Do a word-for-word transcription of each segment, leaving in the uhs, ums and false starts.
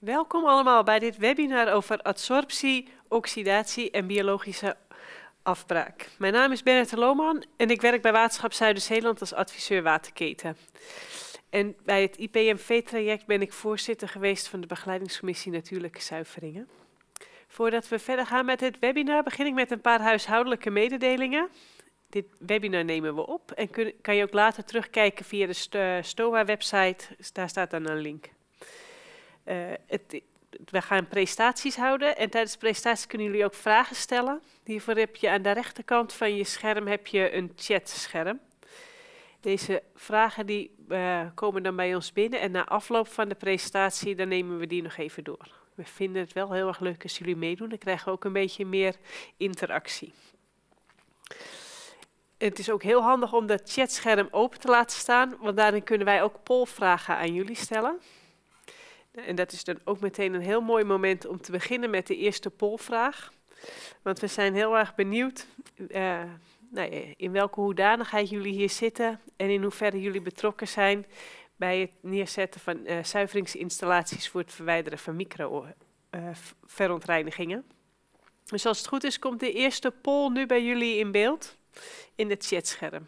Welkom allemaal bij dit webinar over adsorptie, oxidatie en biologische afbraak. Mijn naam is Bernadette Lohman en ik werk bij Waterschap Zuider-Zeeland als adviseur waterketen. En bij het I P M V-traject ben ik voorzitter geweest van de begeleidingscommissie Natuurlijke Zuiveringen. Voordat we verder gaan met het webinar begin ik met een paar huishoudelijke mededelingen. Dit webinar nemen we op en kun, kan je ook later terugkijken via de STOA-website. Daar staat dan een link. Uh, het, we gaan presentaties houden en tijdens de presentatie kunnen jullie ook vragen stellen. Hiervoor heb je aan de rechterkant van je scherm heb je een chatscherm. Deze vragen die, uh, komen dan bij ons binnen en na afloop van de presentatie dan nemen we die nog even door. We vinden het wel heel erg leuk als jullie meedoen, dan krijgen we ook een beetje meer interactie. Het is ook heel handig om dat chatscherm open te laten staan, want daarin kunnen wij ook pollvragen aan jullie stellen. En dat is dan ook meteen een heel mooi moment om te beginnen met de eerste pollvraag. Want we zijn heel erg benieuwd uh, nou ja, in welke hoedanigheid jullie hier zitten en in hoeverre jullie betrokken zijn bij het neerzetten van uh, zuiveringsinstallaties voor het verwijderen van micro-verontreinigingen. Uh, dus als het goed is, komt de eerste poll nu bij jullie in beeld in het chatscherm.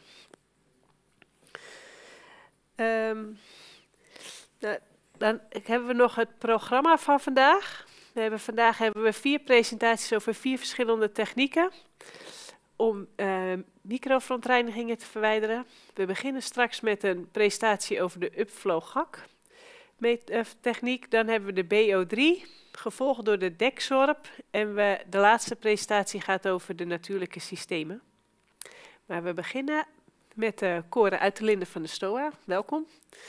Um, nou, Dan hebben we nog het programma van vandaag. We hebben vandaag hebben we vier presentaties over vier verschillende technieken om uh, microverontreinigingen te verwijderen. We beginnen straks met een presentatie over de upflow G A C techniek. Dan hebben we de B O drie, gevolgd door de D E C-zorp. En we, de laatste presentatie gaat over de natuurlijke systemen. Maar we beginnen met uh, Cora uit de Linden van de STOA. Welkom.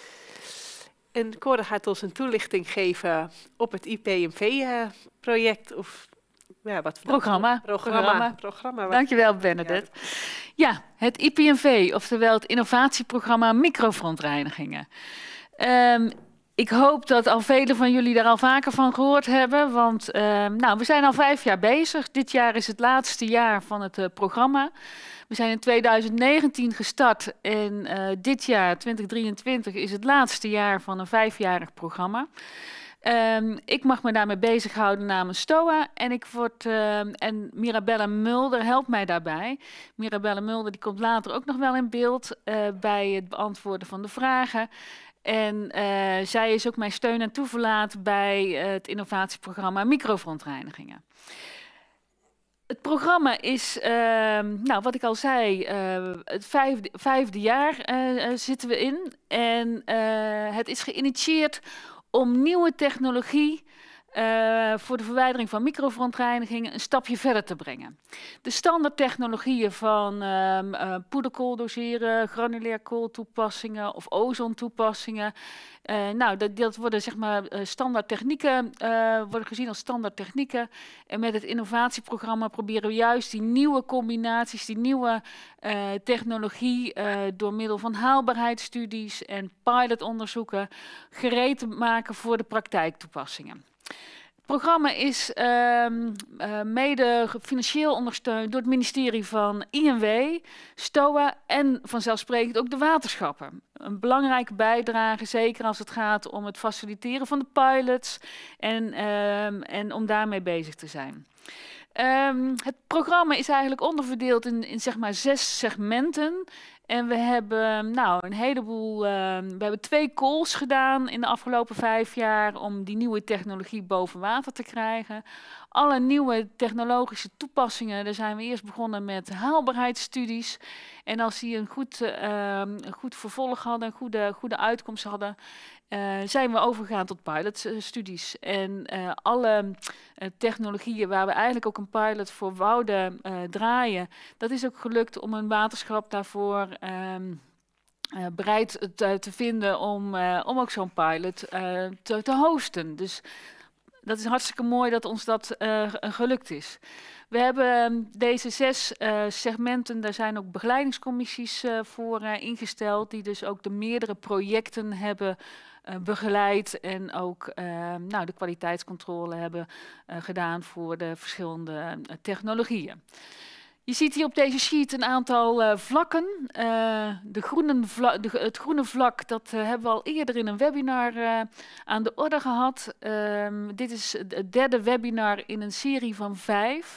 En Cora gaat ons een toelichting geven op het I P M V-project. Uh, of ja, wat programma. Programma. programma. programma Dankjewel, Bernadette. Ja. ja, het I P M V, oftewel het innovatieprogramma microverontreinigingen. Um, ik hoop dat al velen van jullie daar al vaker van gehoord hebben. Want um, nou, we zijn al vijf jaar bezig. Dit jaar is het laatste jaar van het uh, programma. We zijn in tweeduizend negentien gestart en uh, dit jaar, twintig drieëntwintig, is het laatste jaar van een vijfjarig programma. Um, ik mag me daarmee bezighouden namens STOA en, ik word, uh, en Mirabella Mulder helpt mij daarbij. Mirabella Mulder die komt later ook nog wel in beeld uh, bij het beantwoorden van de vragen. En uh, zij is ook mijn steun en toeverlaat bij uh, het innovatieprogramma microverontreinigingen. Het programma is, uh, nou, wat ik al zei, uh, het vijfde, vijfde jaar uh, zitten we in. En uh, het is geïnitieerd om nieuwe technologie uh, voor de verwijdering van microverontreinigingen een stapje verder te brengen. De standaard technologieën van uh, uh, poederkool doseren, granulair kooltoepassingen of ozontoepassingen. Uh, nou, dat, dat worden zeg maar uh, standaard technieken, uh, worden gezien als standaard technieken. En met het innovatieprogramma proberen we juist die nieuwe combinaties, die nieuwe uh, technologie uh, door middel van haalbaarheidsstudies en pilotonderzoeken gereed te maken voor de praktijktoepassingen. Het programma is uh, uh, mede financieel ondersteund door het ministerie van I N W, STOA en vanzelfsprekend ook de waterschappen. Een belangrijke bijdrage, zeker als het gaat om het faciliteren van de pilots en, uh, en om daarmee bezig te zijn. Um, het programma is eigenlijk onderverdeeld in, in zeg maar zes segmenten. En we hebben nou, een heleboel, uh, we hebben twee calls gedaan in de afgelopen vijf jaar om die nieuwe technologie boven water te krijgen. Alle nieuwe technologische toepassingen, daar zijn we eerst begonnen met haalbaarheidsstudies. En als die een goed, uh, een goed vervolg hadden, een goede, goede uitkomst hadden, uh, zijn we overgegaan tot pilotstudies. En uh, alle uh, technologieën waar we eigenlijk ook een pilot voor wouden uh, draaien, dat is ook gelukt om een waterschap daarvoor um, uh, bereid te, te vinden om, uh, om ook zo'n pilot uh, te, te hosten. Dus dat is hartstikke mooi dat ons dat uh, gelukt is. We hebben deze zes uh, segmenten, daar zijn ook begeleidingscommissies uh, voor uh, ingesteld, die dus ook de meerdere projecten hebben uh, begeleid en ook uh, nou, de kwaliteitscontrole hebben uh, gedaan voor de verschillende uh, technologieën. Je ziet hier op deze sheet een aantal uh, vlakken. Uh, de groene vla de, het groene vlak dat uh, hebben we al eerder in een webinar uh, aan de orde gehad. Um, dit is het derde webinar in een serie van vijf.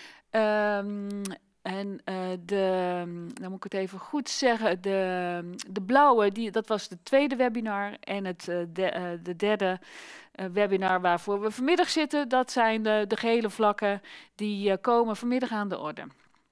Um, en uh, de, dan moet ik het even goed zeggen, de, de blauwe, die, dat was de tweede webinar. En het uh, de, uh, de derde uh, webinar waarvoor we vanmiddag zitten, dat zijn de, de gele vlakken die uh, komen vanmiddag aan de orde.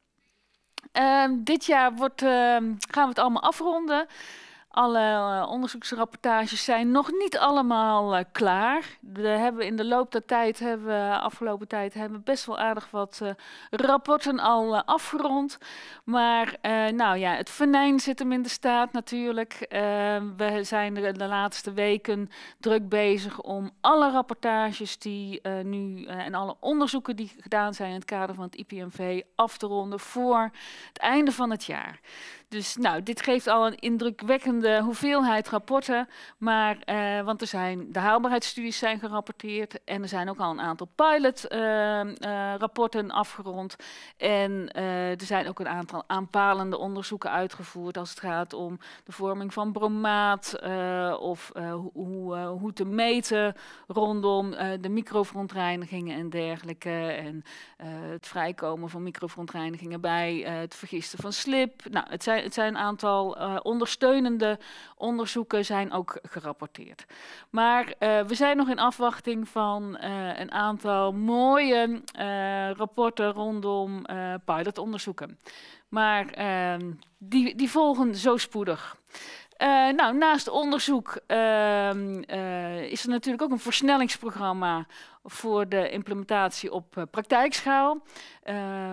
Uh, dit jaar wordt, uh, gaan we het allemaal afronden. Alle uh, onderzoeksrapportages zijn nog niet allemaal uh, klaar. We hebben in de loop der tijd, hebben we, afgelopen tijd, hebben we best wel aardig wat uh, rapporten al uh, afgerond. Maar uh, nou ja, het venijn zit hem in de staat natuurlijk. Uh, we zijn de, de laatste weken druk bezig om alle rapportages die uh, nu uh, en alle onderzoeken die gedaan zijn in het kader van het I P M V af te ronden voor het einde van het jaar. Dus nou, dit geeft al een indrukwekkende hoeveelheid rapporten, maar, uh, want er zijn, de haalbaarheidsstudies zijn gerapporteerd en er zijn ook al een aantal pilotrapporten uh, uh, afgerond. En uh, er zijn ook een aantal aanpalende onderzoeken uitgevoerd als het gaat om de vorming van bromaat uh, of uh, hoe, uh, hoe te meten rondom uh, de microverontreinigingen en dergelijke. En uh, het vrijkomen van microverontreinigingen bij uh, het vergisten van slib. Nou, het zijn Het zijn een aantal uh, ondersteunende onderzoeken zijn ook gerapporteerd. Maar uh, we zijn nog in afwachting van uh, een aantal mooie uh, rapporten rondom uh, pilotonderzoeken. Maar uh, die, die volgen zo spoedig. Uh, nou, naast onderzoek uh, uh, is er natuurlijk ook een versnellingsprogramma voor de implementatie op uh, praktijkschaal. Uh,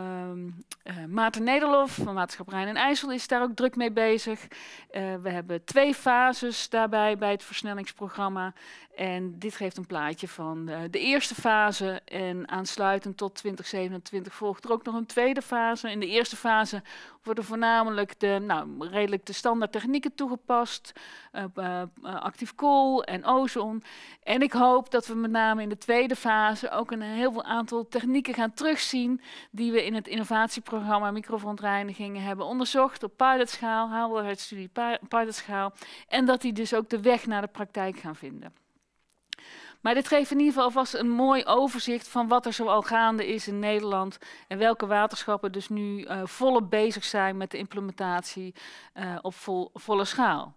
uh, Maarten Nederlof van Waterschap Rijn en IJssel is daar ook druk mee bezig. Uh, we hebben twee fases daarbij bij het versnellingsprogramma. En dit geeft een plaatje van uh, de eerste fase. En aansluitend tot twintig zevenentwintig volgt er ook nog een tweede fase. In de eerste fase worden voornamelijk de, nou, redelijk de standaard technieken toegepast. Uh, uh, uh, actief kool en ozon. En ik hoop dat we met name in de tweede fase ook een heel veel aantal technieken gaan terugzien die we in het innovatieprogramma microverontreinigingen hebben onderzocht op pilotschaal, haalbaarheidsstudie pilotschaal. En dat die dus ook de weg naar de praktijk gaan vinden. Maar dit geeft in ieder geval alvast een mooi overzicht van wat er zoal gaande is in Nederland en welke waterschappen dus nu uh, volop bezig zijn met de implementatie uh, op vol, volle schaal.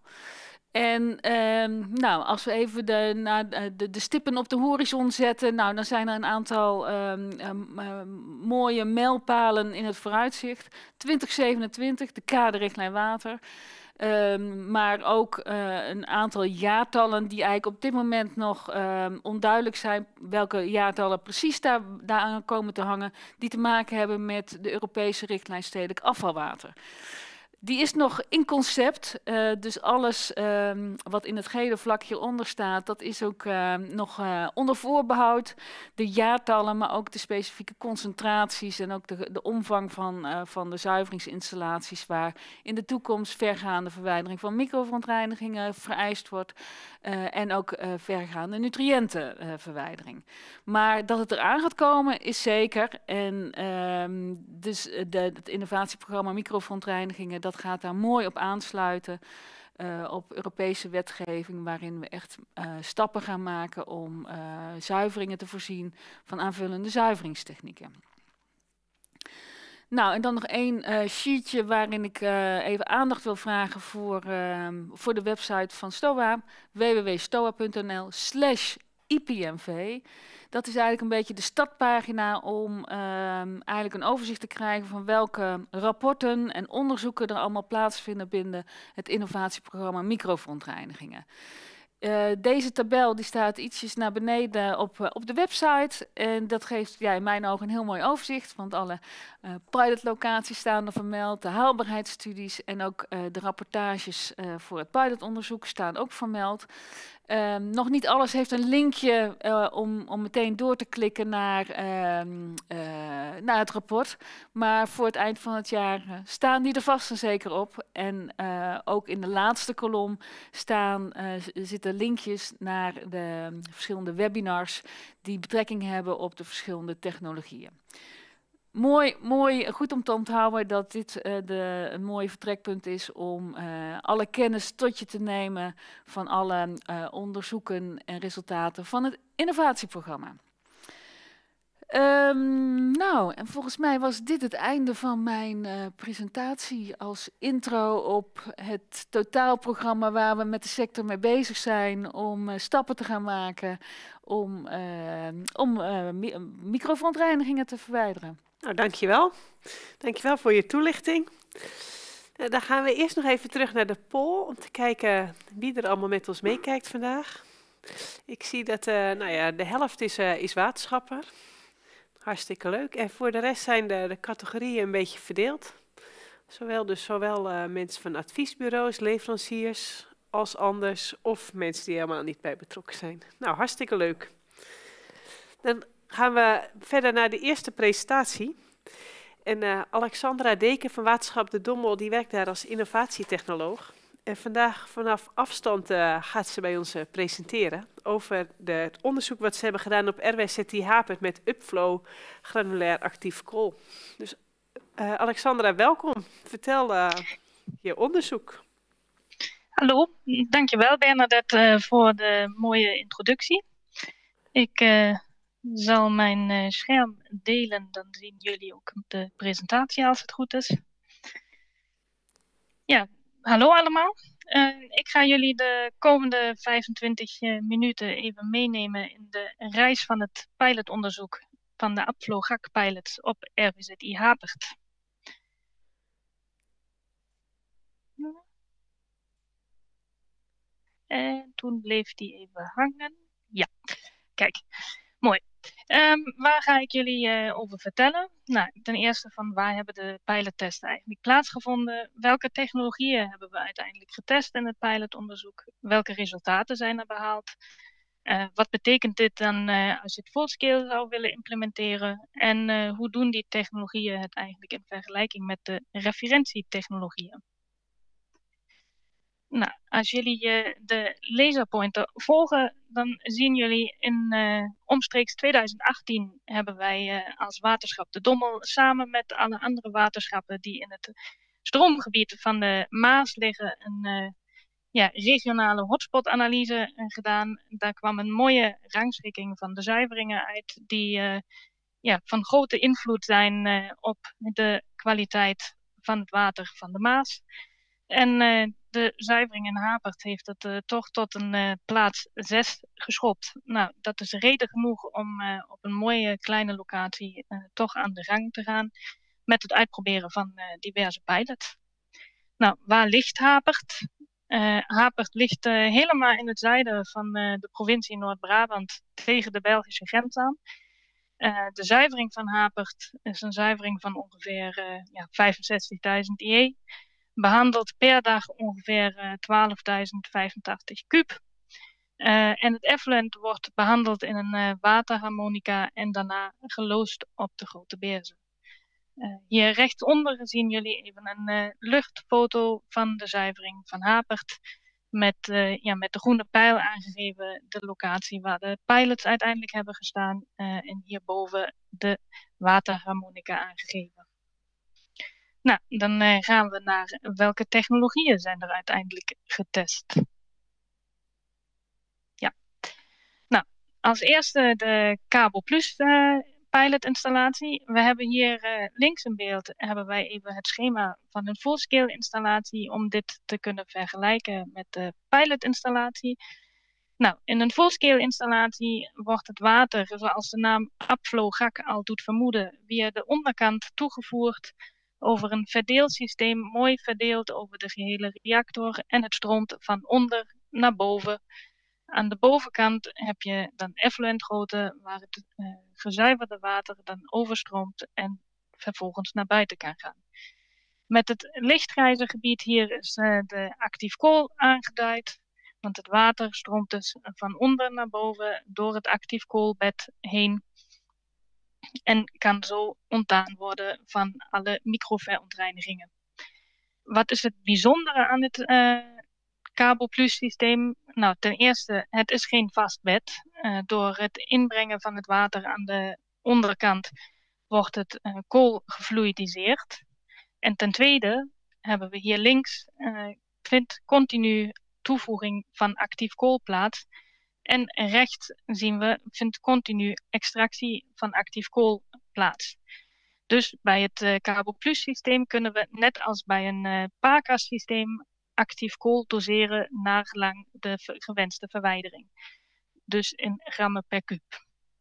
En uh, nou, als we even de, naar de, de stippen op de horizon zetten, nou, dan zijn er een aantal uh, uh, uh, mooie mijlpalen in het vooruitzicht. twintig zevenentwintig, de kaderrichtlijn water. Uh, maar ook uh, een aantal jaartallen die eigenlijk op dit moment nog uh, onduidelijk zijn welke jaartallen precies daar, daaraan komen te hangen, die te maken hebben met de Europese richtlijn stedelijk afvalwater. Die is nog in concept, uh, dus alles uh, wat in het gele vlakje onder staat, dat is ook uh, nog uh, onder voorbehoud. De jaartallen, maar ook de specifieke concentraties en ook de, de omvang van, uh, van de zuiveringsinstallaties waar in de toekomst vergaande verwijdering van microverontreinigingen vereist wordt uh, en ook uh, vergaande nutriëntenverwijdering. Uh, maar dat het eraan gaat komen is zeker en uh, dus de, het innovatieprogramma microverontreinigingen, dat gaat daar mooi op aansluiten uh, op Europese wetgeving, waarin we echt uh, stappen gaan maken om uh, zuiveringen te voorzien van aanvullende zuiveringstechnieken. Nou, en dan nog één uh, sheetje waarin ik uh, even aandacht wil vragen voor, uh, voor de website van STOA, w w w punt stoa punt n l slash I P M V. Dat is eigenlijk een beetje de startpagina om uh, eigenlijk een overzicht te krijgen van welke rapporten en onderzoeken er allemaal plaatsvinden binnen het innovatieprogramma microverontreinigingen. Uh, deze tabel die staat ietsjes naar beneden op, uh, op de website en dat geeft ja, in mijn ogen een heel mooi overzicht, want alle uh, pilotlocaties staan er vermeld, de haalbaarheidsstudies en ook uh, de rapportages uh, voor het pilotonderzoek staan ook vermeld. Uh, nog niet alles heeft een linkje uh, om, om meteen door te klikken naar, uh, uh, naar het rapport. Maar voor het eind van het jaar uh, staan die er vast en zeker op. En uh, ook in de laatste kolom staan, uh, zitten linkjes naar de verschillende webinars die betrekking hebben op de verschillende technologieën. mooi, mooi, goed om te onthouden dat dit uh, de, een mooi vertrekpunt is om uh, alle kennis tot je te nemen van alle uh, onderzoeken en resultaten van het innovatieprogramma. Um, nou, en volgens mij was dit het einde van mijn uh, presentatie als intro op het totaalprogramma waar we met de sector mee bezig zijn om uh, stappen te gaan maken om, uh, om uh, mi microverontreinigingen te verwijderen. Nou, dankjewel. Dankjewel voor je toelichting. Uh, dan gaan we eerst nog even terug naar de poll om te kijken wie er allemaal met ons meekijkt vandaag. Ik zie dat uh, nou ja, de helft is, uh, is waterschapper. Hartstikke leuk. En voor de rest zijn de, de categorieën een beetje verdeeld. Zowel, dus zowel uh, mensen van adviesbureaus, leveranciers als anders. Of mensen die helemaal niet bij betrokken zijn. Nou, hartstikke leuk. Dan gaan we verder naar de eerste presentatie. En uh, Alexandra Deken van Waterschap De Dommel, die werkt daar als innovatietechnoloog. En vandaag vanaf afstand uh, gaat ze bij ons uh, presenteren over de, het onderzoek wat ze hebben gedaan op R W Z I Hapert met Upflow granulair actief kool. Dus uh, Alexandra, welkom. Vertel uh, je onderzoek. Hallo, dankjewel Bernadette uh, voor de mooie introductie. Ik uh, zal mijn uh, scherm delen, dan zien jullie ook de presentatie als het goed is. Ja, hallo allemaal. Uh, ik ga jullie de komende vijfentwintig uh, minuten even meenemen in de reis van het pilotonderzoek van de Upflow G A C-pilots op R W Z I Hapert. En toen bleef die even hangen. Ja, kijk, mooi. Um, waar ga ik jullie uh, over vertellen? Nou, ten eerste van waar hebben de pilottesten eigenlijk plaatsgevonden? Welke technologieën hebben we uiteindelijk getest in het pilotonderzoek? Welke resultaten zijn er behaald? Uh, wat betekent dit dan uh, als je het fullscale zou willen implementeren? En uh, hoe doen die technologieën het eigenlijk in vergelijking met de referentietechnologieën? Nou, als jullie uh, de laserpointer volgen, dan zien jullie in uh, omstreeks tweeduizend achttien hebben wij uh, als waterschap De Dommel samen met alle andere waterschappen die in het stroomgebied van de Maas liggen een uh, ja, regionale hotspot-analyse uh, gedaan. Daar kwam een mooie rangschikking van de zuiveringen uit die uh, ja, van grote invloed zijn uh, op de kwaliteit van het water van de Maas. En uh, de zuivering in Hapert heeft het uh, toch tot een uh, plaats zes geschopt. Nou, dat is reden genoeg om uh, op een mooie kleine locatie uh, toch aan de gang te gaan met het uitproberen van uh, diverse pilots. Nou, waar ligt Hapert? Uh, Hapert ligt uh, helemaal in het zuiden van uh, de provincie Noord-Brabant tegen de Belgische grens aan. Uh, de zuivering van Hapert is een zuivering van ongeveer uh, ja, vijfenzestigduizend I E. Behandelt per dag ongeveer uh, twaalfduizend vijfentachtig kuub. Uh, en het effluent wordt behandeld in een uh, waterharmonica en daarna geloosd op de Grote Beerzen. Uh, hier rechtsonder zien jullie even een uh, luchtfoto van de zuivering van Hapert. Met, uh, ja, met de groene pijl aangegeven de locatie waar de pilots uiteindelijk hebben gestaan. Uh, en hierboven de waterharmonica aangegeven. Nou, dan uh, gaan we naar welke technologieën zijn er uiteindelijk getest. Ja, nou, als eerste de Cabo Plus uh, pilotinstallatie. We hebben hier uh, links in beeld hebben wij even het schema van een fullscale installatie om dit te kunnen vergelijken met de pilotinstallatie. Nou, in een fullscale installatie wordt het water, zoals de naam Upflow G A C al doet vermoeden, via de onderkant toegevoerd over een verdeelsysteem, mooi verdeeld over de gehele reactor en het stroomt van onder naar boven. Aan de bovenkant heb je dan effluentgoten waar het uh, gezuiverde water dan overstroomt en vervolgens naar buiten kan gaan. Met het lichtgrijze gebied hier is uh, de actief kool aangeduid, want het water stroomt dus van onder naar boven door het actief koolbed heen. En kan zo ontdaan worden van alle microverontreinigingen. Wat is het bijzondere aan het uh, Cabo Plus systeem? Nou, ten eerste, het is geen vast bed. Uh, door het inbrengen van het water aan de onderkant wordt het uh, kool gefluïdiseerd. En ten tweede hebben we hier links, uh, vindt continu toevoeging van actief kool plaats. En rechts zien we, vindt continu extractie van actief kool plaats. Dus bij het uh, CARBO-Plus systeem kunnen we, net als bij een uh, PACA systeem, actief kool doseren naar gelang de gewenste verwijdering. Dus in grammen per kuub.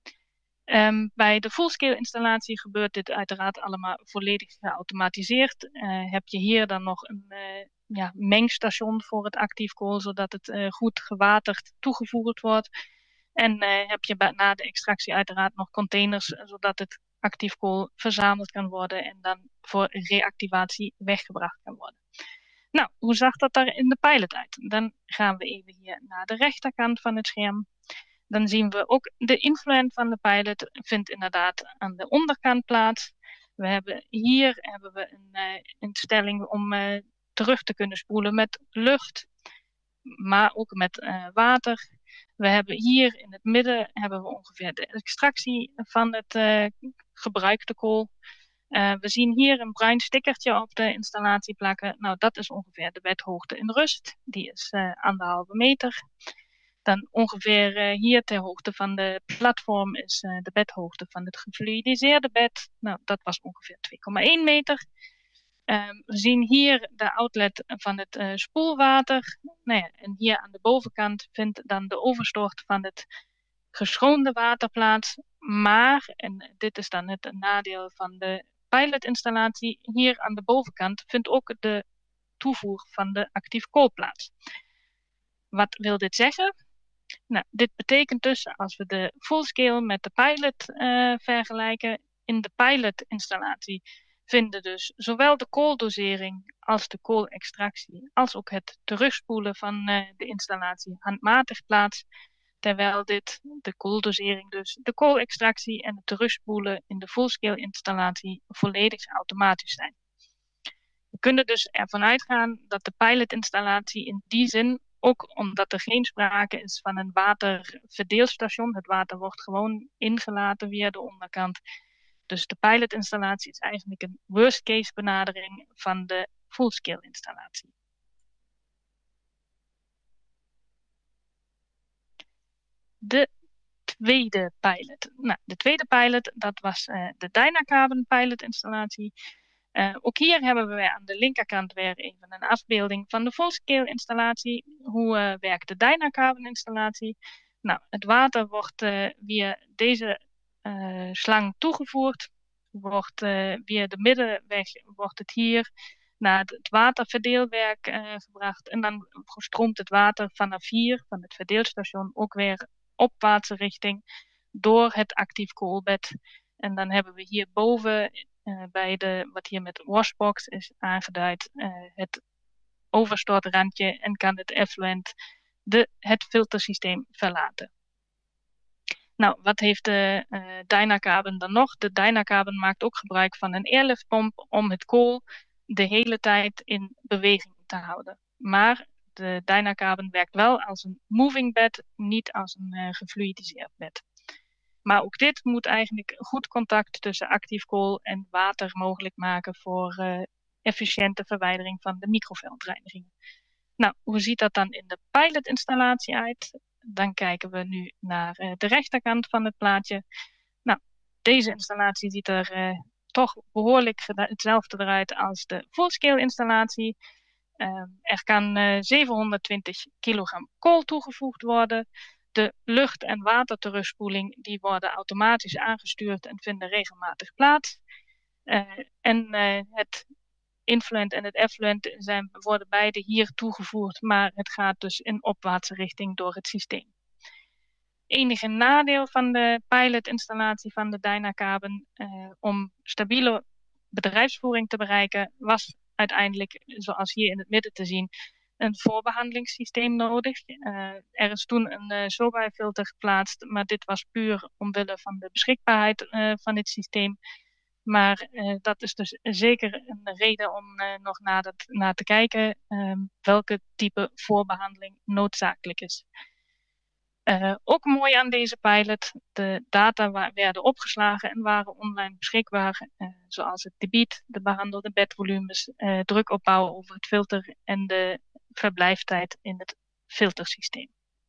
Um, bij de fullscale installatie gebeurt dit uiteraard allemaal volledig geautomatiseerd. Uh, heb je hier dan nog een uh, ja, mengstation voor het actief kool, zodat het uh, goed gewaterd toegevoerd wordt. En uh, heb je na de extractie uiteraard nog containers, zodat het actief kool verzameld kan worden en dan voor reactivatie weggebracht kan worden. Nou, hoe zag dat daar in de pilot uit? Dan gaan we even hier naar de rechterkant van het scherm. Dan zien we ook de influent van de pilot vindt inderdaad aan de onderkant plaats. We hebben hier hebben we een uh, instelling om uh, terug te kunnen spoelen met lucht, maar ook met uh, water. We hebben hier in het midden hebben we ongeveer de extractie van het uh, gebruikte kool. Uh, we zien hier een bruin stickertje op de installatie plakken. Nou, dat is ongeveer de bedhoogte in rust. Die is uh, anderhalve meter. Dan ongeveer uh, hier ter hoogte van de platform is uh, de bedhoogte van het gefluïdiseerde bed. Nou, dat was ongeveer twee komma één meter. Uh, we zien hier de outlet van het uh, spoelwater. Nou ja, en hier aan de bovenkant vindt dan de overstort van het geschoonde water plaats. Maar, en dit is dan het nadeel van de pilotinstallatie, hier aan de bovenkant vindt ook de toevoer van de actief kool plaats. Wat wil dit zeggen? Nou, dit betekent dus, als we de fullscale met de pilot uh, vergelijken, in de pilotinstallatie vinden dus zowel de kooldosering als de koolextractie, als ook het terugspoelen van uh, de installatie handmatig plaats, terwijl dit, de kooldosering dus, de koolextractie en het terugspoelen in de fullscale installatie volledig automatisch zijn. We kunnen dus ervan uitgaan dat de pilotinstallatie in die zin, ook omdat er geen sprake is van een waterverdeelstation, het water wordt gewoon ingelaten via de onderkant. Dus de pilotinstallatie is eigenlijk een worst case benadering van de fullscale installatie. De tweede pilot. Nou, de tweede pilot, dat was uh, de Dynacarbon pilotinstallatie. Uh, ook hier hebben we aan de linkerkant weer even een afbeelding van de fullscale installatie. Hoe uh, werkt de Dynacarbon installatie? Nou, het water wordt uh, via deze uh, slang toegevoerd. Wordt uh, via de middenweg wordt het hier naar het waterverdeelwerk uh, gebracht. En dan stroomt het water vanaf hier, van het verdeelstation, ook weer opwaartse richting door het actief koolbed. En dan hebben we hierboven uh, bij de, wat hier met washbox is aangeduid, uh, het overstortrandje en kan het effluent de, het filtersysteem verlaten. Nou, wat heeft de uh, Dynacarbon dan nog? De Dynacarbon maakt ook gebruik van een airliftpomp om het kool de hele tijd in beweging te houden. Maar de Dynacarbon werkt wel als een moving bed, niet als een uh, gefluïdiseerd bed. Maar ook dit moet eigenlijk goed contact tussen actief kool en water mogelijk maken voor uh, efficiënte verwijdering van de microverontreinigingen. Nou, hoe ziet dat dan in de pilotinstallatie uit? Dan kijken we nu naar uh, de rechterkant van het plaatje. Nou, deze installatie ziet er uh, toch behoorlijk hetzelfde eruit als de fullscale installatie. Uh, er kan uh, zevenhonderdtwintig kilogram kool toegevoegd worden. De lucht- en waterterugspoeling die worden automatisch aangestuurd en vinden regelmatig plaats. Uh, en uh, het influent en het effluent zijn, worden beide hier toegevoegd, maar het gaat dus in opwaartse richting door het systeem. Enige nadeel van de pilotinstallatie van de Dynacarbon uh, om stabiele bedrijfsvoering te bereiken was uiteindelijk, zoals hier in het midden te zien, een voorbehandelingssysteem nodig. Uh, er is toen een uh, SOBI-filter geplaatst, maar dit was puur omwille van de beschikbaarheid uh, van dit systeem. Maar uh, dat is dus zeker een reden om uh, nog naar, dat, naar te kijken um, welke type voorbehandeling noodzakelijk is. Uh, ook mooi aan deze pilot, de data werden opgeslagen en waren online beschikbaar, uh, zoals het debiet, de behandelde bedvolumes, uh, drukopbouw over het filter en de verblijftijd in het filtersysteem.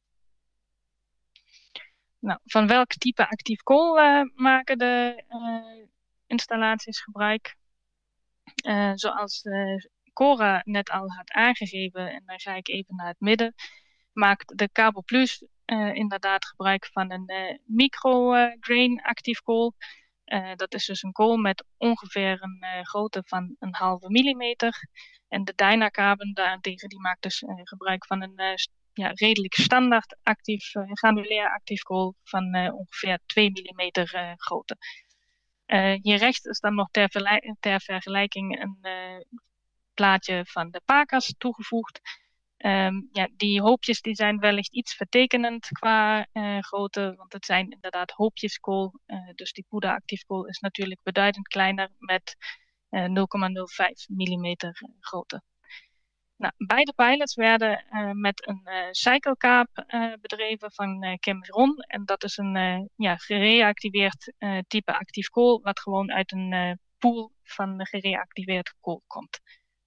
Nou, van welk type actief kool uh, maken de uh, installaties gebruik? Uh, zoals uh, Cora net al had aangegeven, en dan ga ik even naar het midden, maakt de Cabo Plus uh, inderdaad gebruik van een uh, micrograin uh, actief kool. Uh, dat is dus een kool met ongeveer een uh, grootte van een halve millimeter. En de Dynacarben daarentegen die maakt dus uh, gebruik van een uh, ja, redelijk standaard actief, uh, granulair actief kool van uh, ongeveer twee millimeter uh, grootte. Uh, hier rechts is dan nog ter, ter vergelijking een uh, plaatje van de Pacas toegevoegd. Um, ja, die hoopjes die zijn wellicht iets vertekenend qua uh, grootte, want het zijn inderdaad hoopjes kool. Uh, dus die poederactief kool is natuurlijk beduidend kleiner met uh, nul komma nul vijf millimeter grootte. Nou, beide pilots werden uh, met een uh, cyclekaap uh, bedreven van uh, Chemron. En dat is een uh, ja, gereactiveerd uh, type actief kool, wat gewoon uit een uh, pool van gereactiveerd kool komt.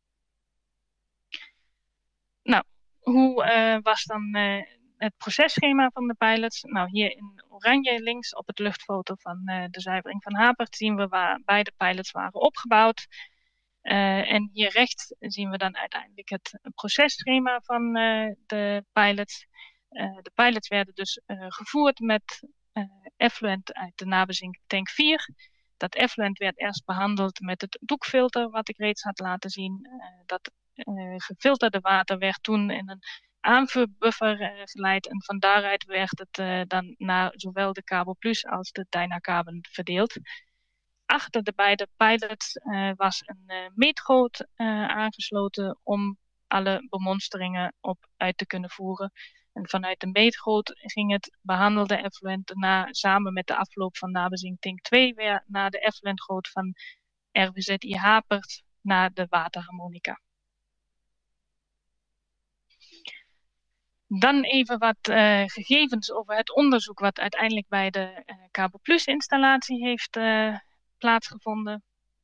Nou, hoe uh, was dan uh, het processchema van de pilots? Nou, hier in oranje links op het luchtfoto van uh, de zuivering van Hapert zien we waar beide pilots waren opgebouwd. Uh, en hier rechts zien we dan uiteindelijk het processchema van uh, de pilots. Uh, de pilots werden dus uh, gevoerd met uh, effluent uit de Nabezink tank vier. Dat effluent werd eerst behandeld met het doekfilter, wat ik reeds had laten zien. Uh, dat uh, gefilterde water werd toen in een aanvuurbuffer uh, geleid. En van daaruit werd het uh, dan naar zowel de Cabo Plus als de Dynacarben verdeeld. Achter de beide pilots uh, was een uh, meetgoot uh, aangesloten om alle bemonsteringen op uit te kunnen voeren. En vanuit de meetgoot ging het behandelde effluent daarna samen met de afloop van Nabezink tank twee weer naar de effluentgoot van R W Z I Hapert naar de waterharmonica. Dan even wat uh, gegevens over het onderzoek wat uiteindelijk bij de uh, Cabo Plus installatie heeft uh, plaatsgevonden.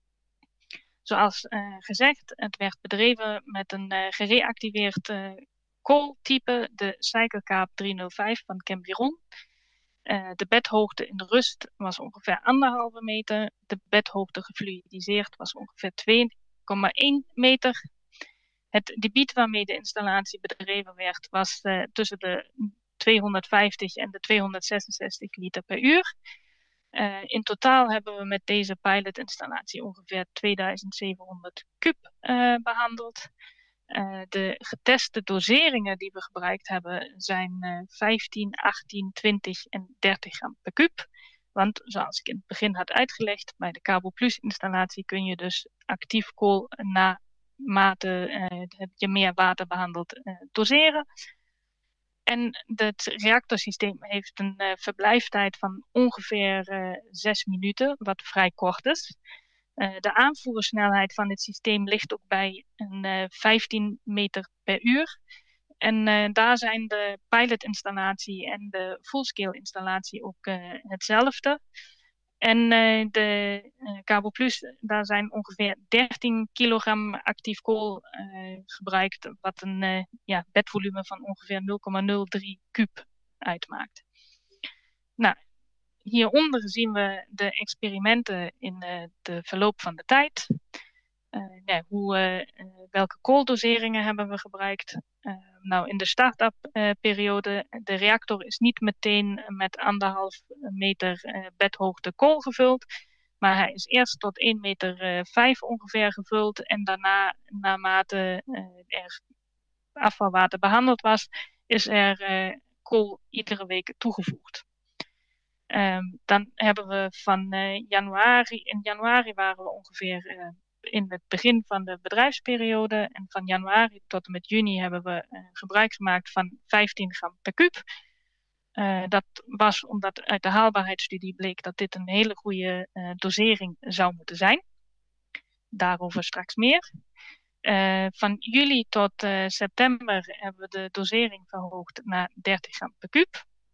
Zoals uh, gezegd, het werd bedreven met een uh, gereactiveerd uh, kooltype, de cyclekaap driehonderdvijf van Chemron. Uh, de bedhoogte in de rust was ongeveer anderhalve meter. De bedhoogte gefluïdiseerd was ongeveer twee komma één meter. Het debiet waarmee de installatie bedreven werd was uh, tussen de tweehonderdvijftig en de tweehonderdzesenzestig liter per uur. Uh, in totaal hebben we met deze pilotinstallatie ongeveer tweeduizend zevenhonderd kub uh, behandeld. Uh, de geteste doseringen die we gebruikt hebben zijn uh, vijftien, achttien, twintig en dertig gram per kub. Want zoals ik in het begin had uitgelegd, bij de Cabo Plus installatie kun je dus actief kool na mate uh, je meer water behandelt uh, doseren. En het reactorsysteem heeft een uh, verblijftijd van ongeveer uh, zes minuten, wat vrij kort is. Uh, de aanvoersnelheid van dit systeem ligt ook bij een uh, vijftien meter per uur. En uh, daar zijn de pilotinstallatie en de fullscale installatie ook uh, hetzelfde. En uh, de uh, Cabo Plus, daar zijn ongeveer dertien kilogram actief kool uh, gebruikt, wat een uh, ja, bedvolume van ongeveer nul komma nul drie kub uitmaakt. Nou, hieronder zien we de experimenten in uh, de verloop van de tijd. Uh, ja, hoe, uh, uh, welke kooldoseringen hebben we gebruikt? Uh, nou, in de start-up uh, periode, de reactor is niet meteen met anderhalf meter uh, bedhoogte kool gevuld. Maar hij is eerst tot één meter vijf ongeveer gevuld. En daarna, naarmate uh, er afvalwater behandeld was, is er uh, kool iedere week toegevoegd. Um, dan hebben we van uh, januari, in januari waren we ongeveer uh, in het begin van de bedrijfsperiode. En van januari tot en met juni hebben we uh, gebruik gemaakt van vijftien gram per kub. Uh, dat was omdat uit de haalbaarheidsstudie bleek dat dit een hele goede uh, dosering zou moeten zijn. Daarover straks meer. Uh, van juli tot uh, september hebben we de dosering verhoogd naar dertig gram per kub.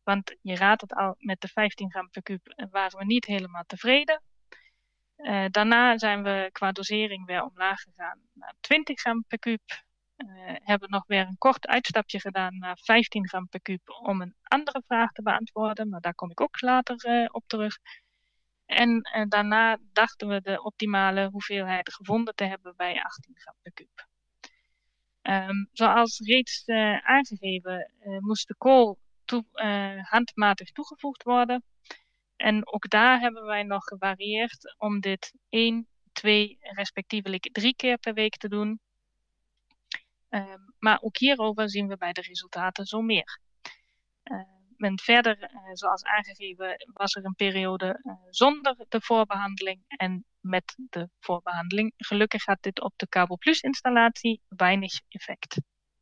Want je raadt het al, met de vijftien gram per kuub waren we niet helemaal tevreden. Uh, daarna zijn we qua dosering weer omlaag gegaan naar twintig gram per kuub. Uh, hebben nog weer een kort uitstapje gedaan naar vijftien gram per kuub om een andere vraag te beantwoorden. Maar daar kom ik ook later uh, op terug. En uh, daarna dachten we de optimale hoeveelheid gevonden te hebben bij achttien gram per kuub. Um, zoals reeds uh, aangegeven uh, moest de kool toe, uh, handmatig toegevoegd worden. En ook daar hebben wij nog gevarieerd om dit één, twee, respectievelijk drie keer per week te doen. Um, maar ook hierover zien we bij de resultaten zo meer. Uh, en verder, uh, zoals aangegeven, was er een periode uh, zonder de voorbehandeling. En met de voorbehandeling, gelukkig had dit op de Cabo Plus installatie weinig effect.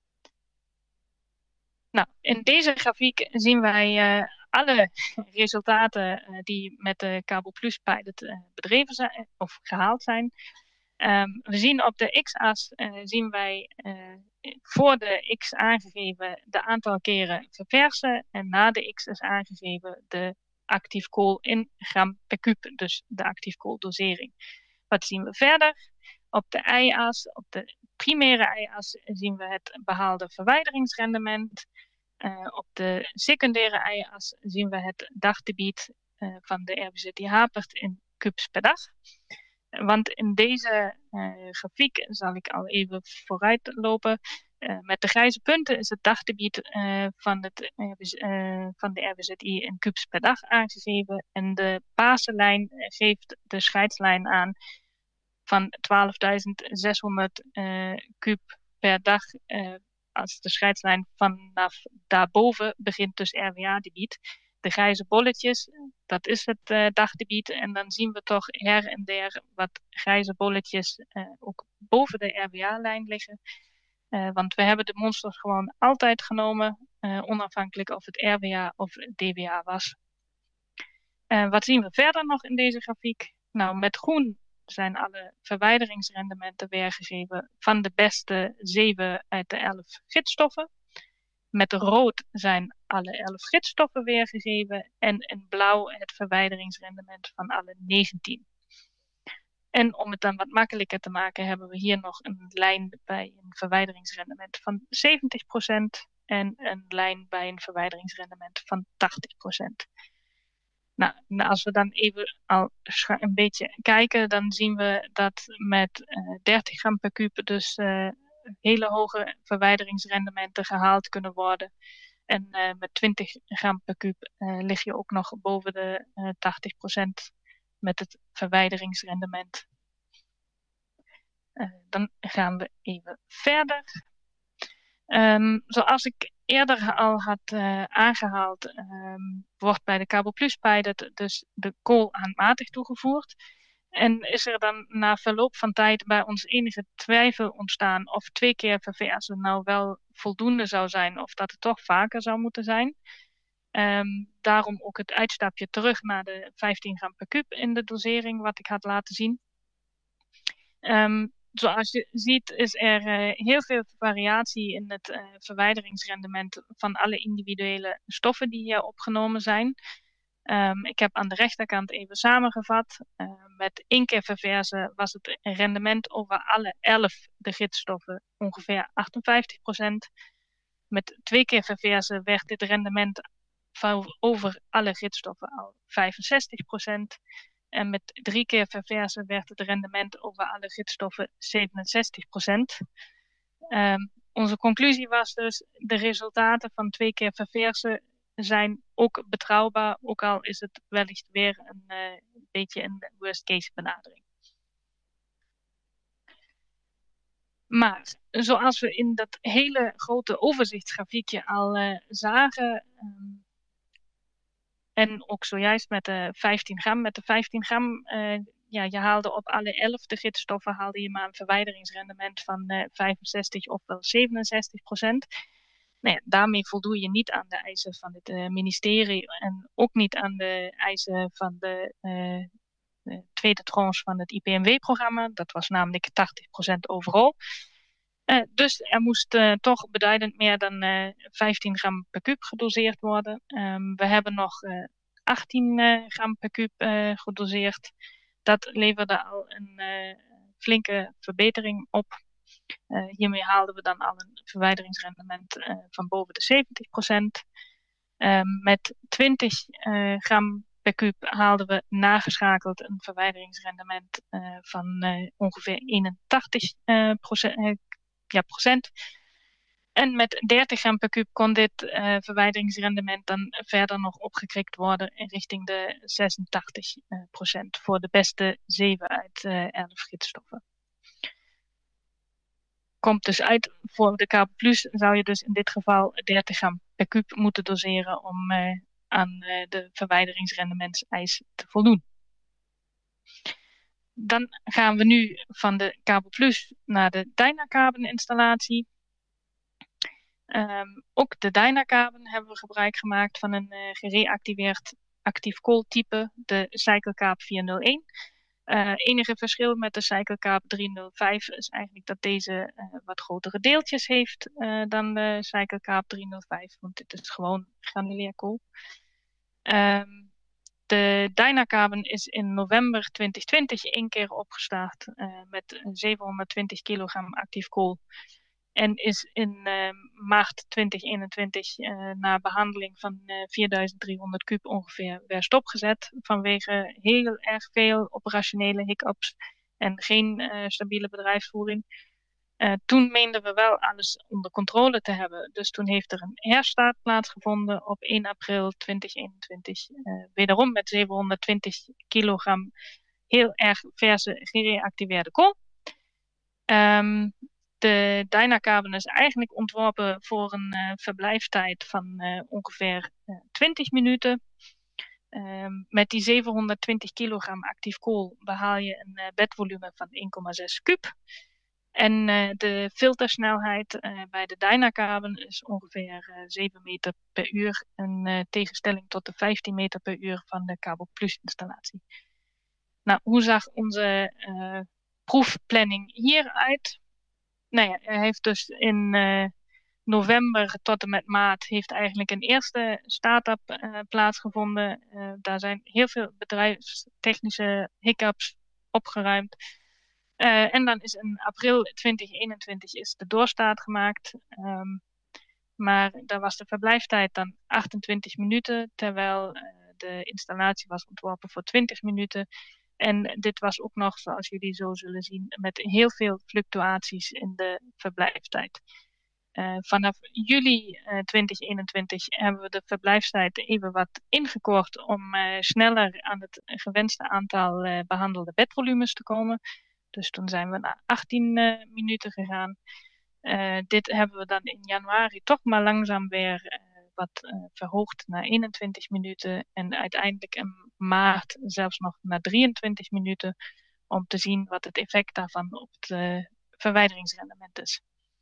Nou, in deze grafiek zien wij uh, alle resultaten uh, die met de Cabo Plus pilot uh, bedreven zijn of gehaald zijn. Um, we zien op de x-as uh, zien wij uh, voor de x aangegeven de aantal keren verversen en na de x is aangegeven de actief kool in gram per kuub, dus de actief kooldosering. Wat zien we verder? Op de y-as, op de primaire y-as zien we het behaalde verwijderingsrendement. Uh, op de secundaire y-as zien we het dagdebiet uh, van de R B Z die hapert in kubus per dag. Want in deze uh, grafiek zal ik al even vooruit lopen. Uh, met de grijze punten is het dagdebiet uh, van, het, uh, van de R B Z I in kubus per dag aangegeven. En de paarse lijn geeft de scheidslijn aan van twaalfduizend zeshonderd uh, kub per dag. Uh, als de scheidslijn vanaf daarboven begint, dus R W A-debiet. De grijze bolletjes, dat is het uh, dagdebiet. En dan zien we toch her en der wat grijze bolletjes uh, ook boven de R W A-lijn liggen. Uh, want we hebben de monsters gewoon altijd genomen, uh, onafhankelijk of het R W A of D W A was. Uh, wat zien we verder nog in deze grafiek? Nou, met groen zijn alle verwijderingsrendementen weergegeven van de beste zeven uit de elf gidsstoffen. Met rood zijn alle elf gidsstoffen weergegeven en in blauw het verwijderingsrendement van alle negentien. En om het dan wat makkelijker te maken hebben we hier nog een lijn bij een verwijderingsrendement van zeventig procent en een lijn bij een verwijderingsrendement van tachtig procent. Nou, als we dan even al een beetje kijken, dan zien we dat met uh, dertig gram per kuub dus uh, hele hoge verwijderingsrendementen gehaald kunnen worden. En uh, met twintig gram per kuub uh, lig je ook nog boven de uh, tachtig procent met het verwijderingsrendement. Uh, dan gaan we even verder. Um, zoals ik eerder al had uh, aangehaald, um, wordt bij de Cabo Plus pilot dus de kool handmatig toegevoegd. En is er dan na verloop van tijd bij ons enige twijfel ontstaan of twee keer verversen nou wel voldoende zou zijn of dat het toch vaker zou moeten zijn. Um, daarom ook het uitstapje terug naar de vijftien gram per kuub in de dosering wat ik had laten zien. Um, Zoals je ziet is er uh, heel veel variatie in het uh, verwijderingsrendement van alle individuele stoffen die hier opgenomen zijn. Um, ik heb aan de rechterkant even samengevat. Uh, met één keer verversen was het rendement over alle elf de gidsstoffen ongeveer achtenvijftig procent. Met twee keer verversen werd dit rendement van over alle gidsstoffen al vijfenzestig procent. En met drie keer verversen werd het rendement over alle gidsstoffen zevenenzestig procent. Um, onze conclusie was dus, de resultaten van twee keer verversen zijn ook betrouwbaar, ook al is het wellicht weer een uh, beetje een worst case benadering. Maar zoals we in dat hele grote overzichtsgrafiekje al uh, zagen, um, en ook zojuist met de vijftien gram, met de vijftien gram, uh, ja, je haalde op alle elf de gidsstoffen, haalde je maar een verwijderingsrendement van uh, vijfenzestig of wel zevenenzestig procent. Nou ja, daarmee voldoe je niet aan de eisen van het uh, ministerie en ook niet aan de eisen van de, uh, de tweede tranche van het I P M W-programma. Dat was namelijk tachtig procent overal. Uh, dus er moest uh, toch beduidend meer dan uh, vijftien gram per kuub gedoseerd worden. Um, we hebben nog uh, achttien uh, gram per kuub uh, gedoseerd. Dat leverde al een uh, flinke verbetering op. Uh, hiermee haalden we dan al een verwijderingsrendement uh, van boven de zeventig procent. Um, met twintig uh, gram per kuub haalden we nageschakeld een verwijderingsrendement uh, van uh, ongeveer eenentachtig uh, procent. Uh, ja, procent. En met dertig gram per kuub kon dit uh, verwijderingsrendement dan verder nog opgekrikt worden in richting de zesentachtig procent voor de beste zeven uit uh, elf gidsstoffen. Komt dus uit voor de Carbo Plus zou je dus in dit geval dertig gram per kuub moeten doseren om uh, aan uh, de verwijderingsrendementseis te voldoen. Dan gaan we nu van de Carbo Plus naar de Dynacarbon installatie. Um, ook de Dynacarbon hebben we gebruik gemaakt van een uh, gereactiveerd actief kooltype, de CycleCarb vierhonderdéén. Uh, enige verschil met de CycleCarb driehonderdvijf is eigenlijk dat deze uh, wat grotere deeltjes heeft uh, dan de CycleCarb driehonderdvijf, want dit is gewoon granulair kool. Um, De Dynacarbon is in november twintig twintig één keer opgestart uh, met zevenhonderdtwintig kilogram actief kool. En is in uh, maart twintig eenentwintig uh, na behandeling van uh, vierduizend driehonderd kuub ongeveer weer stopgezet. Vanwege heel erg veel operationele hiccups en geen uh, stabiele bedrijfsvoering. Uh, toen meenden we wel alles onder controle te hebben. Dus toen heeft er een herstart plaatsgevonden op één april twintig eenentwintig. Uh, wederom met zevenhonderdtwintig kilogram heel erg verse gereactiveerde kool. Um, de Dynacarbon is eigenlijk ontworpen voor een uh, verblijftijd van uh, ongeveer uh, twintig minuten. Um, met die zevenhonderdtwintig kilogram actief kool behaal je een uh, bedvolume van één komma zes kuub. En uh, de filtersnelheid uh, bij de Dynacarbon is ongeveer uh, zeven meter per uur. In uh, tegenstelling tot de vijftien meter per uur van de Carbo Plus installatie. Nou, hoe zag onze uh, proefplanning hieruit? Nou ja, er heeft dus in uh, november tot en met maart heeft eigenlijk een eerste start-up uh, plaatsgevonden. Uh, daar zijn heel veel bedrijfstechnische hiccups opgeruimd. Uh, en dan is in april twintig eenentwintig is de doorstart gemaakt. Um, maar daar was de verblijftijd dan achtentwintig minuten, terwijl uh, de installatie was ontworpen voor twintig minuten. En dit was ook nog, zoals jullie zo zullen zien, met heel veel fluctuaties in de verblijftijd. Uh, vanaf juli uh, twintig eenentwintig hebben we de verblijfstijd even wat ingekort om uh, sneller aan het gewenste aantal uh, behandelde bedvolumes te komen. Dus toen zijn we naar achttien uh, minuten gegaan. Uh, dit hebben we dan in januari toch maar langzaam weer uh, wat uh, verhoogd naar eenentwintig minuten. En uiteindelijk in maart zelfs nog naar drieëntwintig minuten. Om te zien wat het effect daarvan op het uh, verwijderingsrendement is.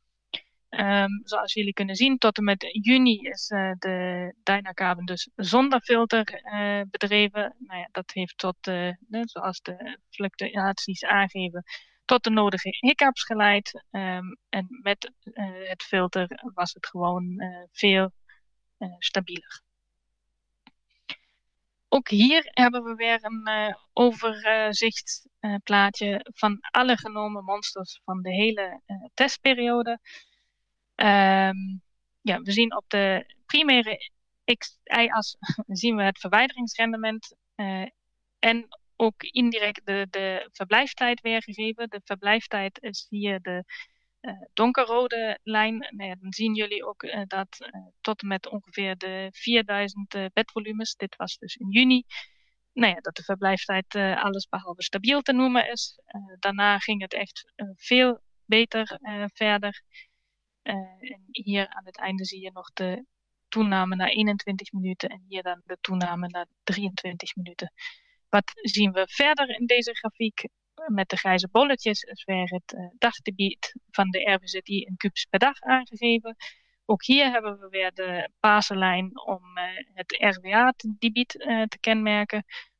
Um, zoals jullie kunnen zien, tot en met juni is uh, de Dynacarbon dus zonder filter uh, bedreven. Nou ja, dat heeft tot, uh, zoals de fluctuaties aangeven, tot de nodige hiccups geleid. Um, en met uh, het filter was het gewoon uh, veel uh, stabieler. Ook hier hebben we weer een uh, overzichtsplaatje uh, van alle genomen monsters van de hele uh, testperiode. Um, ja, we zien op de primaire y-as zien we het verwijderingsrendement uh, en ook indirect de, de verblijftijd weergegeven. De verblijftijd is hier de uh, donkerrode lijn. Nou ja, dan zien jullie ook uh, dat uh, tot en met ongeveer de vierduizend uh, bedvolumes, dit was dus in juni, nou ja, dat de verblijftijd uh, alles behalve stabiel te noemen is. Uh, daarna ging het echt uh, veel beter uh, verder. Uh, en hier aan het einde zie je nog de toename naar eenentwintig minuten en hier dan de toename naar drieëntwintig minuten. Wat zien we verder in deze grafiek? Met de grijze bolletjes is weer het uh, dagdebiet van de R V Z I in kubus per dag aangegeven. Ook hier hebben we weer de paarse lijn om uh, het R W A-debiet uh, te kenmerken.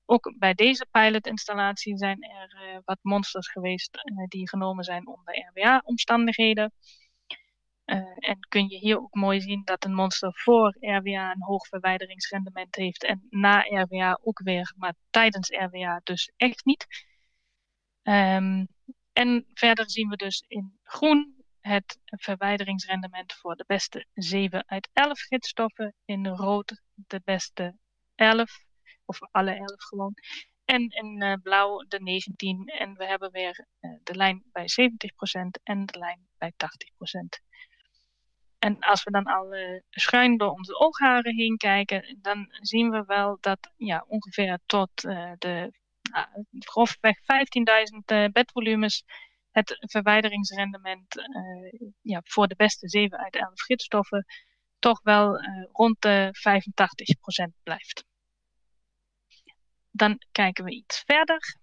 ook bij deze pilotinstallatie zijn er uh, wat monsters geweest uh, die genomen zijn onder R W A-omstandigheden. Uh, en kun je hier ook mooi zien dat een monster voor R W A een hoog verwijderingsrendement heeft en na R W A ook weer, maar tijdens R W A dus echt niet. Um, en verder zien we dus in groen het verwijderingsrendement voor de beste zeven uit elf gidsstoffen, in rood de beste elf, of alle elf gewoon, en in uh, blauw de negentien. En we hebben weer uh, de lijn bij zeventig procent en de lijn bij tachtig procent. En als we dan al uh, schuin door onze oogharen heen kijken, dan zien we wel dat ja, ongeveer tot uh, de uh, grofweg vijftienduizend uh, bedvolumes het verwijderingsrendement uh, ja, voor de beste zeven uit elf gidsstoffen toch wel uh, rond de vijfentachtig procent blijft. Dan kijken we iets verder.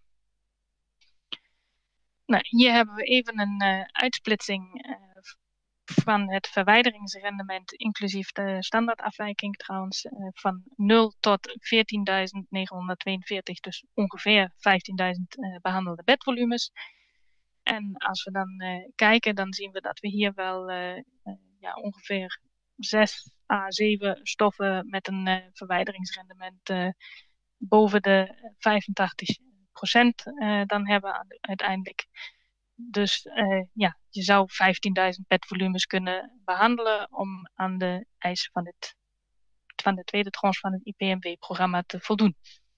Nou, hier hebben we even een uh, uitsplitsing uh, van het verwijderingsrendement, inclusief de standaardafwijking trouwens, uh, van nul tot veertienduizend negenhonderdtweeënveertig, dus ongeveer vijftienduizend uh, behandelde bedvolumes. En als we dan uh, kijken, dan zien we dat we hier wel uh, uh, ja, ongeveer zes à zeven stoffen met een uh, verwijderingsrendement uh, boven de vijfentachtig procent uh, dan hebben uiteindelijk. Dus uh, ja, je zou vijftienduizend bedvolumes kunnen behandelen om aan de eisen van, het, van de tweede tranche van het I P M W-programma te voldoen.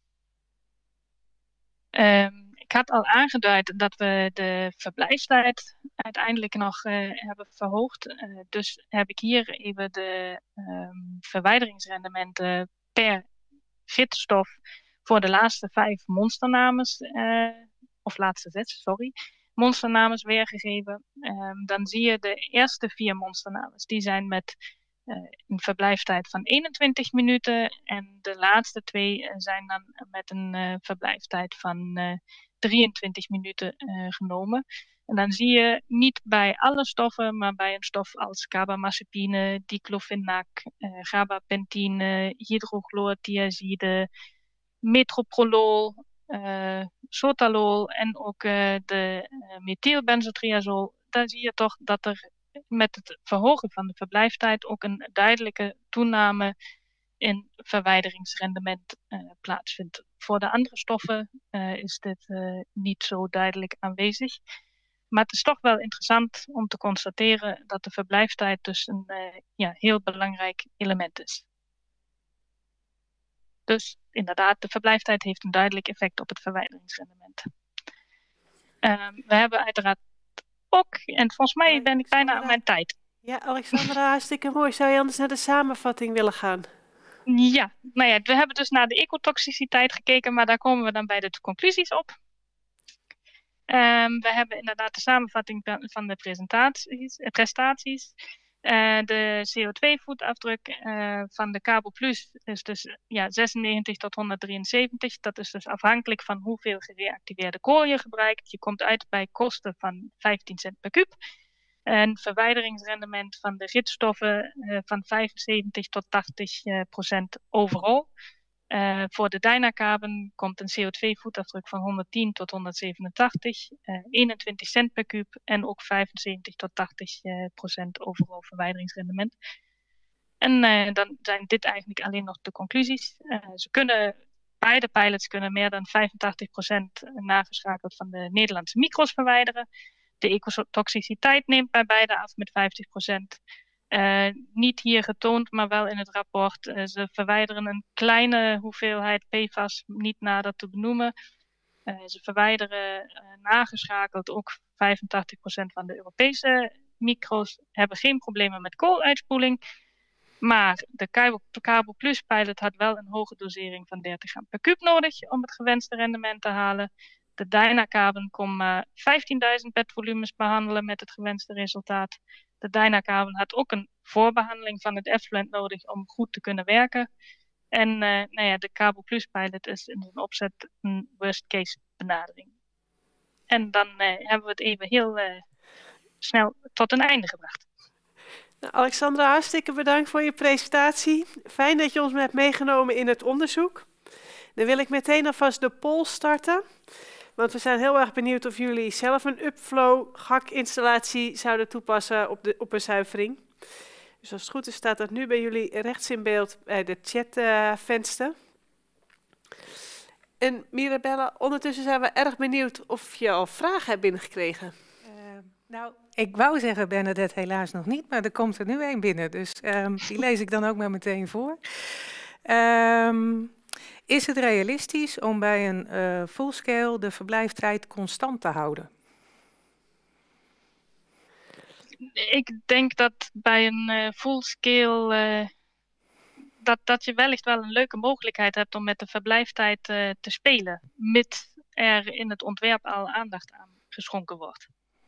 Um, ik had al aangeduid dat we de verblijfstijd uiteindelijk nog uh, hebben verhoogd. Uh, dus heb ik hier even de um, verwijderingsrendementen per gidsstof voor de laatste vijf monsternames, uh, of laatste zes, sorry, monsternames weergegeven. Um, dan zie je de eerste vier monsternames, die zijn met uh, een verblijftijd van eenentwintig minuten en de laatste twee uh, zijn dan met een uh, verblijftijd van uh, drieëntwintig minuten uh, genomen. En dan zie je niet bij alle stoffen, maar bij een stof als carbamazepine, diclofenac, uh, gabapentine, hydrochlorothiazide, metoprolol, uh, sotalol en ook uh, de uh, methylbenzotriazol. Daar zie je toch dat er met het verhogen van de verblijftijd ook een duidelijke toename in verwijderingsrendement uh, plaatsvindt. Voor de andere stoffen uh, is dit uh, niet zo duidelijk aanwezig. Maar het is toch wel interessant om te constateren dat de verblijfstijd dus een uh, ja, heel belangrijk element is. Dus inderdaad, de verblijftijd heeft een duidelijk effect op het verwijderingsrendement. Um, we hebben uiteraard ook, en volgens mij ben ik bijna aan mijn tijd. Ja, Alexandra, hartstikke mooi. Zou je anders naar de samenvatting willen gaan? Ja, nou ja, we hebben dus naar de ecotoxiciteit gekeken, maar daar komen we dan bij de conclusies op. Um, we hebben inderdaad de samenvatting van de presentaties, eh, prestaties. Uh, de C O twee voetafdruk uh, van de Cabo Plus is dus ja, zesennegentig tot honderddrieënzeventig. Dat is dus afhankelijk van hoeveel gereactiveerde kool je gebruikt. Je komt uit bij kosten van vijftien cent per kuub. En verwijderingsrendement van de gidsstoffen uh, van vijfenzeventig tot tachtig procent overal. Uh, voor de Dynacarben komt een C O twee voetafdruk van honderdtien tot honderdzevenentachtig, uh, eenentwintig cent per kuub en ook vijfenzeventig tot tachtig procent overal verwijderingsrendement. En uh, dan zijn dit eigenlijk alleen nog de conclusies. Uh, ze kunnen, beide pilots kunnen meer dan vijfentachtig procent nageschakeld van de Nederlandse micro's verwijderen. De ecotoxiciteit neemt bij beide af met vijftig procent. Uh, niet hier getoond, maar wel in het rapport. Uh, ze verwijderen een kleine hoeveelheid P F A S, niet nader te benoemen. Uh, ze verwijderen uh, nageschakeld ook vijfentachtig procent van de Europese micro's. Hebben geen problemen met kooluitspoeling. Maar de Cabo Plus pilot had wel een hoge dosering van dertig gram per kuub nodig om het gewenste rendement te halen. De Dynacarben kon maar vijftienduizend bedvolumes behandelen met het gewenste resultaat. De Dynacarben had ook een voorbehandeling van het effluent nodig om goed te kunnen werken. En uh, nou ja, de Cabo Plus pilot is in zijn opzet een worst case benadering. En dan uh, hebben we het even heel uh, snel tot een einde gebracht. Nou, Alexandra, hartstikke bedankt voor je presentatie. Fijn dat je ons hebt meegenomen in het onderzoek. Dan wil ik meteen alvast de poll starten. Want we zijn heel erg benieuwd of jullie zelf een Upflow G A C-installatie zouden toepassen op, de, op een zuivering. Dus als het goed is, staat dat nu bij jullie rechts in beeld bij de chatvenster. Uh, en Mirabella, ondertussen zijn we erg benieuwd of je al vragen hebt binnengekregen. Uh, nou, ik wou zeggen Bernadette helaas nog niet, maar er komt er nu één binnen. Dus um, die lees ik dan ook maar meteen voor. Um, is het realistisch om bij een uh, fullscale de verblijftijd constant te houden? Ik denk dat bij een uh, fullscale uh, dat, dat je wellicht wel een leuke mogelijkheid hebt om met de verblijftijd uh, te spelen, mits er in het ontwerp al aandacht aan geschonken wordt.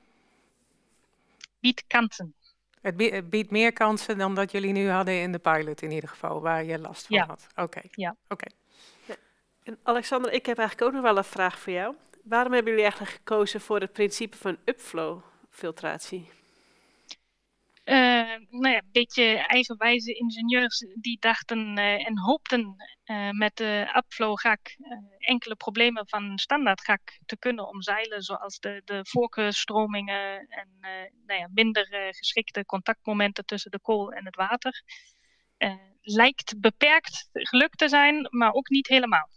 Biedt kansen. Het biedt meer kansen dan dat jullie nu hadden in de pilot in ieder geval, waar je last van ja. had. Oké. Okay. Ja. Okay. Ja. En Alexander, ik heb eigenlijk ook nog wel een vraag voor jou. Waarom hebben jullie eigenlijk gekozen voor het principe van upflow filtratie? Uh, nou ja, een beetje eigenwijze ingenieurs die dachten uh, en hoopten uh, met de upflow G A C uh, enkele problemen van standaard G A C te kunnen omzeilen, zoals de, de voorkeurstromingen en uh, nou ja, minder uh, geschikte contactmomenten tussen de kool en het water. Uh, lijkt beperkt gelukt te zijn, maar ook niet helemaal.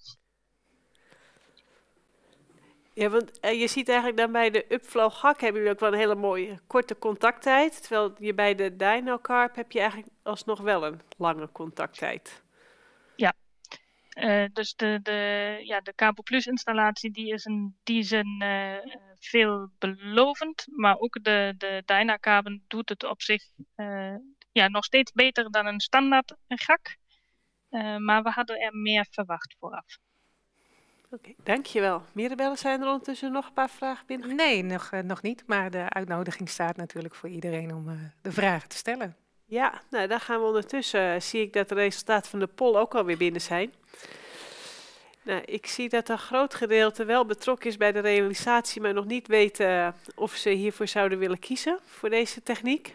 Ja, want uh, je ziet eigenlijk dan bij de Upflow G A C hebben jullie ook wel een hele mooie korte contacttijd. Terwijl je bij de DynoCarb heb je eigenlijk alsnog wel een lange contacttijd. Ja, uh, dus de, de, ja, de Cabo Plus installatie die is in die zin uh, veelbelovend. Maar ook de, de DynaCarb doet het op zich uh, ja, nog steeds beter dan een standaard G A C. Uh, maar we hadden er meer verwacht vooraf. Oké, okay, dankjewel. Mirabelle, zijn er ondertussen nog een paar vragen binnen? Nee, nog, uh, nog niet. Maar de uitnodiging staat natuurlijk voor iedereen om uh, de vragen te stellen. Ja, nou, dan gaan we ondertussen. Uh, zie ik dat de resultaten van de poll ook alweer binnen zijn. Nou, ik zie dat een groot gedeelte wel betrokken is bij de realisatie, maar nog niet weet uh, of ze hiervoor zouden willen kiezen, voor deze techniek.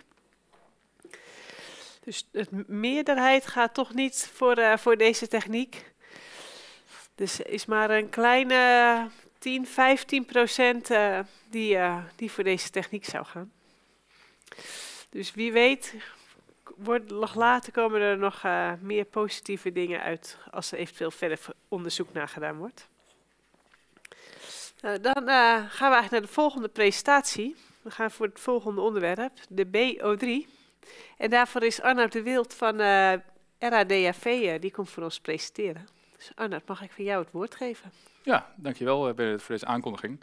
Dus de meerderheid gaat toch niet voor, uh, voor deze techniek. Dus er is maar een kleine tien, vijftien procent uh, die, uh, die voor deze techniek zou gaan. Dus wie weet, wordt, nog later komen er nog uh, meer positieve dingen uit als er eventueel verder onderzoek naar gedaan wordt. Nou, dan uh, gaan we eigenlijk naar de volgende presentatie. We gaan voor het volgende onderwerp, de B O drie. En daarvoor is Arnoud de Wild van uh, R A D A V, uh, die komt voor ons presenteren. Dus Arnoud, mag ik van jou het woord geven? Ja, dankjewel Bernadette voor deze aankondiging.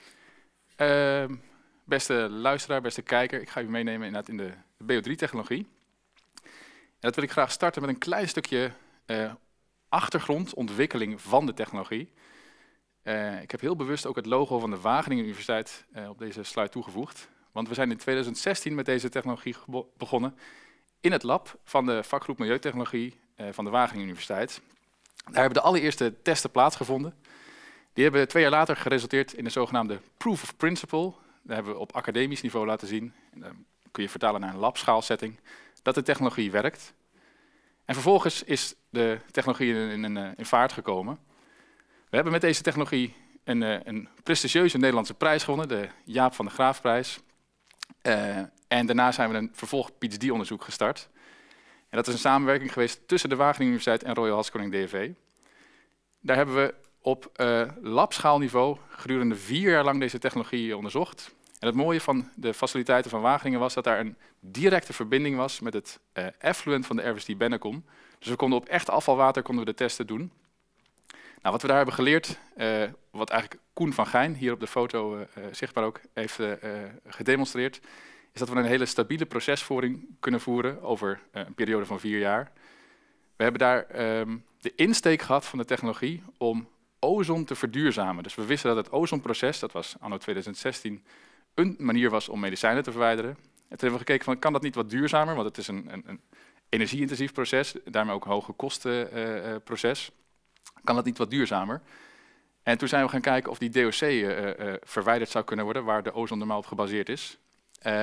Uh, beste luisteraar, beste kijker, ik ga u meenemen inderdaad in de, de B O drie technologie. En dat wil ik graag starten met een klein stukje uh, achtergrondontwikkeling van de technologie. Uh, ik heb heel bewust ook het logo van de Wageningen Universiteit uh, op deze slide toegevoegd. Want we zijn in twintig zestien met deze technologie begonnen in het lab van de vakgroep Milieutechnologie uh, van de Wageningen Universiteit. Daar hebben de allereerste testen plaatsgevonden. Die hebben twee jaar later geresulteerd in de zogenaamde Proof of Principle. Daar hebben we op academisch niveau laten zien, en dan kun je vertalen naar een labschaalsetting, dat de technologie werkt. En vervolgens is de technologie in, in, in, in vaart gekomen. We hebben met deze technologie een, een prestigieuze Nederlandse prijs gewonnen, de Jaap van de Graafprijs. Uh, en daarna zijn we een vervolg P H D-onderzoek gestart. En dat is een samenwerking geweest tussen de Wageningen Universiteit en Royal Haskoning D N V. Daar hebben we op uh, labschaalniveau gedurende vier jaar lang deze technologie onderzocht. En het mooie van de faciliteiten van Wageningen was dat daar een directe verbinding was met het uh, effluent van de R W S D Bennekom. Dus we konden op echt afvalwater konden we de testen doen. Nou, wat we daar hebben geleerd, uh, wat eigenlijk Koen van Gijn, hier op de foto uh, zichtbaar ook, heeft uh, gedemonstreerd, is dat we een hele stabiele procesvoering kunnen voeren over uh, een periode van vier jaar. We hebben daar um, de insteek gehad van de technologie om ozon te verduurzamen. Dus we wisten dat het ozonproces, dat was anno twintig zestien, een manier was om medicijnen te verwijderen. En toen hebben we gekeken van, kan dat niet wat duurzamer, want het is een, een, een energie-intensief proces, daarmee ook een hoge kosten uh, uh, proces. Kan dat niet wat duurzamer? En toen zijn we gaan kijken of die D O C uh, uh, verwijderd zou kunnen worden, waar de ozon normaal op gebaseerd is. Um,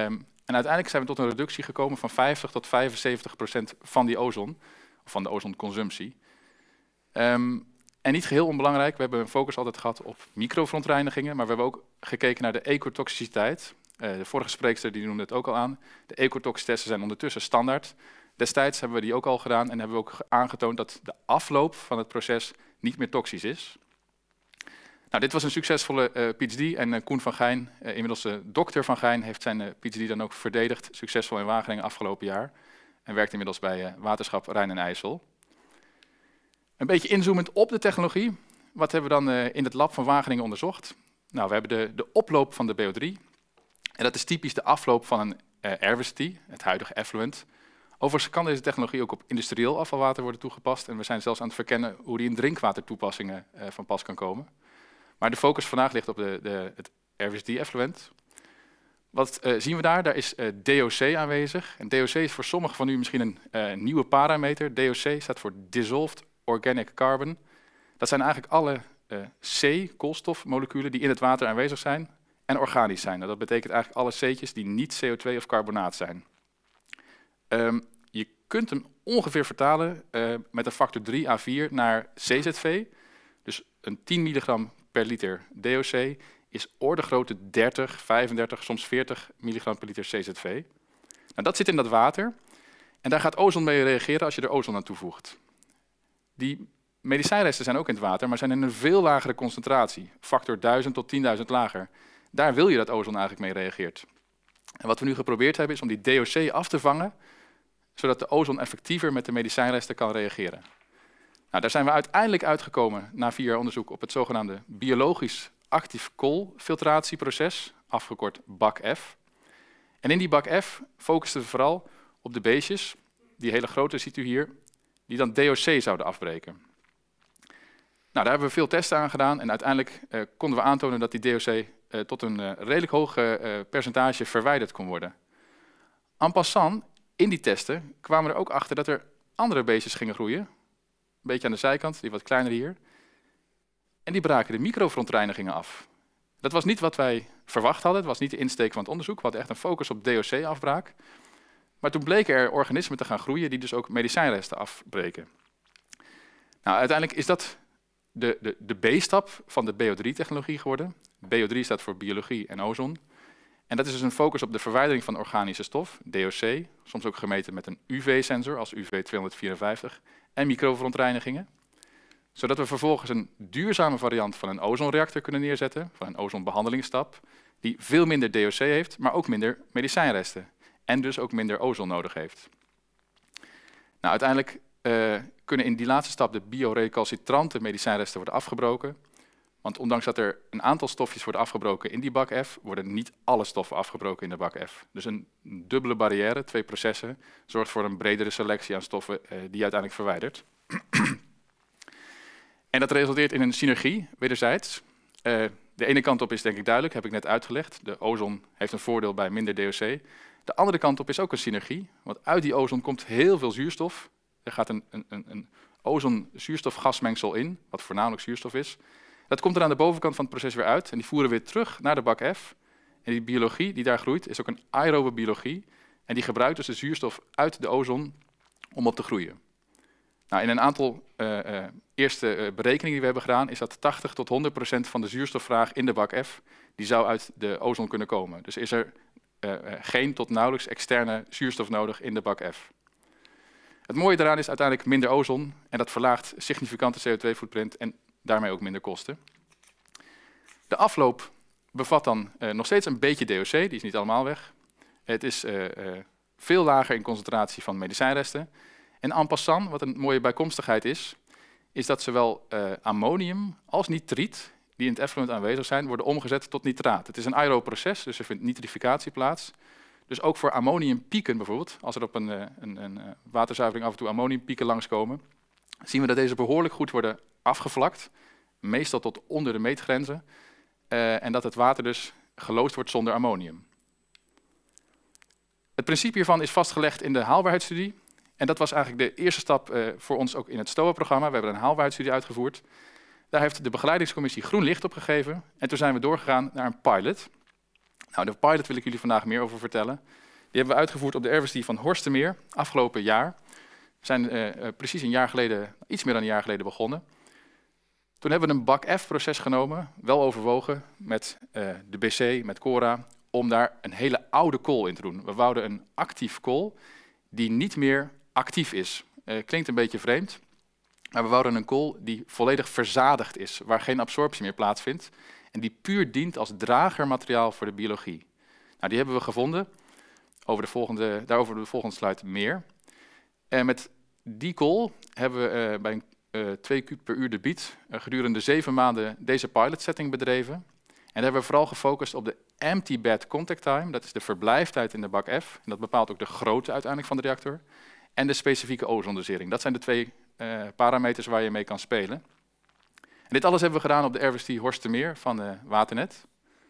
En uiteindelijk zijn we tot een reductie gekomen van vijftig tot vijfenzeventig procent van die ozon, of van de ozonconsumptie. Um, en niet geheel onbelangrijk, we hebben een focus altijd gehad op microverontreinigingen, maar we hebben ook gekeken naar de ecotoxiciteit. Uh, de vorige spreekster die noemde het ook al aan. De ecotoxtesten zijn ondertussen standaard. Destijds hebben we die ook al gedaan en hebben we ook aangetoond dat de afloop van het proces niet meer toxisch is. Nou, dit was een succesvolle uh, PhD en uh, Koen van Gijn, uh, inmiddels uh, dokter Van Gijn, heeft zijn uh, PhD dan ook verdedigd, succesvol in Wageningen afgelopen jaar. En werkt inmiddels bij uh, Waterschap Rijn en IJssel. Een beetje inzoomend op de technologie. Wat hebben we dan uh, in het lab van Wageningen onderzocht? Nou, we hebben de, de oploop van de B O drie. En dat is typisch de afloop van een uh, airvarsity, het huidige effluent. Overigens kan deze technologie ook op industrieel afvalwater worden toegepast. En we zijn zelfs aan het verkennen hoe die in drinkwatertoepassingen uh, van pas kan komen. Maar de focus vandaag ligt op de, de, het airvarsity-effluent. Wat uh, zien we daar? Daar is uh, D O C aanwezig. En D O C is voor sommigen van u misschien een uh, nieuwe parameter. D O C staat voor Dissolved Organic Carbon. Dat zijn eigenlijk alle uh, C-koolstofmoleculen die in het water aanwezig zijn en organisch zijn. Nou, dat betekent eigenlijk alle C'tjes die niet C O twee of carbonaat zijn. Um, je kunt hem ongeveer vertalen uh, met een factor drie à vier naar C Z V. Dus een tien milligram per liter D O C is ordegrootte dertig, vijfendertig, soms veertig milligram per liter C Z V. Nou, dat zit in dat water en daar gaat ozon mee reageren als je er ozon aan toevoegt. Die medicijnresten zijn ook in het water, maar zijn in een veel lagere concentratie. Factor duizend tot tienduizend lager. Daar wil je dat ozon eigenlijk mee reageert. En wat we nu geprobeerd hebben is om die D O C af te vangen, zodat de ozon effectiever met de medicijnresten kan reageren. Nou, daar zijn we uiteindelijk uitgekomen na vier jaar onderzoek op het zogenaamde biologisch actief koolfiltratieproces, afgekort B A C F. En in die B A C F focusten we vooral op de beestjes, die hele grote ziet u hier, die dan D O C zouden afbreken. Nou, daar hebben we veel testen aan gedaan en uiteindelijk uh, konden we aantonen dat die D O C uh, tot een uh, redelijk hoog uh, percentage verwijderd kon worden. En passant, in die testen kwamen we er ook achter dat er andere beestjes gingen groeien, een beetje aan de zijkant, die wat kleiner hier, en die braken de microverontreinigingen af. Dat was niet wat wij verwacht hadden, het was niet de insteek van het onderzoek, we hadden echt een focus op D O C-afbraak. Maar toen bleken er organismen te gaan groeien die dus ook medicijnresten afbreken. Nou, uiteindelijk is dat de, de, de B-stap van de B O drie technologie geworden. B O drie staat voor biologie en ozon. En dat is dus een focus op de verwijdering van organische stof, D O C, soms ook gemeten met een U V-sensor als U V tweehonderdvierenvijftig, en microverontreinigingen. Zodat we vervolgens een duurzame variant van een ozonreactor kunnen neerzetten, van een ozonbehandelingsstap, die veel minder D O C heeft, maar ook minder medicijnresten. En dus ook minder ozon nodig heeft. Nou, uiteindelijk uh, kunnen in die laatste stap de biorecalcitrante medicijnresten worden afgebroken. Want ondanks dat er een aantal stofjes worden afgebroken in die B A C F, worden niet alle stoffen afgebroken in de B A C F. Dus een dubbele barrière, twee processen, zorgt voor een bredere selectie aan stoffen uh, die je uiteindelijk verwijdert. En dat resulteert in een synergie, wederzijds. Uh, de ene kant op is denk ik duidelijk, heb ik net uitgelegd. De ozon heeft een voordeel bij minder D O C. De andere kant op is ook een synergie, want uit die ozon komt heel veel zuurstof. Er gaat een, een, een, een ozon-zuurstofgasmengsel in, wat voornamelijk zuurstof is. Dat komt er aan de bovenkant van het proces weer uit en die voeren weer terug naar de B A C F. En die biologie die daar groeit is ook een aerobe biologie en die gebruikt dus de zuurstof uit de ozon om op te groeien. Nou, in een aantal uh, uh, eerste uh, berekeningen die we hebben gedaan is dat tachtig tot honderd procent van de zuurstofvraag in de B A C F die zou uit de ozon kunnen komen. Dus is er Uh, uh, geen tot nauwelijks externe zuurstof nodig in de B A C F. Het mooie daaraan is uiteindelijk minder ozon en dat verlaagt significant de C O twee footprint en daarmee ook minder kosten. De afloop bevat dan uh, nog steeds een beetje D O C, die is niet allemaal weg. Het is uh, uh, veel lager in concentratie van medicijnresten. En en passant, wat een mooie bijkomstigheid is, is dat zowel uh, ammonium als nitriet die in het effluent aanwezig zijn, worden omgezet tot nitraat. Het is een aerobe proces, dus er vindt nitrificatie plaats. Dus ook voor ammoniumpieken bijvoorbeeld, als er op een, een, een waterzuivering af en toe ammoniumpieken langskomen, zien we dat deze behoorlijk goed worden afgevlakt, meestal tot onder de meetgrenzen, uh, en dat het water dus geloosd wordt zonder ammonium. Het principe hiervan is vastgelegd in de haalbaarheidsstudie. En dat was eigenlijk de eerste stap uh, voor ons ook in het STOA-programma. We hebben een haalbaarheidsstudie uitgevoerd. Daar heeft de begeleidingscommissie groen licht op gegeven. En toen zijn we doorgegaan naar een pilot. Nou, de pilot wil ik jullie vandaag meer over vertellen. Die hebben we uitgevoerd op de R W S T van Horstermeer afgelopen jaar. We zijn uh, uh, precies een jaar geleden, iets meer dan een jaar geleden begonnen. Toen hebben we een B A C-F-proces genomen, wel overwogen met uh, de B C, met Cora, om daar een hele oude kool in te doen. We wouden een actief kool die niet meer actief is. Uh, klinkt een beetje vreemd, maar we wouden een kool die volledig verzadigd is, waar geen absorptie meer plaatsvindt en die puur dient als dragermateriaal voor de biologie. Nou, die hebben we gevonden. Over de volgende, daarover de volgende slide meer. En met die kool hebben we uh, bij uh, twee kuub per uur debiet uh, gedurende zeven maanden deze pilot setting bedreven. En daar hebben we vooral gefocust op de empty bed contact time. Dat is de verblijftijd in de bak F. En dat bepaalt ook de grootte uiteindelijk van de reactor. En de specifieke ozondosering. Dat zijn de twee uh, parameters waar je mee kan spelen. En dit alles hebben we gedaan op de R W S T Horstermeer van uh, Waternet.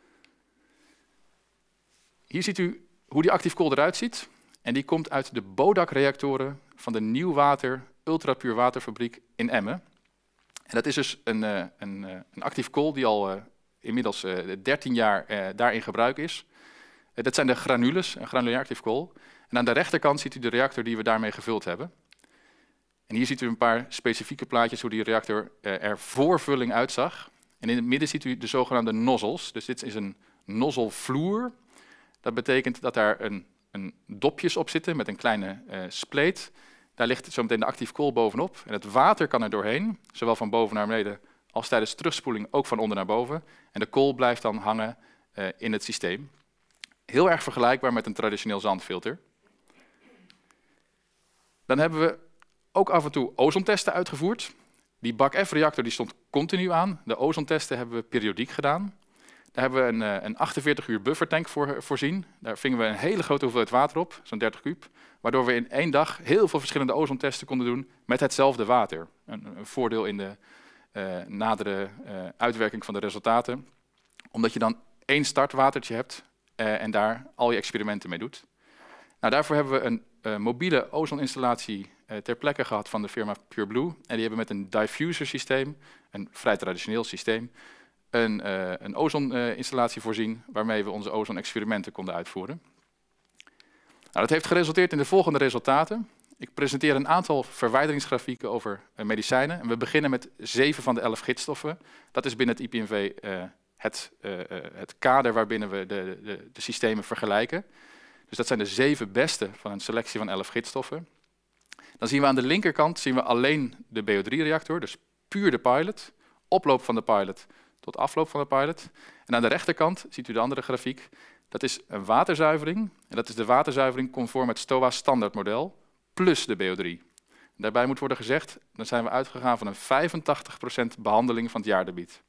Hier ziet u hoe die actief kool eruit ziet. En die komt uit de Bodak-reactoren van de Nieuwwater ultrapuur waterfabriek in Emmen. En dat is dus een, uh, een, uh, een actief kool die al uh, inmiddels uh, dertien jaar uh, daar in gebruik is. Uh, dat zijn de granules, een granulair actief kool. En aan de rechterkant ziet u de reactor die we daarmee gevuld hebben. En hier ziet u een paar specifieke plaatjes hoe die reactor uh, er voor vulling uitzag. En in het midden ziet u de zogenaamde nozzles. Dus dit is een nozzelvloer. Dat betekent dat daar een, een dopjes op zitten met een kleine uh, spleet. Daar ligt zometeen de actief kool bovenop. En het water kan er doorheen, zowel van boven naar beneden als tijdens terugspoeling ook van onder naar boven. En de kool blijft dan hangen uh, in het systeem. Heel erg vergelijkbaar met een traditioneel zandfilter. Dan hebben we ook af en toe ozontesten uitgevoerd. Die B A C F-reactor die stond continu aan. De ozontesten hebben we periodiek gedaan. Daar hebben we een, een achtenveertig uur buffertank voor voorzien. Daar vingen we een hele grote hoeveelheid water op, zo'n dertig kuub. Waardoor we in één dag heel veel verschillende ozontesten konden doen met hetzelfde water. Een, een voordeel in de uh, nadere uh, uitwerking van de resultaten. Omdat je dan één startwatertje hebt uh, en daar al je experimenten mee doet. Nou, daarvoor hebben we een uh, mobiele ozoninstallatie uh, ter plekke gehad van de firma PureBlue. En die hebben met een diffuser systeem, een vrij traditioneel systeem, een, uh, een ozoninstallatie uh, voorzien waarmee we onze ozonexperimenten konden uitvoeren. Nou, dat heeft geresulteerd in de volgende resultaten. Ik presenteer een aantal verwijderingsgrafieken over uh, medicijnen. En we beginnen met zeven van de elf gidsstoffen. Dat is binnen het I P N V uh, het, uh, uh, het kader waarbinnen we de, de, de systemen vergelijken. Dus dat zijn de zeven beste van een selectie van elf gidsstoffen. Dan zien we aan de linkerkant zien we alleen de B O drie reactor, dus puur de pilot. Oploop van de pilot tot afloop van de pilot. En aan de rechterkant ziet u de andere grafiek. Dat is een waterzuivering. En dat is de waterzuivering conform het STOA standaardmodel plus de B O drie. Daarbij moet worden gezegd, dan zijn we uitgegaan van een vijfentachtig procent behandeling van het jaardebiet.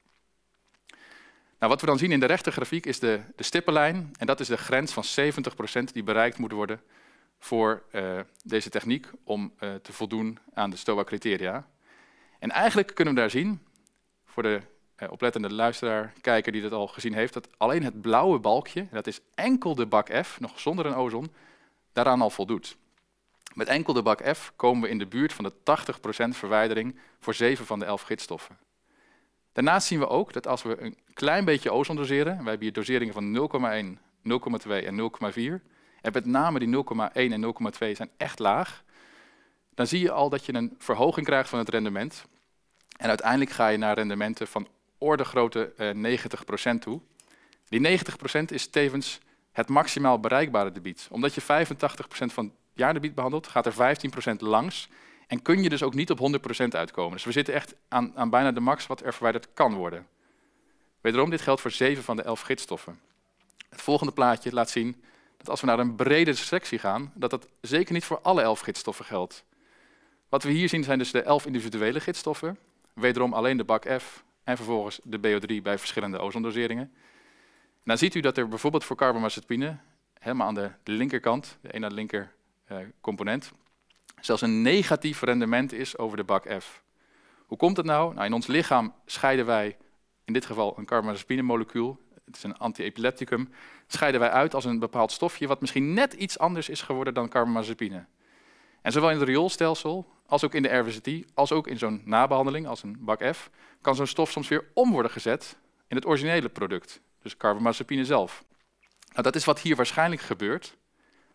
Nou, wat we dan zien in de rechtergrafiek is de, de stippenlijn. En dat is de grens van zeventig procent die bereikt moet worden voor uh, deze techniek om uh, te voldoen aan de STOA-criteria. En eigenlijk kunnen we daar zien, voor de uh, oplettende luisteraar, kijker die dat al gezien heeft, dat alleen het blauwe balkje, dat is enkel de B A C F, nog zonder een ozon, daaraan al voldoet. Met enkel de B A C F komen we in de buurt van de tachtig procent verwijdering voor zeven van de elf gidsstoffen. Daarnaast zien we ook dat als we een klein beetje ozon doseren, wij hebben hier doseringen van nul komma één, nul komma twee en nul komma vier, en met name die nul komma één en nul komma twee zijn echt laag, dan zie je al dat je een verhoging krijgt van het rendement. En uiteindelijk ga je naar rendementen van orde grootte uh, negentig procent toe. Die negentig procent is tevens het maximaal bereikbare debiet. Omdat je vijfentachtig procent van het jaardebiet behandelt, gaat er vijftien procent langs. En kun je dus ook niet op honderd procent uitkomen. Dus we zitten echt aan, aan bijna de max wat er verwijderd kan worden. Wederom, dit geldt voor zeven van de elf gidsstoffen. Het volgende plaatje laat zien dat als we naar een brede selectie gaan, dat dat zeker niet voor alle elf gidsstoffen geldt. Wat we hier zien zijn dus de elf individuele gidsstoffen. Wederom alleen de B A C F en vervolgens de B O drie bij verschillende ozondoseringen. En dan ziet u dat er bijvoorbeeld voor carbamazepine, helemaal aan de linkerkant, de ene linker uh, component, zelfs een negatief rendement is over de B A C F. Hoe komt het nou? Nou, in ons lichaam scheiden wij, in dit geval een carbamazepine molecuul, het is een antiepilepticum, scheiden wij uit als een bepaald stofje wat misschien net iets anders is geworden dan carbamazepine. En zowel in het rioolstelsel, als ook in de R W S T, als ook in zo'n nabehandeling als een B A C F, kan zo'n stof soms weer om worden gezet in het originele product, dus carbamazepine zelf. Nou, dat is wat hier waarschijnlijk gebeurt.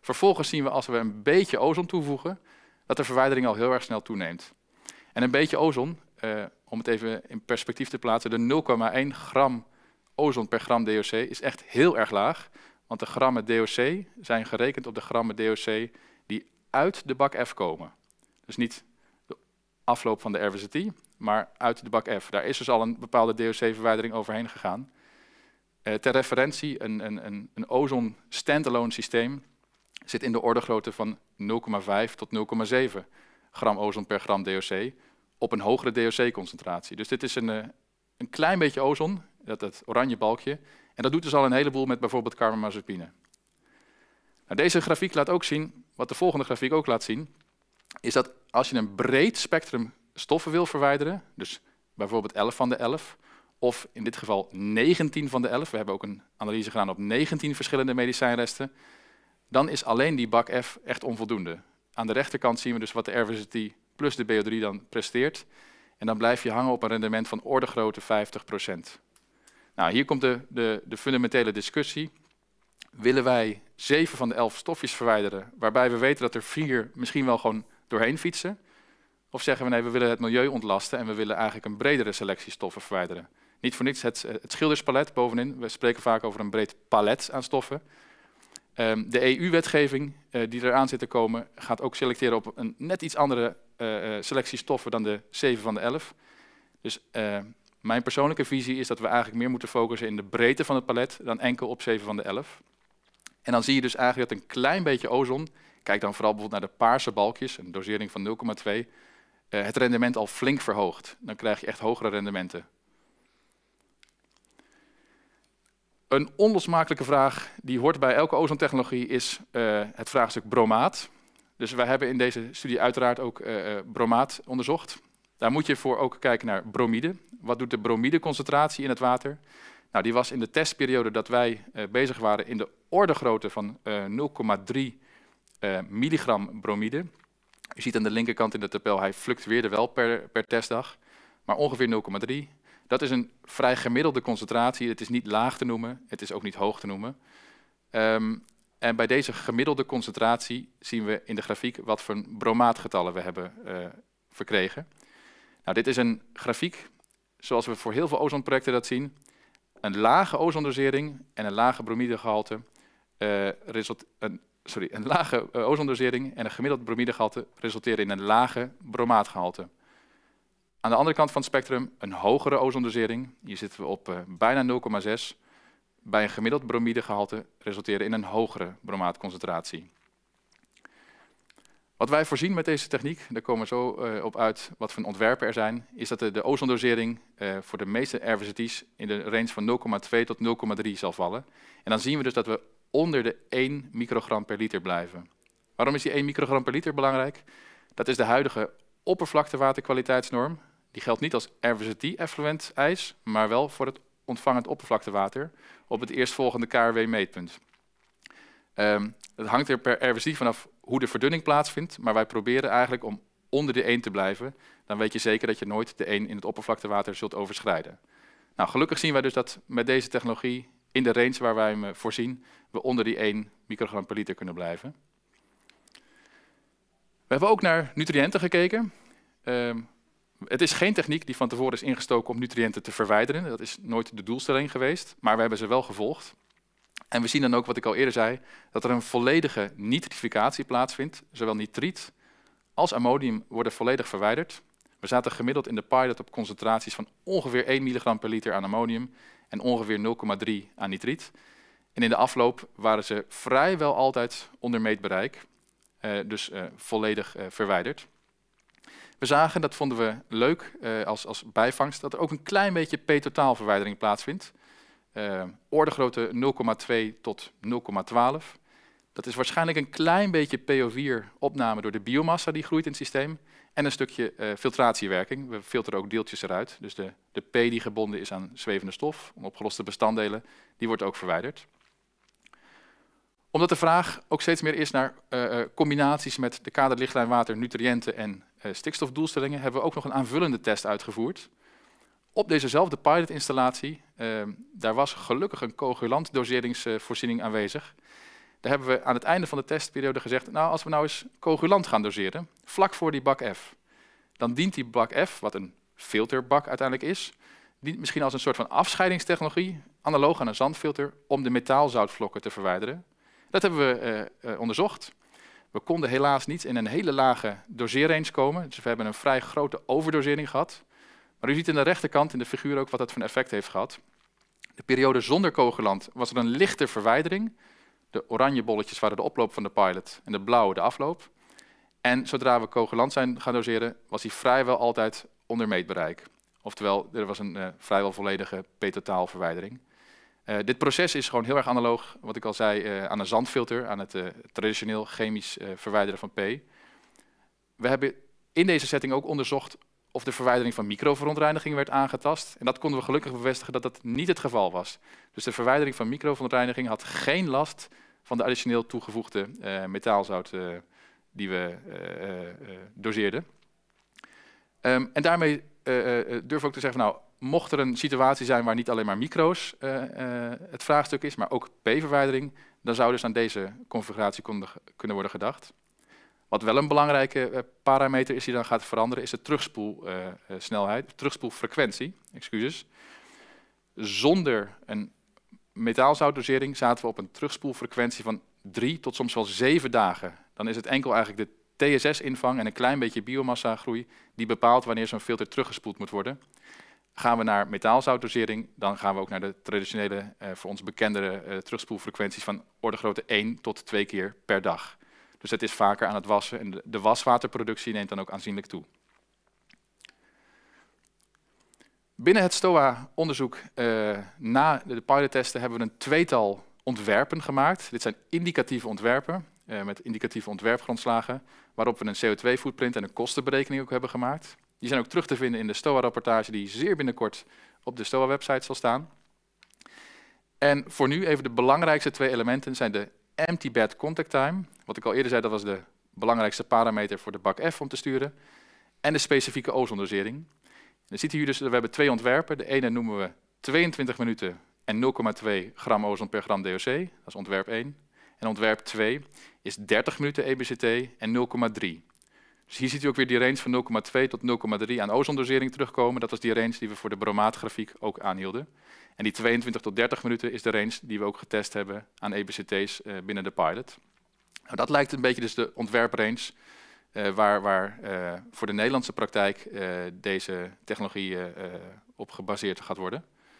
Vervolgens zien we als we een beetje ozon toevoegen, dat de verwijdering al heel erg snel toeneemt. En een beetje ozon, uh, om het even in perspectief te plaatsen, de nul komma één gram ozon per gram D O C is echt heel erg laag. Want de grammen D O C zijn gerekend op de grammen D O C die uit de bak F komen. Dus niet de afloop van de R V Z T, maar uit de bak F. Daar is dus al een bepaalde D O C-verwijdering overheen gegaan. Uh, ter referentie, een, een, een, een ozon standalone systeem zit in de ordegrootte van nul komma vijf tot nul komma zeven gram ozon per gram D O C op een hogere D O C-concentratie. Dus dit is een, uh, een klein beetje ozon, dat het oranje balkje. En dat doet dus al een heleboel met bijvoorbeeld carbamazepine. Nou, deze grafiek laat ook zien, wat de volgende grafiek ook laat zien, is dat als je een breed spectrum stoffen wil verwijderen, dus bijvoorbeeld elf van de elf, of in dit geval negentien van de elf, we hebben ook een analyse gedaan op negentien verschillende medicijnresten, dan is alleen die bak F echt onvoldoende. Aan de rechterkant zien we dus wat de R V Z T plus de B O drie dan presteert. En dan blijf je hangen op een rendement van ordegrootte vijftig procent. Nou, hier komt de, de, de fundamentele discussie. Willen wij zeven van de elf stofjes verwijderen, waarbij we weten dat er vier misschien wel gewoon doorheen fietsen? Of zeggen we nee, we willen het milieu ontlasten en we willen eigenlijk een bredere selectie stoffen verwijderen? Niet voor niets het, het schilderspalet bovenin. We spreken vaak over een breed palet aan stoffen. Um, de E U-wetgeving uh, die eraan zit te komen gaat ook selecteren op een net iets andere uh, uh, selectie stoffen dan de zeven van de elf. Dus uh, mijn persoonlijke visie is dat we eigenlijk meer moeten focussen in de breedte van het palet dan enkel op zeven van de elf. En dan zie je dus eigenlijk dat een klein beetje ozon, kijk dan vooral bijvoorbeeld naar de paarse balkjes, een dosering van nul komma twee, uh, het rendement al flink verhoogt. Dan krijg je echt hogere rendementen. Een onlosmakelijke vraag die hoort bij elke ozontechnologie is uh, het vraagstuk bromaat. Dus wij hebben in deze studie uiteraard ook uh, bromaat onderzocht. Daar moet je voor ook kijken naar bromide. Wat doet de bromideconcentratie in het water? Nou, die was in de testperiode dat wij uh, bezig waren in de ordegrootte van uh, nul komma drie uh, milligram bromide. Je ziet aan de linkerkant in de tabel, hij fluctueerde wel per, per testdag, maar ongeveer nul komma drie. Dat is een vrij gemiddelde concentratie. Het is niet laag te noemen, het is ook niet hoog te noemen. Um, en bij deze gemiddelde concentratie zien we in de grafiek wat voor bromaatgetallen we hebben uh, verkregen. Nou, dit is een grafiek zoals we voor heel veel ozonprojecten dat zien. Een lage ozondosering en een lage bromidegehalte, uh, result, een, sorry, een lage uh, ozondosering en een gemiddeld bromidegehalte resulteren in een lage bromaatgehalte. Aan de andere kant van het spectrum een hogere ozondosering. Hier zitten we op uh, bijna nul komma zes. Bij een gemiddeld bromidegehalte resulteren in een hogere bromaatconcentratie. Wat wij voorzien met deze techniek, daar komen we zo uh, op uit wat voor ontwerpen er zijn, is dat de, de ozondosering uh, voor de meeste R V Z T's in de range van nul komma twee tot nul komma drie zal vallen. En dan zien we dus dat we onder de één microgram per liter blijven. Waarom is die één microgram per liter belangrijk? Dat is de huidige oppervlaktewaterkwaliteitsnorm. Die geldt niet als R V Z T-effluent eis, maar wel voor het ontvangend oppervlaktewater op het eerstvolgende K R W-meetpunt. Um, het hangt er per R V Z T vanaf hoe de verdunning plaatsvindt, maar wij proberen eigenlijk om onder de één te blijven. Dan weet je zeker dat je nooit de één in het oppervlaktewater zult overschrijden. Nou, gelukkig zien wij dus dat met deze technologie, in de range waar wij hem voorzien, we onder die één microgram per liter kunnen blijven. We hebben ook naar nutriënten gekeken. Um, Het is geen techniek die van tevoren is ingestoken om nutriënten te verwijderen. Dat is nooit de doelstelling geweest, maar we hebben ze wel gevolgd. En we zien dan ook, wat ik al eerder zei, dat er een volledige nitrificatie plaatsvindt. Zowel nitriet als ammonium worden volledig verwijderd. We zaten gemiddeld in de pilot op concentraties van ongeveer één milligram per liter aan ammonium en ongeveer nul komma drie aan nitriet. En in de afloop waren ze vrijwel altijd onder meetbereik, uh, dus uh, volledig uh, verwijderd. We zagen, dat vonden we leuk uh, als, als bijvangst, dat er ook een klein beetje p-totaalverwijdering plaatsvindt. Uh, ordegrootte nul komma twee tot nul komma twaalf. Dat is waarschijnlijk een klein beetje P O vier opname door de biomassa die groeit in het systeem. En een stukje uh, filtratiewerking. We filteren ook deeltjes eruit. Dus de, de P die gebonden is aan zwevende stof, onopgeloste bestanddelen, die wordt ook verwijderd. Omdat de vraag ook steeds meer is naar uh, combinaties met de kaderrichtlijn water, nutriënten en uh, stikstofdoelstellingen, hebben we ook nog een aanvullende test uitgevoerd. Op dezezelfde pilotinstallatie, uh, daar was gelukkig een coagulantdoseringsvoorziening aanwezig. Daar hebben we aan het einde van de testperiode gezegd, nou, als we nou eens coagulant gaan doseren, vlak voor die bak F, dan dient die bak F, wat een filterbak uiteindelijk is, dient misschien als een soort van afscheidingstechnologie, analoog aan een zandfilter, om de metaalzoutvlokken te verwijderen. Dat hebben we uh, uh, onderzocht. We konden helaas niet in een hele lage doseerrange komen, dus we hebben een vrij grote overdosering gehad. Maar u ziet aan de rechterkant in de figuur ook wat dat voor een effect heeft gehad. De periode zonder coagulant was er een lichte verwijdering. De oranje bolletjes waren de oploop van de pilot en de blauwe de afloop. En zodra we coagulant zijn gaan doseren, was hij vrijwel altijd onder meetbereik. Oftewel, er was een uh, vrijwel volledige p-totaal verwijdering. Uh, dit proces is gewoon heel erg analoog, wat ik al zei, uh, aan een zandfilter, aan het uh, traditioneel chemisch uh, verwijderen van P. We hebben in deze setting ook onderzocht of de verwijdering van microverontreiniging werd aangetast. En dat konden we gelukkig bevestigen dat dat niet het geval was. Dus de verwijdering van microverontreiniging had geen last van de additioneel toegevoegde uh, metaalzout uh, die we uh, uh, uh, doseerden. Um, en daarmee uh, uh, durf ik ook te zeggen, van, nou, mocht er een situatie zijn waar niet alleen maar micro's uh, uh, het vraagstuk is, maar ook P-verwijdering, dan zou dus aan deze configuratie konden, kunnen worden gedacht. Wat wel een belangrijke uh, parameter is die dan gaat veranderen, is de terugspoelsnelheid, uh, uh, terugspoelfrequentie. Excuses. Zonder een metaalzoutdosering zaten we op een terugspoelfrequentie van drie tot soms wel zeven dagen. Dan is het enkel eigenlijk de T S S-invang en een klein beetje biomassa-groei die bepaalt wanneer zo'n filter teruggespoeld moet worden. Gaan we naar metaalzoutdosering, dan gaan we ook naar de traditionele, uh, voor ons bekendere uh, terugspoelfrequenties van orde grootte één tot twee keer per dag. Dus het is vaker aan het wassen en de, de waswaterproductie neemt dan ook aanzienlijk toe. Binnen het STOA-onderzoek uh, na de pilottesten hebben we een tweetal ontwerpen gemaakt. Dit zijn indicatieve ontwerpen uh, met indicatieve ontwerpgrondslagen, waarop we een C O twee footprint en een kostenberekening ook hebben gemaakt. Die zijn ook terug te vinden in de STOA-rapportage die zeer binnenkort op de STOA-website zal staan. En voor nu even de belangrijkste twee elementen zijn de empty bed contact time. Wat ik al eerder zei, dat was de belangrijkste parameter voor de bak F om te sturen. En de specifieke ozondosering. Dan ziet u dus, we hebben twee ontwerpen. De ene noemen we tweeëntwintig minuten en nul komma twee gram ozon per gram D O C. Dat is ontwerp één. En ontwerp twee is dertig minuten E B C T en nul komma drie. Dus hier ziet u ook weer die range van nul komma twee tot nul komma drie aan ozondosering terugkomen. Dat was die range die we voor de bromaatgrafiek ook aanhielden. En die tweeëntwintig tot dertig minuten is de range die we ook getest hebben aan E B C T's uh, binnen de pilot. Nou, dat lijkt een beetje dus de ontwerprange uh, waar, waar uh, voor de Nederlandse praktijk uh, deze technologie uh, uh, op gebaseerd gaat worden.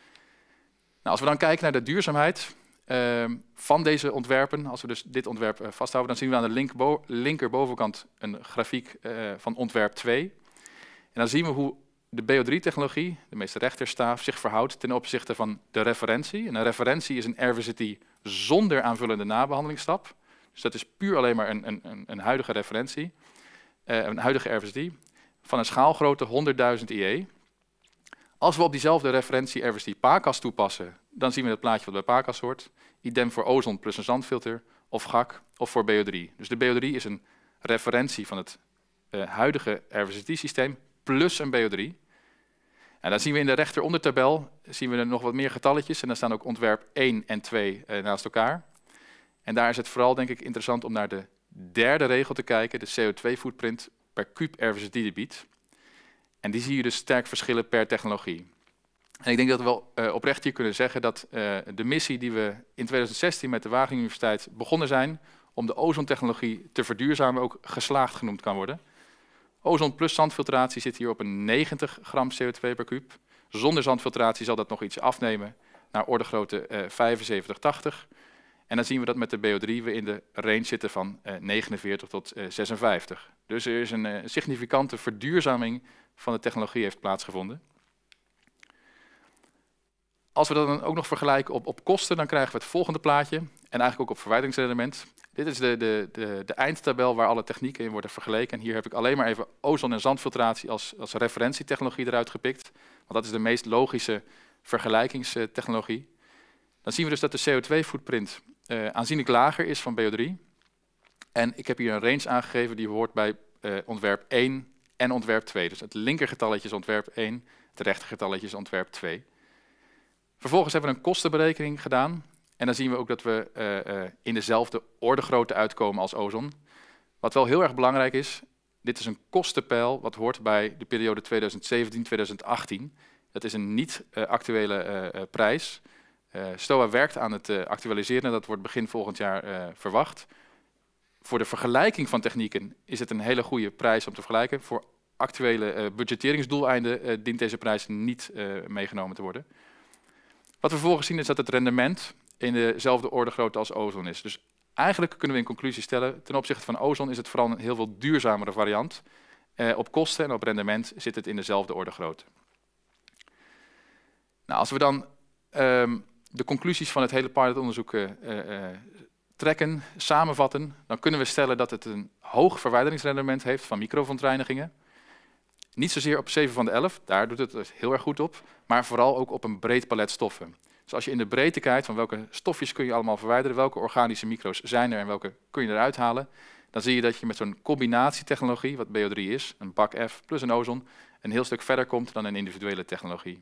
Nou, als we dan kijken naar de duurzaamheid uh, van deze ontwerpen, als we dus dit ontwerp uh, vasthouden, dan zien we aan de link bo- linkerbovenkant een grafiek uh, van ontwerp twee. En dan zien we hoe de B O drie technologie, de meeste rechterstaaf, zich verhoudt ten opzichte van de referentie. En een referentie is een R V Z T zonder aanvullende nabehandelingsstap. Dus dat is puur alleen maar een, een, een huidige referentie, uh, een huidige R V Z T, van een schaalgrootte honderdduizend I E. Als we op diezelfde referentie R V Z T PACAS toepassen, dan zien we het plaatje wat bij PACAS hoort. Idem voor ozon plus een zandfilter, of G A C, of voor B O drie. Dus de B O drie is een referentie van het uh, huidige R V Z T-systeem plus een B O drie. En dan zien we in de rechterondertabel zien we er nog wat meer getalletjes. En dan staan ook ontwerp één en twee uh, naast elkaar. En daar is het vooral denk ik interessant om naar de derde regel te kijken, de C O twee footprint per kuub R V Z T-debiet. En die zie je dus sterk verschillen per technologie. En ik denk dat we wel uh, oprecht hier kunnen zeggen dat uh, de missie die we in tweeduizend zestien met de Wageningen Universiteit begonnen zijn om de ozontechnologie te verduurzamen ook geslaagd genoemd kan worden. Ozon plus zandfiltratie zit hier op een negentig gram C O twee per kuub. Zonder zandfiltratie zal dat nog iets afnemen naar orde grootte uh, vijfenzeventig, tachtig. En dan zien we dat met de B O drie we in de range zitten van uh, negenenveertig tot uh, zesenvijftig. Dus er is een uh, significante verduurzaming van de technologie heeft plaatsgevonden. Als we dat dan ook nog vergelijken op, op kosten, dan krijgen we het volgende plaatje. En eigenlijk ook op verwijderingsrendement. Dit is de, de, de, de eindtabel waar alle technieken in worden vergeleken. En hier heb ik alleen maar even ozon- en zandfiltratie als, als referentietechnologie eruit gepikt. Want dat is de meest logische vergelijkingstechnologie. Dan zien we dus dat de C O twee footprint uh, aanzienlijk lager is van B O drie. En ik heb hier een range aangegeven die hoort bij uh, ontwerp één en ontwerp twee. Dus het linkergetalletje is ontwerp één, het rechtergetalletje is ontwerp twee. Vervolgens hebben we een kostenberekening gedaan. En dan zien we ook dat we uh, uh, in dezelfde ordegrootte uitkomen als ozon. Wat wel heel erg belangrijk is, dit is een kostenpeil wat hoort bij de periode tweeduizend zeventien tot tweeduizend achttien. Dat is een niet uh, actuele uh, uh, prijs. Uh, STOA werkt aan het uh, actualiseren, dat wordt begin volgend jaar uh, verwacht. Voor de vergelijking van technieken is het een hele goede prijs om te vergelijken. Voor actuele uh, budgetteringsdoeleinden uh, dient deze prijs niet uh, meegenomen te worden. Wat we vervolgens zien is dat het rendement in dezelfde ordegrootte als ozon is. Dus eigenlijk kunnen we in conclusie stellen, ten opzichte van ozon is het vooral een heel veel duurzamere variant. Uh, op kosten en op rendement zit het in dezelfde ordegrootte. Nou, als we dan um, de conclusies van het hele pilotonderzoek uh, uh, trekken, samenvatten, dan kunnen we stellen dat het een hoog verwijderingsrendement heeft van microverontreinigingen. Niet zozeer op zeven van de elf, daar doet het heel erg goed op, maar vooral ook op een breed palet stoffen. Dus als je in de breedte kijkt van welke stofjes kun je allemaal verwijderen, welke organische micro's zijn er en welke kun je eruit halen, dan zie je dat je met zo'n combinatietechnologie, wat B O drie is, een B A C F plus een ozon, een heel stuk verder komt dan een individuele technologie.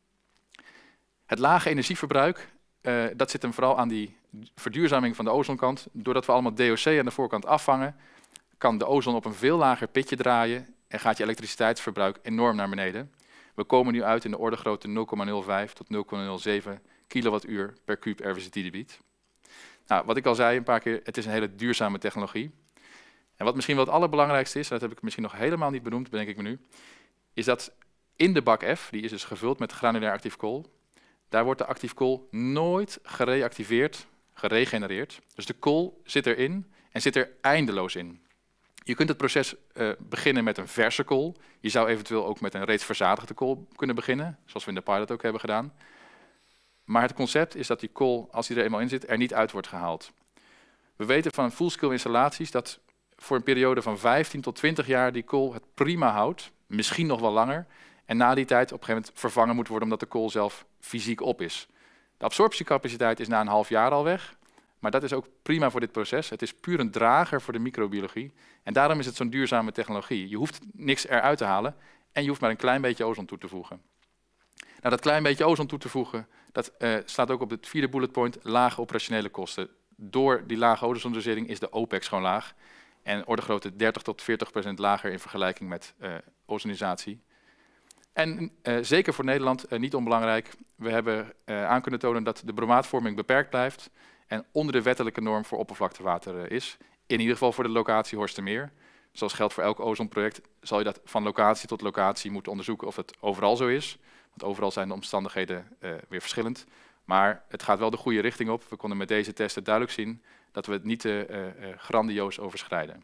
Het lage energieverbruik, uh, dat zit hem vooral aan die verduurzaming van de ozonkant. Doordat we allemaal D O C aan de voorkant afvangen, kan de ozon op een veel lager pitje draaien en gaat je elektriciteitsverbruik enorm naar beneden. We komen nu uit in de ordegrootte nul komma nul vijf tot nul komma nul zeven kilowattuur per kuub R V C T-debiet. Nou, wat ik al zei een paar keer, het is een hele duurzame technologie. En wat misschien wel het allerbelangrijkste is, en dat heb ik misschien nog helemaal niet benoemd, bedenk ik me nu, is dat in de B A C F, die is dus gevuld met granulair actief kool, daar wordt de actief kool nooit gereactiveerd, geregenereerd. Dus de kool zit erin en zit er eindeloos in. Je kunt het proces uh, beginnen met een verse kool. Je zou eventueel ook met een reeds verzadigde kool kunnen beginnen, zoals we in de pilot ook hebben gedaan. Maar het concept is dat die kool, als die er eenmaal in zit, er niet uit wordt gehaald. We weten van full-scale installaties dat voor een periode van vijftien tot twintig jaar die kool het prima houdt, misschien nog wel langer. En na die tijd op een gegeven moment vervangen moet worden omdat de kool zelf fysiek op is. De absorptiecapaciteit is na een half jaar al weg. Maar dat is ook prima voor dit proces. Het is puur een drager voor de microbiologie. En daarom is het zo'n duurzame technologie. Je hoeft niks eruit te halen en je hoeft maar een klein beetje ozon toe te voegen. Nou, dat klein beetje ozon toe te voegen, dat uh, slaat ook op het vierde bullet point, lage operationele kosten. Door die lage ozondosering is de OPEX gewoon laag. En ordegrootte dertig tot veertig procent lager in vergelijking met uh, ozonisatie. En uh, zeker voor Nederland, uh, niet onbelangrijk, we hebben uh, aan kunnen tonen dat de bromaatvorming beperkt blijft en onder de wettelijke norm voor oppervlaktewater uh, is. In ieder geval voor de locatie Horstermeer. Zoals geldt voor elk ozonproject, zal je dat van locatie tot locatie moeten onderzoeken of het overal zo is. Want overal zijn de omstandigheden uh, weer verschillend. Maar het gaat wel de goede richting op. We konden met deze testen duidelijk zien dat we het niet uh, uh, grandioos overschrijden.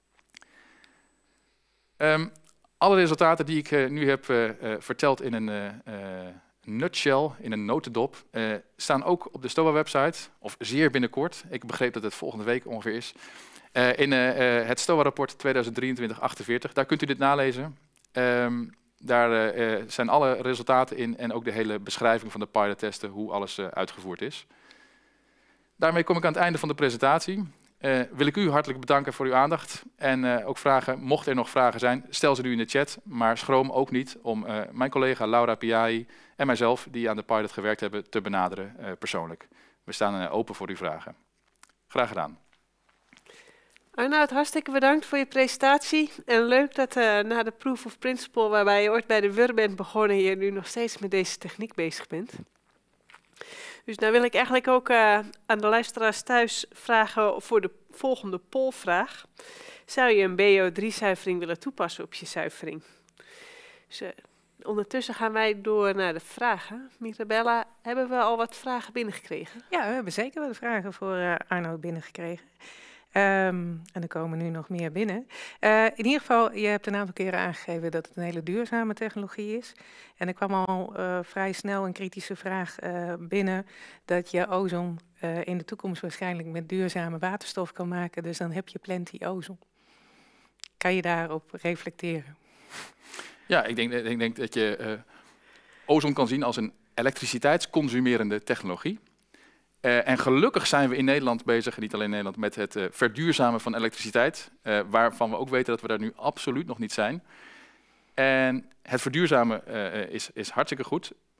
Um, alle resultaten die ik uh, nu heb uh, uh, verteld in een uh, uh, nutshell, in een notendop, uh, staan ook op de STOA-website, of zeer binnenkort. Ik begreep dat het volgende week ongeveer is. Uh, in uh, uh, het STOA-rapport tweeduizend drieëntwintig achtenveertig, daar kunt u dit nalezen. Um, daar uh, zijn alle resultaten in en ook de hele beschrijving van de pilottesten, hoe alles uh, uitgevoerd is. Daarmee kom ik aan het einde van de presentatie. Uh, wil ik u hartelijk bedanken voor uw aandacht en uh, ook vragen, mocht er nog vragen zijn, stel ze nu in de chat, maar schroom ook niet om uh, mijn collega Laura Piai en mijzelf, die aan de pilot gewerkt hebben, te benaderen uh, persoonlijk. We staan uh, open voor uw vragen. Graag gedaan. Arnoud, hartstikke bedankt voor je presentatie. En leuk dat uh, na de proof of principle, waarbij je ooit bij de W U R bent begonnen, je nu nog steeds met deze techniek bezig bent. Dus nou wil ik eigenlijk ook uh, aan de luisteraars thuis vragen voor de volgende polvraag. Zou je een B O drie zuivering willen toepassen op je zuivering? Dus, uh, ondertussen gaan wij door naar de vragen. Mirabella, hebben we al wat vragen binnengekregen? Ja, we hebben zeker wat vragen voor uh, Arnoud binnengekregen. Um, en er komen nu nog meer binnen. Uh, in ieder geval, je hebt een aantal keren aangegeven dat het een hele duurzame technologie is. En er kwam al uh, vrij snel een kritische vraag uh, binnen dat je ozon uh, in de toekomst waarschijnlijk met duurzame waterstof kan maken. Dus dan heb je plenty ozon. Kan je daarop reflecteren? Ja, ik denk, ik denk dat je uh, ozon kan zien als een elektriciteitsconsumerende technologie. Uh, en gelukkig zijn we in Nederland bezig, en niet alleen in Nederland, met het uh, verduurzamen van elektriciteit. Uh, waarvan we ook weten dat we daar nu absoluut nog niet zijn. En het verduurzamen uh, is, is hartstikke goed.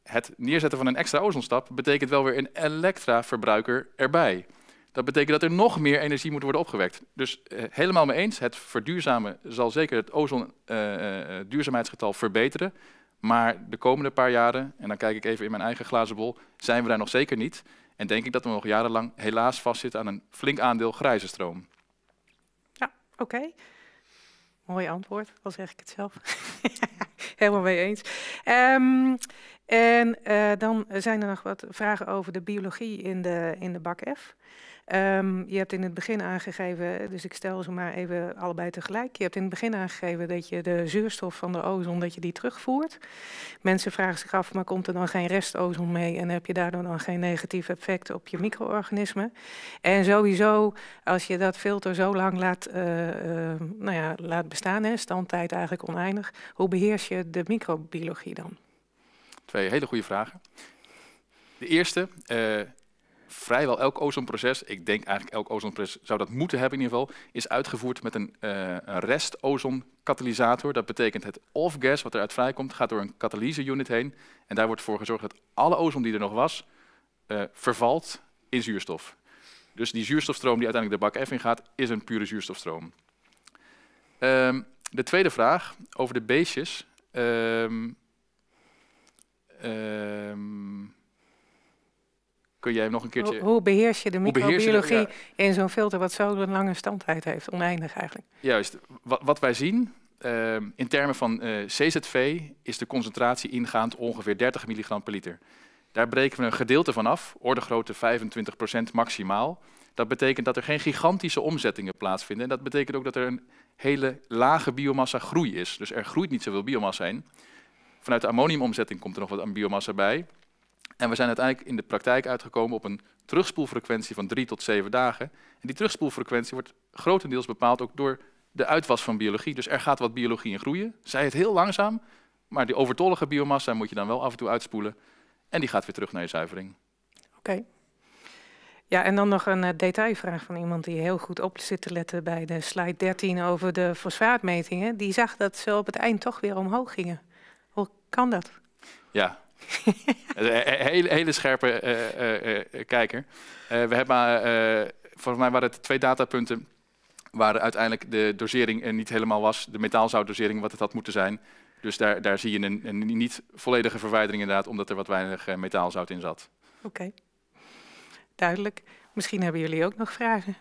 het neerzetten van een extra ozonstap betekent wel weer een elektraverbruiker erbij. Dat betekent dat er nog meer energie moet worden opgewekt. Dus uh, helemaal mee eens, het verduurzamen zal zeker het ozonduurzaamheidsgetal uh, uh, verbeteren. Maar de komende paar jaren, en dan kijk ik even in mijn eigen glazen bol, zijn we daar nog zeker niet. En denk ik dat we nog jarenlang helaas vastzitten aan een flink aandeel grijze stroom. Ja, oké. Okay. Mooi antwoord, al zeg ik het zelf. Helemaal mee eens. Um, en uh, dan zijn er nog wat vragen over de biologie in de, in de bak F. Um, je hebt in het begin aangegeven, dus ik stel ze maar even allebei tegelijk. Je hebt in het begin aangegeven dat je de zuurstof van de ozon, dat je die terugvoert. Mensen vragen zich af, maar komt er dan geen restozon mee en heb je daardoor dan geen negatief effect op je micro-organismen? En sowieso, als je dat filter zo lang laat, uh, uh, nou ja, laat bestaan, hè, standtijd eigenlijk oneindig, hoe beheers je de microbiologie dan? Twee hele goede vragen. De eerste, uh, vrijwel elk ozonproces, ik denk eigenlijk elk ozonproces zou dat moeten hebben in ieder geval, is uitgevoerd met een, uh, een rest-ozonkatalysator. Dat betekent het off-gas wat eruit vrijkomt, gaat door een katalyse-unit heen. En daar wordt voor gezorgd dat alle ozon die er nog was, uh, vervalt in zuurstof. Dus die zuurstofstroom die uiteindelijk de bak F in gaat, is een pure zuurstofstroom. Um, de tweede vraag over de beestjes. Um, um, Kun jij nog een keertje... Hoe, hoe beheers je de microbiologie ja. in zo'n filter wat zo'n lange standtijd heeft, oneindig eigenlijk? Juist. Wat, wat wij zien, uh, in termen van uh, C Z V, is de concentratie ingaand ongeveer dertig milligram per liter. Daar breken we een gedeelte van af, ordegrootte vijfentwintig procent maximaal. Dat betekent dat er geen gigantische omzettingen plaatsvinden. En dat betekent ook dat er een hele lage biomassa groei is. Dus er groeit niet zoveel biomassa in. Vanuit de ammoniumomzetting komt er nog wat aan biomassa bij. En we zijn uiteindelijk in de praktijk uitgekomen op een terugspoelfrequentie van drie tot zeven dagen. En die terugspoelfrequentie wordt grotendeels bepaald ook door de uitwas van biologie. Dus er gaat wat biologie in groeien. Zij het heel langzaam, maar die overtollige biomassa moet je dan wel af en toe uitspoelen. En die gaat weer terug naar je zuivering. Oké. Okay. Ja, en dan nog een uh, detailvraag van iemand die heel goed op zit te letten bij de slide dertien over de fosfaatmetingen. Die zag dat ze op het eind toch weer omhoog gingen. Hoe kan dat? Ja. Een hele, hele scherpe uh, uh, uh, kijker. Uh, we hebben, uh, volgens mij waren het twee datapunten waar uiteindelijk de dosering uh, niet helemaal was. De metaalzoutdosering wat het had moeten zijn. Dus daar, daar zie je een, een niet volledige verwijdering inderdaad, omdat er wat weinig uh, metaalzout in zat. Oké, okay. Duidelijk. Misschien hebben jullie ook nog vragen.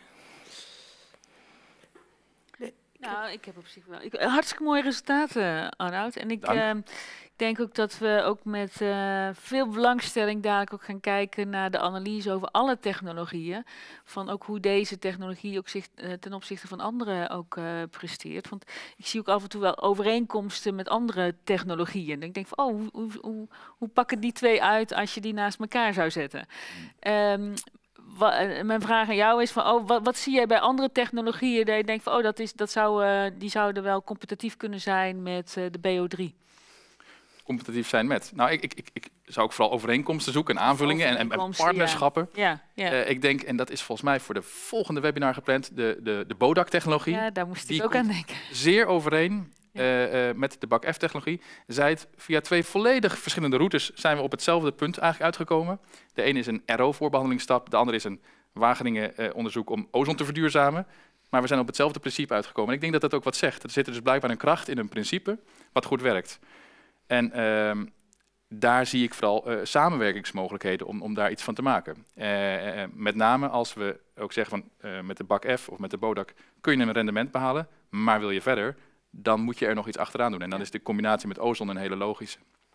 Nou, ik heb op zich wel... Ik, hartstikke mooie resultaten, Arnoud. En ik uh, denk ook dat we ook met uh, veel belangstelling dadelijk ook gaan kijken naar de analyse over alle technologieën. Van ook hoe deze technologie ook zich, uh, ten opzichte van andere ook uh, presteert. Want ik zie ook af en toe wel overeenkomsten met andere technologieën. En ik denk van, oh, hoe, hoe, hoe, hoe pakken die twee uit als je die naast elkaar zou zetten? Um, Wat, mijn vraag aan jou is van, oh, wat, wat zie jij bij andere technologieën dat je denkt van, oh, dat is, dat zou, uh, die zouden wel competitief kunnen zijn met uh, de B O drie? Competitief zijn met? Nou, ik, ik, ik, ik zou ook vooral overeenkomsten zoeken en aanvullingen en, en, en partnerschappen. Ja. Ja, ja. Uh, ik denk, en dat is volgens mij voor de volgende webinar gepland, de, de, de BODAC-technologie. Ja, daar moest ik ook aan denken. Zeer overeen. Ja. Uh, uh, met de bak F-technologie. Zij het via twee volledig verschillende routes zijn we op hetzelfde punt eigenlijk uitgekomen. De ene is een R O-voorbehandelingsstap, de andere is een Wageningen-onderzoek uh, om ozon te verduurzamen. Maar we zijn op hetzelfde principe uitgekomen. En ik denk dat dat ook wat zegt. Er zit dus blijkbaar een kracht in een principe wat goed werkt. En uh, daar zie ik vooral uh, samenwerkingsmogelijkheden om, om daar iets van te maken. Uh, uh, met name als we ook zeggen van uh, met de bak F of met de BODAC kun je een rendement behalen, maar wil je verder, dan moet je er nog iets achteraan doen. En dan is de combinatie met ozon een hele logische.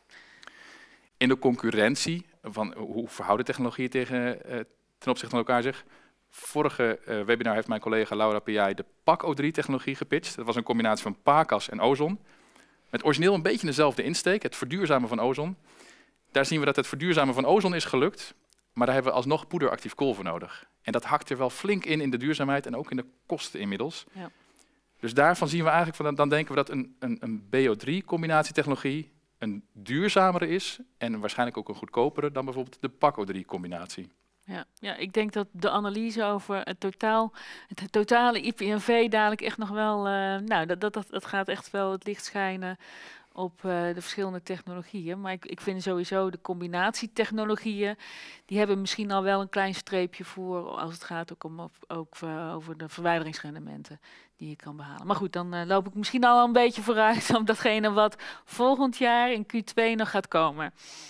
In de concurrentie, van hoe verhouden technologieën tegen, uh, ten opzichte van elkaar zich. Vorige uh, webinar heeft mijn collega Laura Piai de P A C O drie technologie gepitcht. Dat was een combinatie van P A C A S en ozon. Met origineel een beetje dezelfde insteek, het verduurzamen van ozon. Daar zien we dat het verduurzamen van ozon is gelukt, maar daar hebben we alsnog poederactief kool voor nodig. En dat hakt er wel flink in in de duurzaamheid en ook in de kosten inmiddels. Ja. Dus daarvan zien we eigenlijk, van, dan denken we dat een, een, een B O drie combinatietechnologie een duurzamere is en waarschijnlijk ook een goedkopere dan bijvoorbeeld de P A C O drie combinatie. Ja, ja, ik denk dat de analyse over het, totaal, het totale I P N V dadelijk echt nog wel, uh, nou, dat, dat, dat, dat gaat echt wel het licht schijnen op uh, de verschillende technologieën. Maar ik, ik vind sowieso de combinatietechnologieën, die hebben misschien al wel een klein streepje voor als het gaat ook om ook, uh, over de verwijderingsrendementen die je kan behalen. Maar goed, dan uh, loop ik misschien al een beetje vooruit op datgene wat volgend jaar in Q twee nog gaat komen.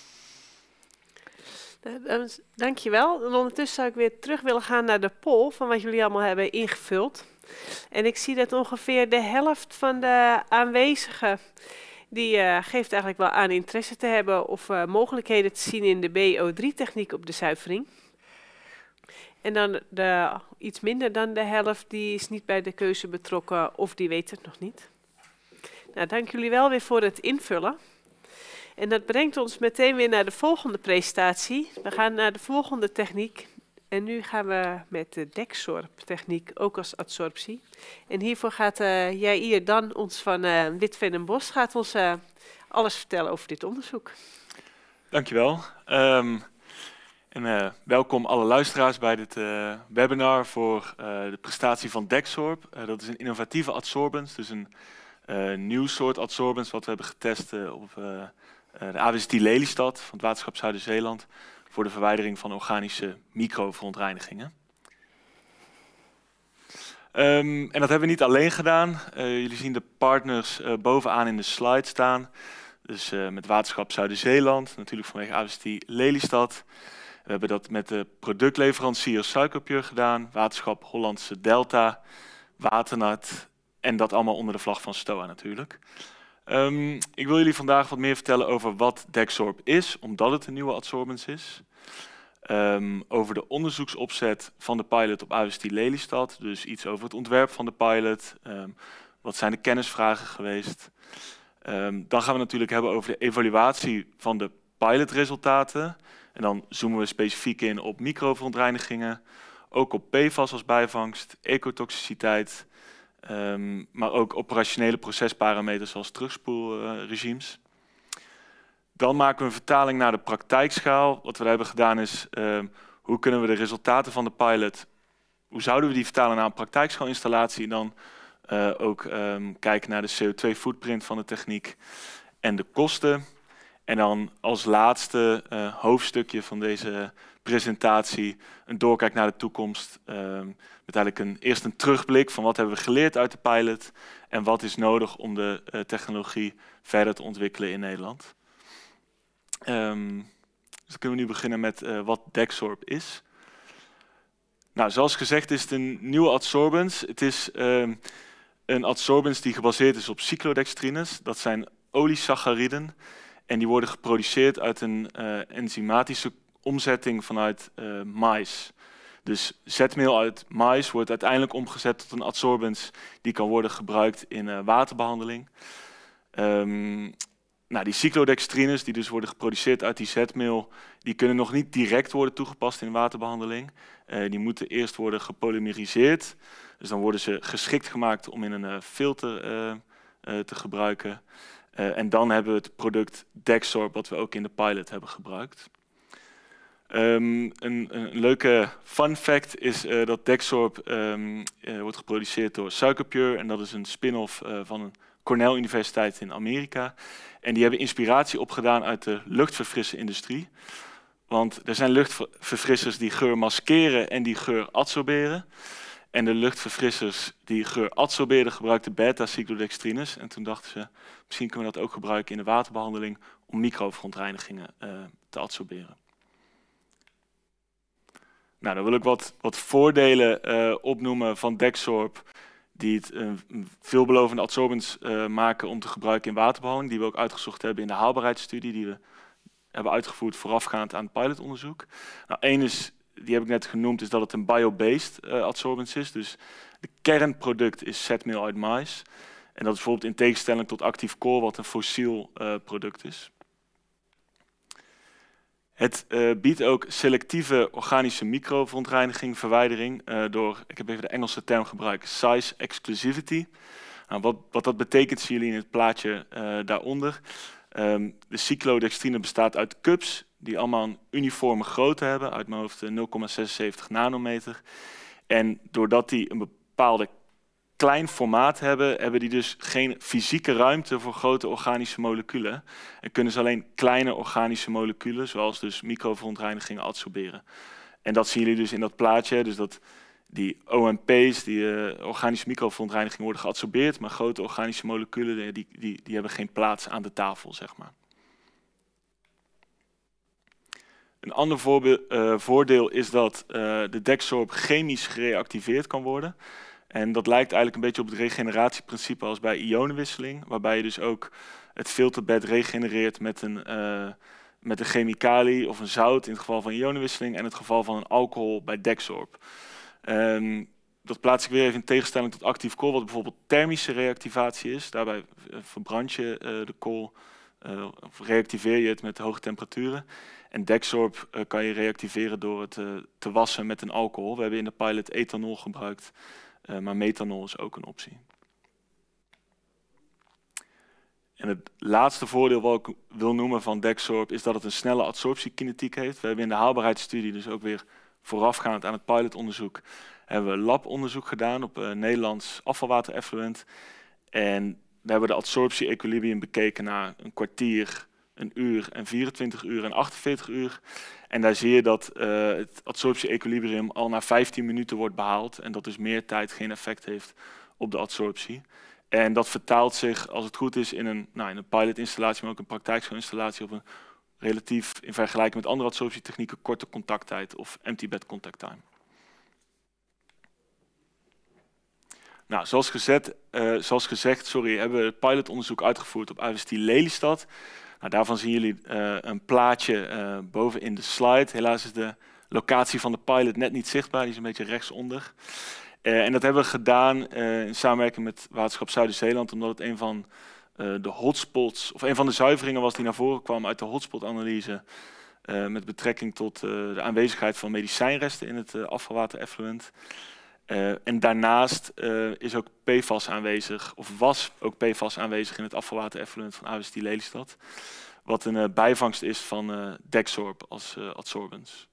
Dankjewel. En ondertussen zou ik weer terug willen gaan naar de poll van wat jullie allemaal hebben ingevuld. En ik zie dat ongeveer de helft van de aanwezigen, die uh, geeft eigenlijk wel aan interesse te hebben of uh, mogelijkheden te zien in de B O drie techniek op de zuivering. En dan de, iets minder dan de helft, die is niet bij de keuze betrokken of die weet het nog niet. Nou, dank jullie wel weer voor het invullen. En dat brengt ons meteen weer naar de volgende presentatie. We gaan naar de volgende techniek. En nu gaan we met de Dexorp-techniek, ook als adsorptie. En hiervoor gaat uh, Jair Dan, ons van uh, Witven en Bos, gaat ons uh, alles vertellen over dit onderzoek. Dankjewel. Um, en uh, welkom alle luisteraars bij dit uh, webinar voor uh, de prestatie van Dexorp. Uh, dat is een innovatieve adsorbens, dus een uh, nieuw soort adsorbens wat we hebben getest uh, op uh, uh, de A W S T Lelystad van het Waterschap Zuider-Zeeland voor de verwijdering van organische microverontreinigingen. Um, en dat hebben we niet alleen gedaan. Uh, jullie zien de partners uh, bovenaan in de slide staan. Dus uh, met Waterschap Zuider-Zeeland, natuurlijk vanwege A W S T Lelystad. We hebben dat met de productleverancier Suikerpure gedaan, Waterschap Hollandse Delta, Waternat en dat allemaal onder de vlag van STOA natuurlijk. Um, ik wil jullie vandaag wat meer vertellen over wat Dexorp is, omdat het een nieuwe adsorbens is. Um, over de onderzoeksopzet van de pilot op A W S T Lelystad, dus iets over het ontwerp van de pilot. Um, wat zijn de kennisvragen geweest? Um, dan gaan we natuurlijk hebben over de evaluatie van de pilotresultaten. En dan zoomen we specifiek in op microverontreinigingen, ook op P F A S als bijvangst, ecotoxiciteit, um, maar ook operationele procesparameters zoals terugspoelregimes. Dan maken we een vertaling naar de praktijkschaal. Wat we hebben gedaan is, um, hoe kunnen we de resultaten van de pilot, hoe zouden we die vertalen naar een praktijkschaalinstallatie en dan uh, ook um, kijken naar de C O twee footprint van de techniek en de kosten. En dan als laatste uh, hoofdstukje van deze presentatie een doorkijk naar de toekomst. Uh, met eigenlijk een, eerst een terugblik van wat hebben we geleerd uit de pilot en wat is nodig om de uh, technologie verder te ontwikkelen in Nederland. Um, dus dan kunnen we nu beginnen met uh, wat Dexorp is. Nou, zoals gezegd is het een nieuwe adsorbens. Het is um, een adsorbens die gebaseerd is op cyclodextrines. Dat zijn oliesacchariden. En die worden geproduceerd uit een uh, enzymatische omzetting vanuit uh, mais. Dus zetmeel uit mais wordt uiteindelijk omgezet tot een adsorbens die kan worden gebruikt in uh, waterbehandeling. Um, nou, die cyclodextrines die dus worden geproduceerd uit die zetmeel, die kunnen nog niet direct worden toegepast in waterbehandeling. Uh, die moeten eerst worden gepolymeriseerd. Dus dan worden ze geschikt gemaakt om in een uh, filter uh, uh, te gebruiken. Uh, en dan hebben we het product Dexorp, wat we ook in de pilot hebben gebruikt. Um, een, een leuke fun fact is uh, dat Dexorp um, uh, wordt geproduceerd door Suikerpure. En dat is een spin-off uh, van een Cornell Universiteit in Amerika. En die hebben inspiratie opgedaan uit de luchtverfrisserindustrie. Want er zijn luchtverfrissers die geur maskeren en die geur adsorberen. En de luchtverfrissers die geur adsorbeerden gebruikten beta-cyclodextrines. En toen dachten ze, misschien kunnen we dat ook gebruiken in de waterbehandeling om microverontreinigingen uh, te adsorberen. Nou, dan wil ik wat, wat voordelen uh, opnoemen van Dexorp die het uh, een veelbelovende adsorbens uh, maken om te gebruiken in waterbehandeling, die we ook uitgezocht hebben in de haalbaarheidsstudie die we hebben uitgevoerd voorafgaand aan het pilotonderzoek. Nou, één is, die heb ik net genoemd, is dat het een bio-based uh, adsorbens is. Dus de kernproduct is zetmeel uit mais. En dat is bijvoorbeeld in tegenstelling tot actief kool, wat een fossiel uh, product is. Het uh, biedt ook selectieve organische microverontreiniging, verwijdering, uh, door, ik heb even de Engelse term gebruikt, size exclusivity. Nou, wat, wat dat betekent zien jullie in het plaatje uh, daaronder. Um, de cyclodextrine bestaat uit cups, die allemaal een uniforme grootte hebben, uit mijn hoofd nul komma zesenzeventig nanometer. En doordat die een bepaalde klein formaat hebben, hebben die dus geen fysieke ruimte voor grote organische moleculen. En kunnen ze alleen kleine organische moleculen, zoals dus microverontreinigingen, absorberen. En dat zien jullie dus in dat plaatje. Dus dat die O M P's, die uh, organische microverontreinigingen, worden geabsorbeerd, maar grote organische moleculen die, die, die hebben geen plaats aan de tafel, zeg maar. Een ander voorbeeld, uh, voordeel is dat uh, de Dexorb chemisch gereactiveerd kan worden. En dat lijkt eigenlijk een beetje op het regeneratieprincipe als bij ionenwisseling, waarbij je dus ook het filterbed regenereert met een, uh, met een chemicalie of een zout in het geval van ionenwisseling en in het geval van een alcohol bij Dexorb. Um, dat plaats ik weer even in tegenstelling tot actief kool, wat bijvoorbeeld thermische reactivatie is. Daarbij uh, verbrand je uh, de kool, uh, of reactiveer je het met hoge temperaturen. En Dexorb uh, kan je reactiveren door het uh, te wassen met een alcohol. We hebben in de pilot ethanol gebruikt, uh, maar methanol is ook een optie. En het laatste voordeel wat ik wil noemen van Dexorb is dat het een snelle absorptiekinetiek heeft. We hebben in de haalbaarheidsstudie dus ook weer voorafgaand aan het pilotonderzoek hebben we labonderzoek gedaan op uh, Nederlands afvalwatereffluent. En we hebben de absorptie-equilibrium bekeken na een kwartier, een uur en vierentwintig uur en achtenveertig uur. En daar zie je dat uh, het absorptie-equilibrium al na vijftien minuten wordt behaald. En dat dus meer tijd geen effect heeft op de absorptie. En dat vertaalt zich, als het goed is, in een, nou, in een pilotinstallatie, maar ook een praktijkschool-installatie op een relatief, in vergelijking met andere absorptietechnieken, korte contacttijd of empty bed contact time. Nou, zoals, gezet, uh, zoals gezegd sorry, hebben we het pilotonderzoek uitgevoerd op Universiteit Lelystad. Nou, daarvan zien jullie uh, een plaatje uh, boven in de slide. Helaas is de locatie van de pilot net niet zichtbaar, die is een beetje rechtsonder. Uh, en dat hebben we gedaan uh, in samenwerking met Waterschap Zuider-Zeeland, omdat het een van uh, de hotspots, of een van de zuiveringen was die naar voren kwam uit de hotspot-analyse uh, met betrekking tot uh, de aanwezigheid van medicijnresten in het uh, afvalwatereffluent. Uh, en daarnaast uh, is ook P F A S aanwezig, of was ook P F A S aanwezig in het afvalwatereffluent van Universiteit Lelystad, wat een uh, bijvangst is van uh, Dexorb als uh, adsorbens.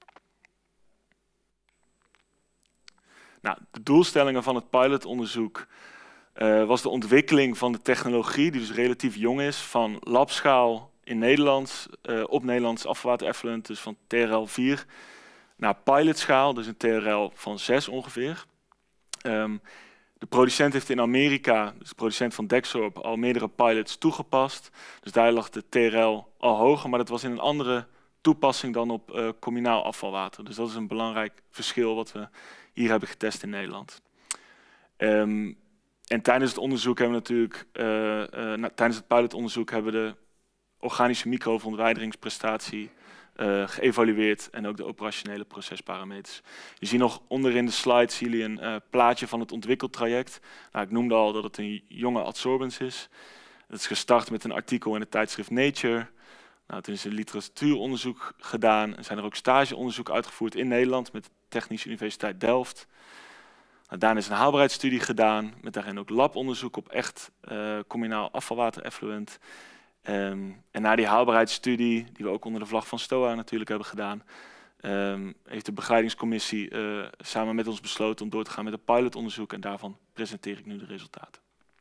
Nou, de doelstellingen van het pilotonderzoek uh, was de ontwikkeling van de technologie, die dus relatief jong is, van labschaal in Nederland, uh, op Nederlands afvalwatereffluent, dus van T R L vier, naar pilotschaal, dus een T R L van zes ongeveer. Um, de producent heeft in Amerika, dus de producent van Dexorb, al meerdere pilots toegepast. Dus daar lag de T R L al hoger, maar dat was in een andere toepassing dan op uh, communaal afvalwater. Dus dat is een belangrijk verschil wat we hier hebben getest in Nederland. Um, en tijdens het onderzoek hebben we natuurlijk, uh, uh, na, tijdens het pilotonderzoek hebben we de organische microverontreinigingprestatie Uh, geëvalueerd en ook de operationele procesparameters. Je ziet nog onderin de slide zien jullie een uh, plaatje van het ontwikkeltraject. Nou, ik noemde al dat het een jonge adsorbens is. Het is gestart met een artikel in het tijdschrift Nature. Nou, toen is een literatuuronderzoek gedaan en zijn er ook stageonderzoek uitgevoerd in Nederland met de Technische Universiteit Delft. Nou, daarna is een haalbaarheidsstudie gedaan met daarin ook labonderzoek op echt uh, communaal afvalwatereffluent. Um, en na die haalbaarheidsstudie, die we ook onder de vlag van STOA natuurlijk hebben gedaan, um, heeft de begeleidingscommissie uh, samen met ons besloten om door te gaan met een pilotonderzoek en daarvan presenteer ik nu de resultaten.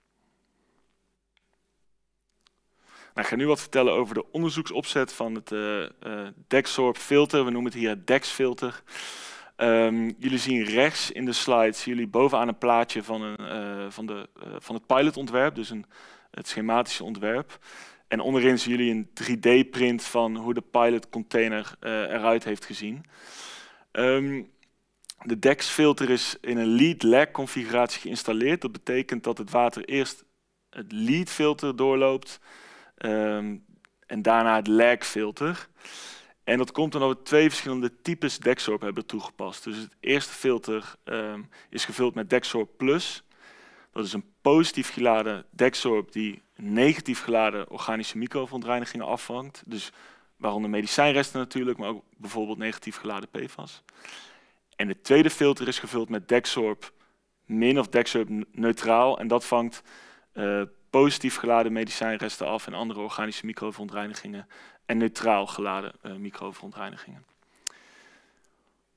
Nou, ik ga nu wat vertellen over de onderzoeksopzet van het uh, uh, Dexorb filter. We noemen het hier het Dex-filter. Um, jullie zien rechts in de slides jullie bovenaan een plaatje van, een, uh, van, de, uh, van het pilotontwerp, dus een, het schematische ontwerp. En onderin zien jullie een drie D print van hoe de pilot container uh, eruit heeft gezien. Um, de Dex-filter is in een lead-lag configuratie geïnstalleerd. Dat betekent dat het water eerst het lead-filter doorloopt um, en daarna het lag-filter. En dat komt omdat we twee verschillende types Dexorb hebben toegepast. Dus het eerste filter um, is gevuld met Dexorb Plus. Dat is een positief geladen Dexorb die negatief geladen organische microverontreinigingen afvangt. Dus waaronder medicijnresten natuurlijk, maar ook bijvoorbeeld negatief geladen P F A S. En het tweede filter is gevuld met Dexorb min of Dexorb neutraal. En dat vangt uh, positief geladen medicijnresten af en andere organische microverontreinigingen. En neutraal geladen uh, microverontreinigingen.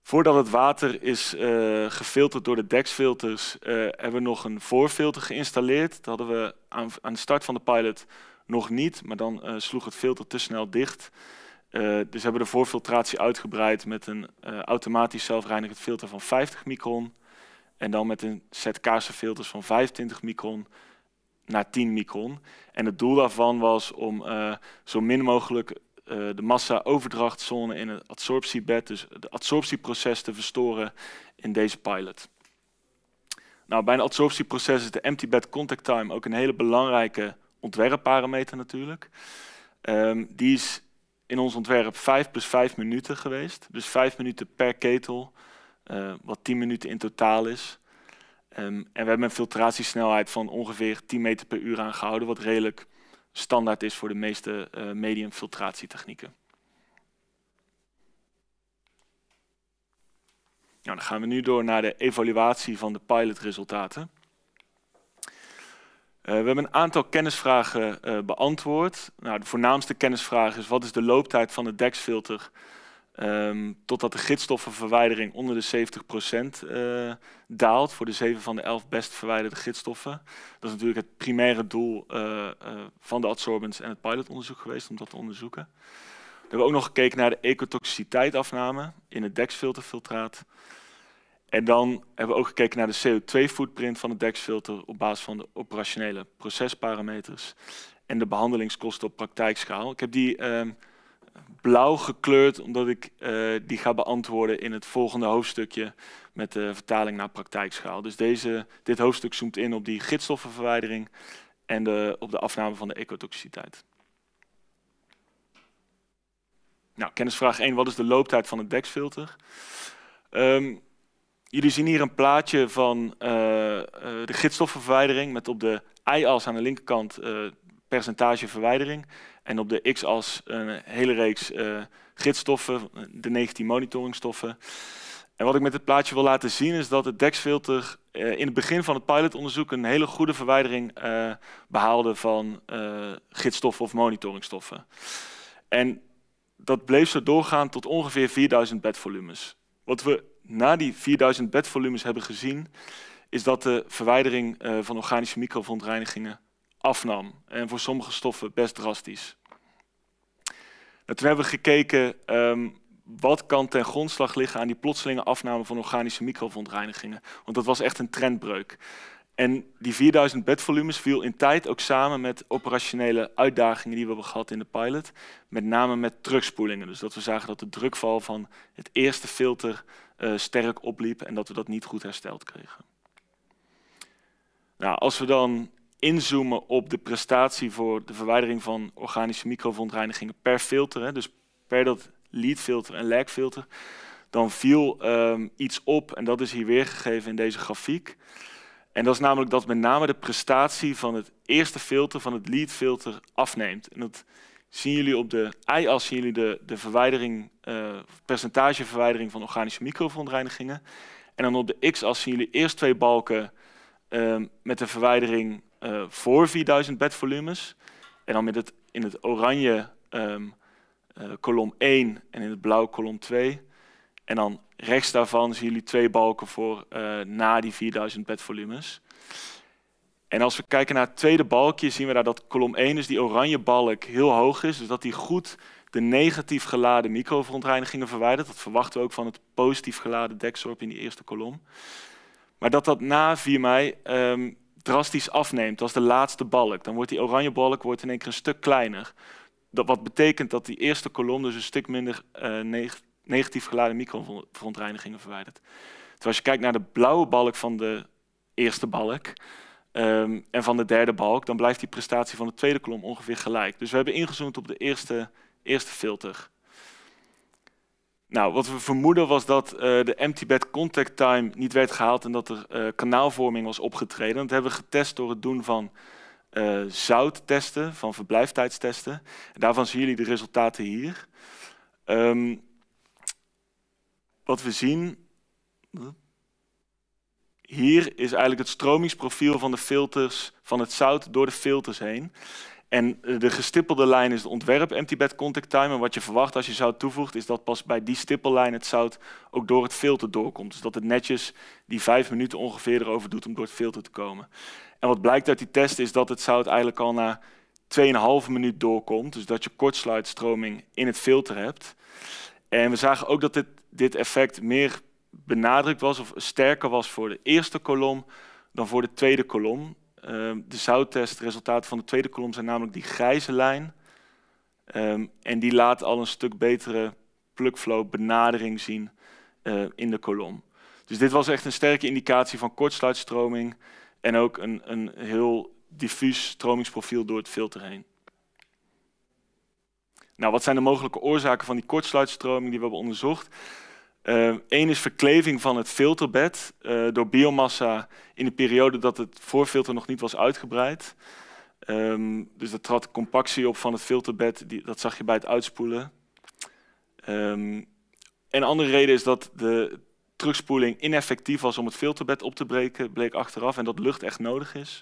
Voordat het water is uh, gefilterd door de deksfilters, uh, hebben we nog een voorfilter geïnstalleerd. Dat hadden we aan, aan de start van de pilot nog niet, maar dan uh, sloeg het filter te snel dicht. Uh, dus hebben we de voorfiltratie uitgebreid met een uh, automatisch zelfreinigend filter van vijftig micron. En dan met een set kaarsenfilters van vijfentwintig micron naar tien micron. En het doel daarvan was om uh, zo min mogelijk uh, de massa-overdrachtzone in het adsorptiebed, dus het adsorptieproces, te verstoren in deze pilot. Nou, bij een adsorptieproces is de empty bed contact time ook een hele belangrijke ontwerpparameter natuurlijk. Um, die is in ons ontwerp vijf plus vijf minuten geweest. Dus vijf minuten per ketel, uh, wat tien minuten in totaal is. Um, en we hebben een filtratiesnelheid van ongeveer tien meter per uur aangehouden, wat redelijk standaard is voor de meeste uh, medium filtratietechnieken. Nou, dan gaan we nu door naar de evaluatie van de pilotresultaten. Uh, we hebben een aantal kennisvragen uh, beantwoord. Nou, de voornaamste kennisvraag is: wat is de looptijd van het deksfilter um, totdat de gifstoffenverwijdering onder de zeventig procent uh, daalt voor de zeven van de elf best verwijderde gifstoffen. Dat is natuurlijk het primaire doel uh, uh, van de adsorbents en het pilotonderzoek geweest om dat te onderzoeken. We hebben ook nog gekeken naar de ecotoxiciteitsafname in het deksfilterfiltraat. En dan hebben we ook gekeken naar de C O twee footprint van het deksfilter op basis van de operationele procesparameters en de behandelingskosten op praktijkschaal. Ik heb die uh, blauw gekleurd omdat ik uh, die ga beantwoorden in het volgende hoofdstukje met de vertaling naar praktijkschaal. Dus deze, dit hoofdstuk zoomt in op die gifstoffenverwijdering en de, op de afname van de ecotoxiciteit. Nou, kennisvraag één, wat is de looptijd van het deksfilter? Um, Jullie zien hier een plaatje van uh, uh, de gifstoffenverwijdering met op de y-as aan de linkerkant uh, percentage verwijdering en op de x-as een hele reeks uh, gidsstoffen, de negentien monitoringstoffen. En wat ik met dit plaatje wil laten zien is dat het deksfilter uh, in het begin van het pilotonderzoek een hele goede verwijdering uh, behaalde van uh, gidsstoffen of monitoringstoffen. En dat bleef zo doorgaan tot ongeveer vierduizend bedvolumes. Wat we na die vierduizend bedvolumes hebben gezien, is dat de verwijdering uh, van organische microverontreinigingen afnam. En voor sommige stoffen best drastisch. Nou, toen hebben we gekeken um, wat kan ten grondslag liggen aan die plotselinge afname van organische microverontreinigingen. Want dat was echt een trendbreuk. En die vierduizend bedvolumes viel in tijd ook samen met operationele uitdagingen die we hebben gehad in de pilot. Met name met terugspoelingen. Dus dat we zagen dat de drukval van het eerste filter uh, sterk opliep en dat we dat niet goed hersteld kregen. Nou, als we dan inzoomen op de prestatie voor de verwijdering van organische microverontreinigingen per filter, hè, dus per dat lead filter en lag filter, dan viel um, iets op en dat is hier weergegeven in deze grafiek. En dat is namelijk dat met name de prestatie van het eerste filter, van het lead filter, afneemt. En dat zien jullie op de y-as, zien jullie de, de verwijdering, uh, percentage verwijdering van organische microverontreinigingen. En dan op de x-as zien jullie eerst twee balken uh, met de verwijdering uh, voor vierduizend bedvolumes. En dan met het, in het oranje um, uh, kolom één en in het blauw kolom twee. En dan rechts daarvan zien jullie twee balken voor uh, na die vierduizend bedvolumes. En als we kijken naar het tweede balkje, zien we daar dat kolom één, dus die oranje balk, heel hoog is. Dus dat die goed de negatief geladen microverontreinigingen verwijdert. Dat verwachten we ook van het positief geladen deksorp in die eerste kolom. Maar dat dat na vier mei um, drastisch afneemt, dat is de laatste balk. Dan wordt die oranje balk wordt in één keer een stuk kleiner. Dat, wat betekent dat die eerste kolom dus een stuk minder uh, negatief negatief geladen microverontreinigingen verwijderd. Terwijl als je kijkt naar de blauwe balk van de eerste balk um, en van de derde balk, dan blijft die prestatie van de tweede kolom ongeveer gelijk. Dus we hebben ingezoomd op de eerste, eerste filter. Nou, wat we vermoeden was dat uh, de empty bed contact time niet werd gehaald en dat er uh, kanaalvorming was opgetreden. Dat hebben we getest door het doen van uh, zouttesten, van verblijftijdstesten. En daarvan zien jullie de resultaten hier. Um, Wat we zien hier is eigenlijk het stromingsprofiel van de filters, van het zout door de filters heen. En de gestippelde lijn is de ontwerp empty bed contact time. En wat je verwacht als je zout toevoegt, is dat pas bij die stippellijn het zout ook door het filter doorkomt. Dus dat het netjes die vijf minuten ongeveer erover doet om door het filter te komen. En wat blijkt uit die test is dat het zout eigenlijk al na twee komma vijf minuut doorkomt. Dus dat je kortsluitstroming in het filter hebt. En we zagen ook dat dit, dit effect meer benadrukt was of sterker was voor de eerste kolom dan voor de tweede kolom. Uh, de zouttestresultaten van de tweede kolom zijn namelijk die grijze lijn. Um, en die laat al een stuk betere plugflow benadering zien uh, in de kolom. Dus dit was echt een sterke indicatie van kortsluitstroming en ook een, een heel diffuus stromingsprofiel door het filter heen. Nou, wat zijn de mogelijke oorzaken van die kortsluitstroming die we hebben onderzocht? Eén uh, is verkleving van het filterbed uh, door biomassa in de periode dat het voorfilter nog niet was uitgebreid. Um, dus er trad compactie op van het filterbed, die, dat zag je bij het uitspoelen. Um, en een andere reden is dat de terugspoeling ineffectief was om het filterbed op te breken, bleek achteraf, en dat lucht echt nodig is.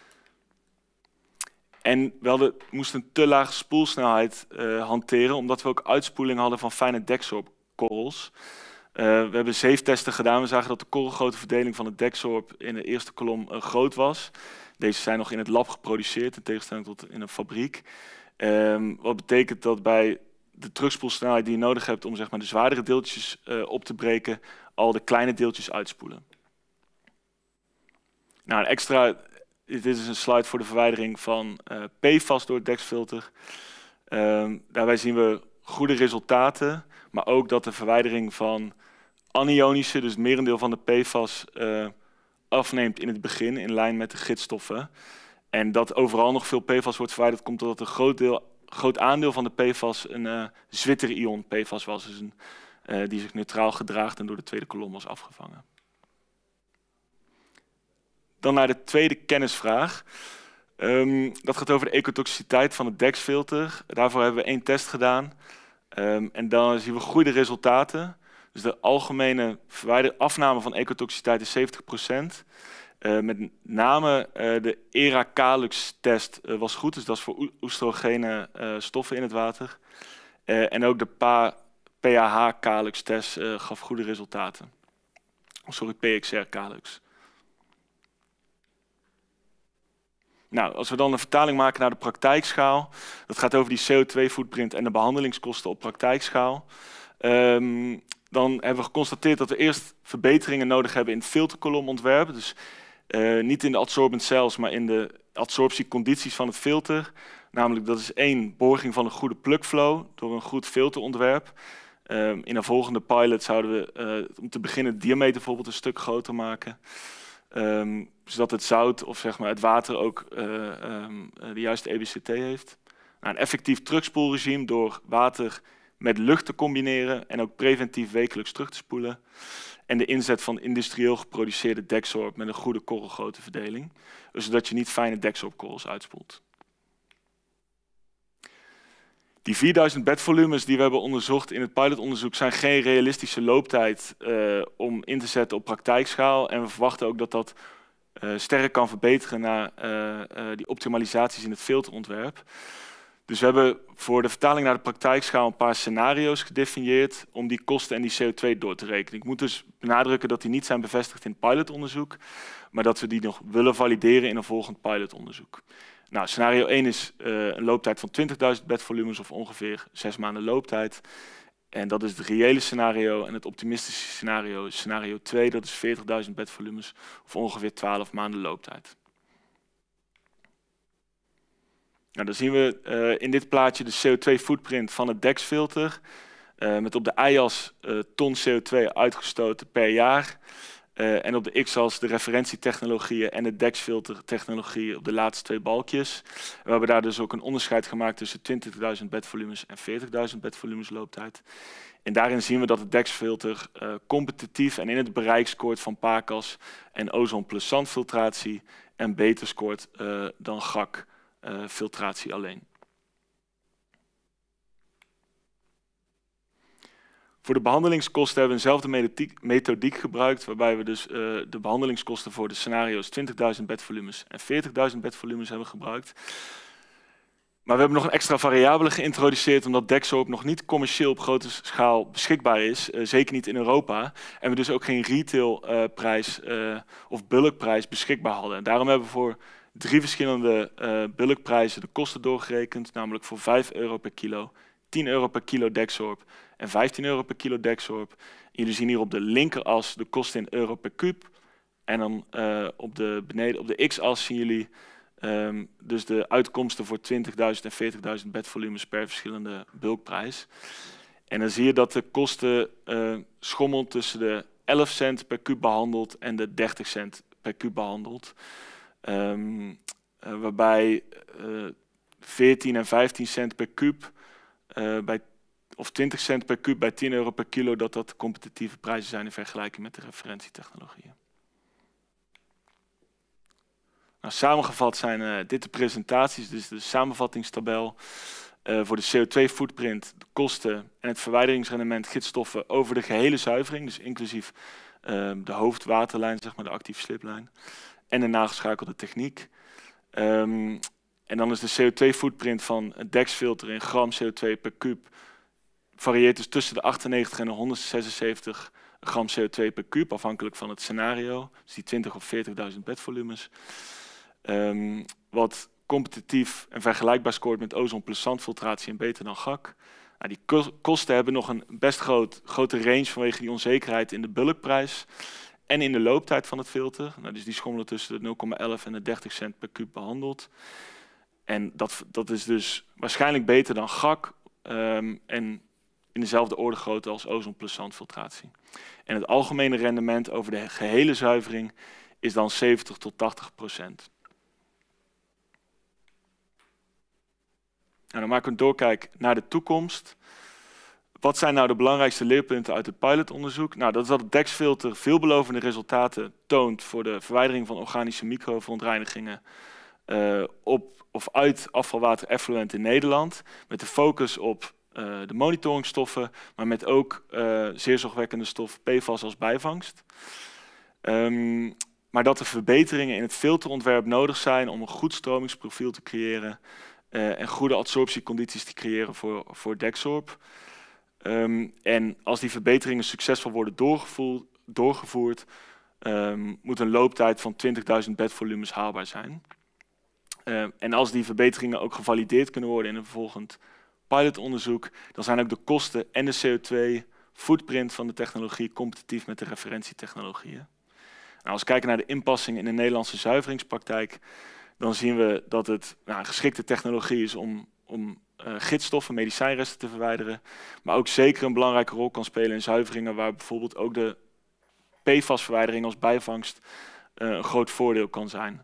En we hadden, moesten een te lage spoelsnelheid uh, hanteren, omdat we ook uitspoeling hadden van fijne dekzorpkorrels. Uh, we hebben zeeftesten gedaan. We zagen dat de korrelgrootte verdeling van het dekzorp in de eerste kolom uh, groot was. Deze zijn nog in het lab geproduceerd, in tegenstelling tot in een fabriek. Um, wat betekent dat bij de terugspoelsnelheid die je nodig hebt om zeg maar, de zwaardere deeltjes uh, op te breken, al de kleine deeltjes uitspoelen. Nou, een extra, dit is een slide voor de verwijdering van uh, P FAS door het deksfilter. Um, daarbij zien we goede resultaten, maar ook dat de verwijdering van anionische, dus het merendeel van de P FAS, uh, afneemt in het begin in lijn met de gidsstoffen. En dat overal nog veel P FAS wordt verwijderd, komt doordat een groot, deel, groot aandeel van de P FAS een uh, Zwitter-ion P FAS was, dus een, uh, die zich neutraal gedraagt en door de tweede kolom was afgevangen. Dan naar de tweede kennisvraag. Um, dat gaat over de ecotoxiciteit van het deksfilter. Daarvoor hebben we één test gedaan. Um, en dan zien we goede resultaten. Dus de algemene afname van ecotoxiciteit is zeventig procent. Uh, met name uh, de E R A-Calux-test uh, was goed. Dus dat is voor oestrogene uh, stoffen in het water. Uh, en ook de P A H-Calux-test uh, gaf goede resultaten. Oh, sorry, P X R-Calux. Nou, als we dan een vertaling maken naar de praktijkschaal. Dat gaat over die C O twee footprint en de behandelingskosten op praktijkschaal. Um, dan hebben we geconstateerd dat we eerst verbeteringen nodig hebben in het filterkolomontwerp. Dus uh, niet in de adsorbent cells, maar in de absorptiecondities van het filter. Namelijk, dat is één, borging van een goede plugflow door een goed filterontwerp. Um, in een volgende pilot zouden we, uh, om te beginnen, de diameter bijvoorbeeld een stuk groter maken. Um, zodat het zout of zeg maar het water ook uh, um, de juiste E B C T heeft. Nou, een effectief terugspoelregime door water met lucht te combineren en ook preventief wekelijks terug te spoelen. En de inzet van industrieel geproduceerde dekzorp met een goede korrelgrooteverdeling, zodat je niet fijne dekzorpkorrels uitspoelt. Die vierduizend bedvolumes die we hebben onderzocht in het pilotonderzoek zijn geen realistische looptijd uh, om in te zetten op praktijkschaal. En we verwachten ook dat dat uh, sterk kan verbeteren na uh, uh, die optimalisaties in het filterontwerp. Dus we hebben voor de vertaling naar de praktijkschaal een paar scenario's gedefinieerd om die kosten en die C O twee door te rekenen. Ik moet dus benadrukken dat die niet zijn bevestigd in het pilotonderzoek, maar dat we die nog willen valideren in een volgend pilotonderzoek. Nou, scenario één is uh, een looptijd van twintigduizend bedvolumes of ongeveer zes maanden looptijd. En dat is het reële scenario. En het optimistische scenario is scenario twee, dat is veertigduizend bedvolumes of ongeveer twaalf maanden looptijd. Nou, dan zien we uh, in dit plaatje de C O twee footprint van het deksfilter. Uh, met op de y-as uh, ton C O twee uitgestoten per jaar. Uh, en op de x-as de referentietechnologieën en de deksfiltertechnologieën op de laatste twee balkjes. We hebben daar dus ook een onderscheid gemaakt tussen twintigduizend bedvolumes en veertigduizend bedvolumes looptijd. En daarin zien we dat het deksfilter uh, competitief en in het bereik scoort van PACAS en ozon plus zandfiltratie en beter scoort uh, dan G A C uh, filtratie alleen. Voor de behandelingskosten hebben we eenzelfde methodiek, methodiek gebruikt, waarbij we dus uh, de behandelingskosten voor de scenario's twintigduizend bedvolumes en veertigduizend bedvolumes hebben gebruikt. Maar we hebben nog een extra variabele geïntroduceerd omdat Dexorp nog niet commercieel op grote schaal beschikbaar is. Uh, zeker niet in Europa. En we dus ook geen retailprijs uh, uh, of bulkprijs beschikbaar hadden. En daarom hebben we voor drie verschillende uh, bulkprijzen de kosten doorgerekend. Namelijk voor vijf euro per kilo, tien euro per kilo Dexorp en vijftien euro per kilo Dexorp. Jullie zien hier op de linkeras de kosten in euro per kuub. En dan uh, op de beneden op de x-as zien jullie um, dus de uitkomsten voor twintigduizend en veertigduizend bedvolumes per verschillende bulkprijs. En dan zie je dat de kosten uh, schommelen tussen de elf cent per kuub behandeld en de dertig cent per kuub behandeld. Um, uh, waarbij uh, veertien en vijftien cent per kuub uh, bij of twintig cent per kuub bij tien euro per kilo, dat dat competitieve prijzen zijn in vergelijking met de referentietechnologieën. Nou, samengevat zijn uh, dit de presentaties, dus de samenvattingstabel uh, voor de C O twee footprint, de kosten en het verwijderingsrendement gidsstoffen over de gehele zuivering, dus inclusief uh, de hoofdwaterlijn, zeg maar de actieve sliplijn, en de nageschakelde techniek. Um, en dan is de C O twee footprint van het Dex-filter in gram C O twee per kuub varieert dus tussen de achtennegentig en de honderdzesenzeventig gram C O twee per kuub, afhankelijk van het scenario. Dus die twintig of veertigduizend bedvolumes. Um, wat competitief en vergelijkbaar scoort met ozon plus zandfiltratie en beter dan G A C. Nou, die kosten hebben nog een best groot, grote range vanwege die onzekerheid in de bulkprijs en in de looptijd van het filter. Nou, dus die schommelen tussen de nul komma elf en de dertig cent per kuub behandeld. En dat, dat is dus waarschijnlijk beter dan G A C um, en in dezelfde orde grootte als ozon plus zandfiltratie. En het algemene rendement over de gehele zuivering is dan zeventig tot tachtig procent. Nou, dan maken we een doorkijk naar de toekomst. Wat zijn nou de belangrijkste leerpunten uit het pilotonderzoek? Nou, dat is dat het Dex-filter veelbelovende resultaten toont voor de verwijdering van organische microverontreinigingen uh, op of uit afvalwatereffluent in Nederland. Met de focus op uh, de monitoringstoffen, maar met ook uh, zeer zorgwekkende stof P F A S als bijvangst. Um, maar dat er verbeteringen in het filterontwerp nodig zijn om een goed stromingsprofiel te creëren uh, en goede adsorptiecondities te creëren voor, voor Dexorp. Um, en als die verbeteringen succesvol worden doorgevoerd, um, moet een looptijd van twintigduizend bedvolumes haalbaar zijn. Uh, en als die verbeteringen ook gevalideerd kunnen worden in een volgend pilotonderzoek, dan zijn ook de kosten en de C O twee footprint van de technologie competitief met de referentietechnologieën. Nou, als we kijken naar de inpassing in de Nederlandse zuiveringspraktijk, dan zien we dat het nou, een geschikte technologie is om, om uh, gidsstoffen, medicijnresten te verwijderen, maar ook zeker een belangrijke rol kan spelen in zuiveringen waar bijvoorbeeld ook de P F A S-verwijdering als bijvangst uh, een groot voordeel kan zijn.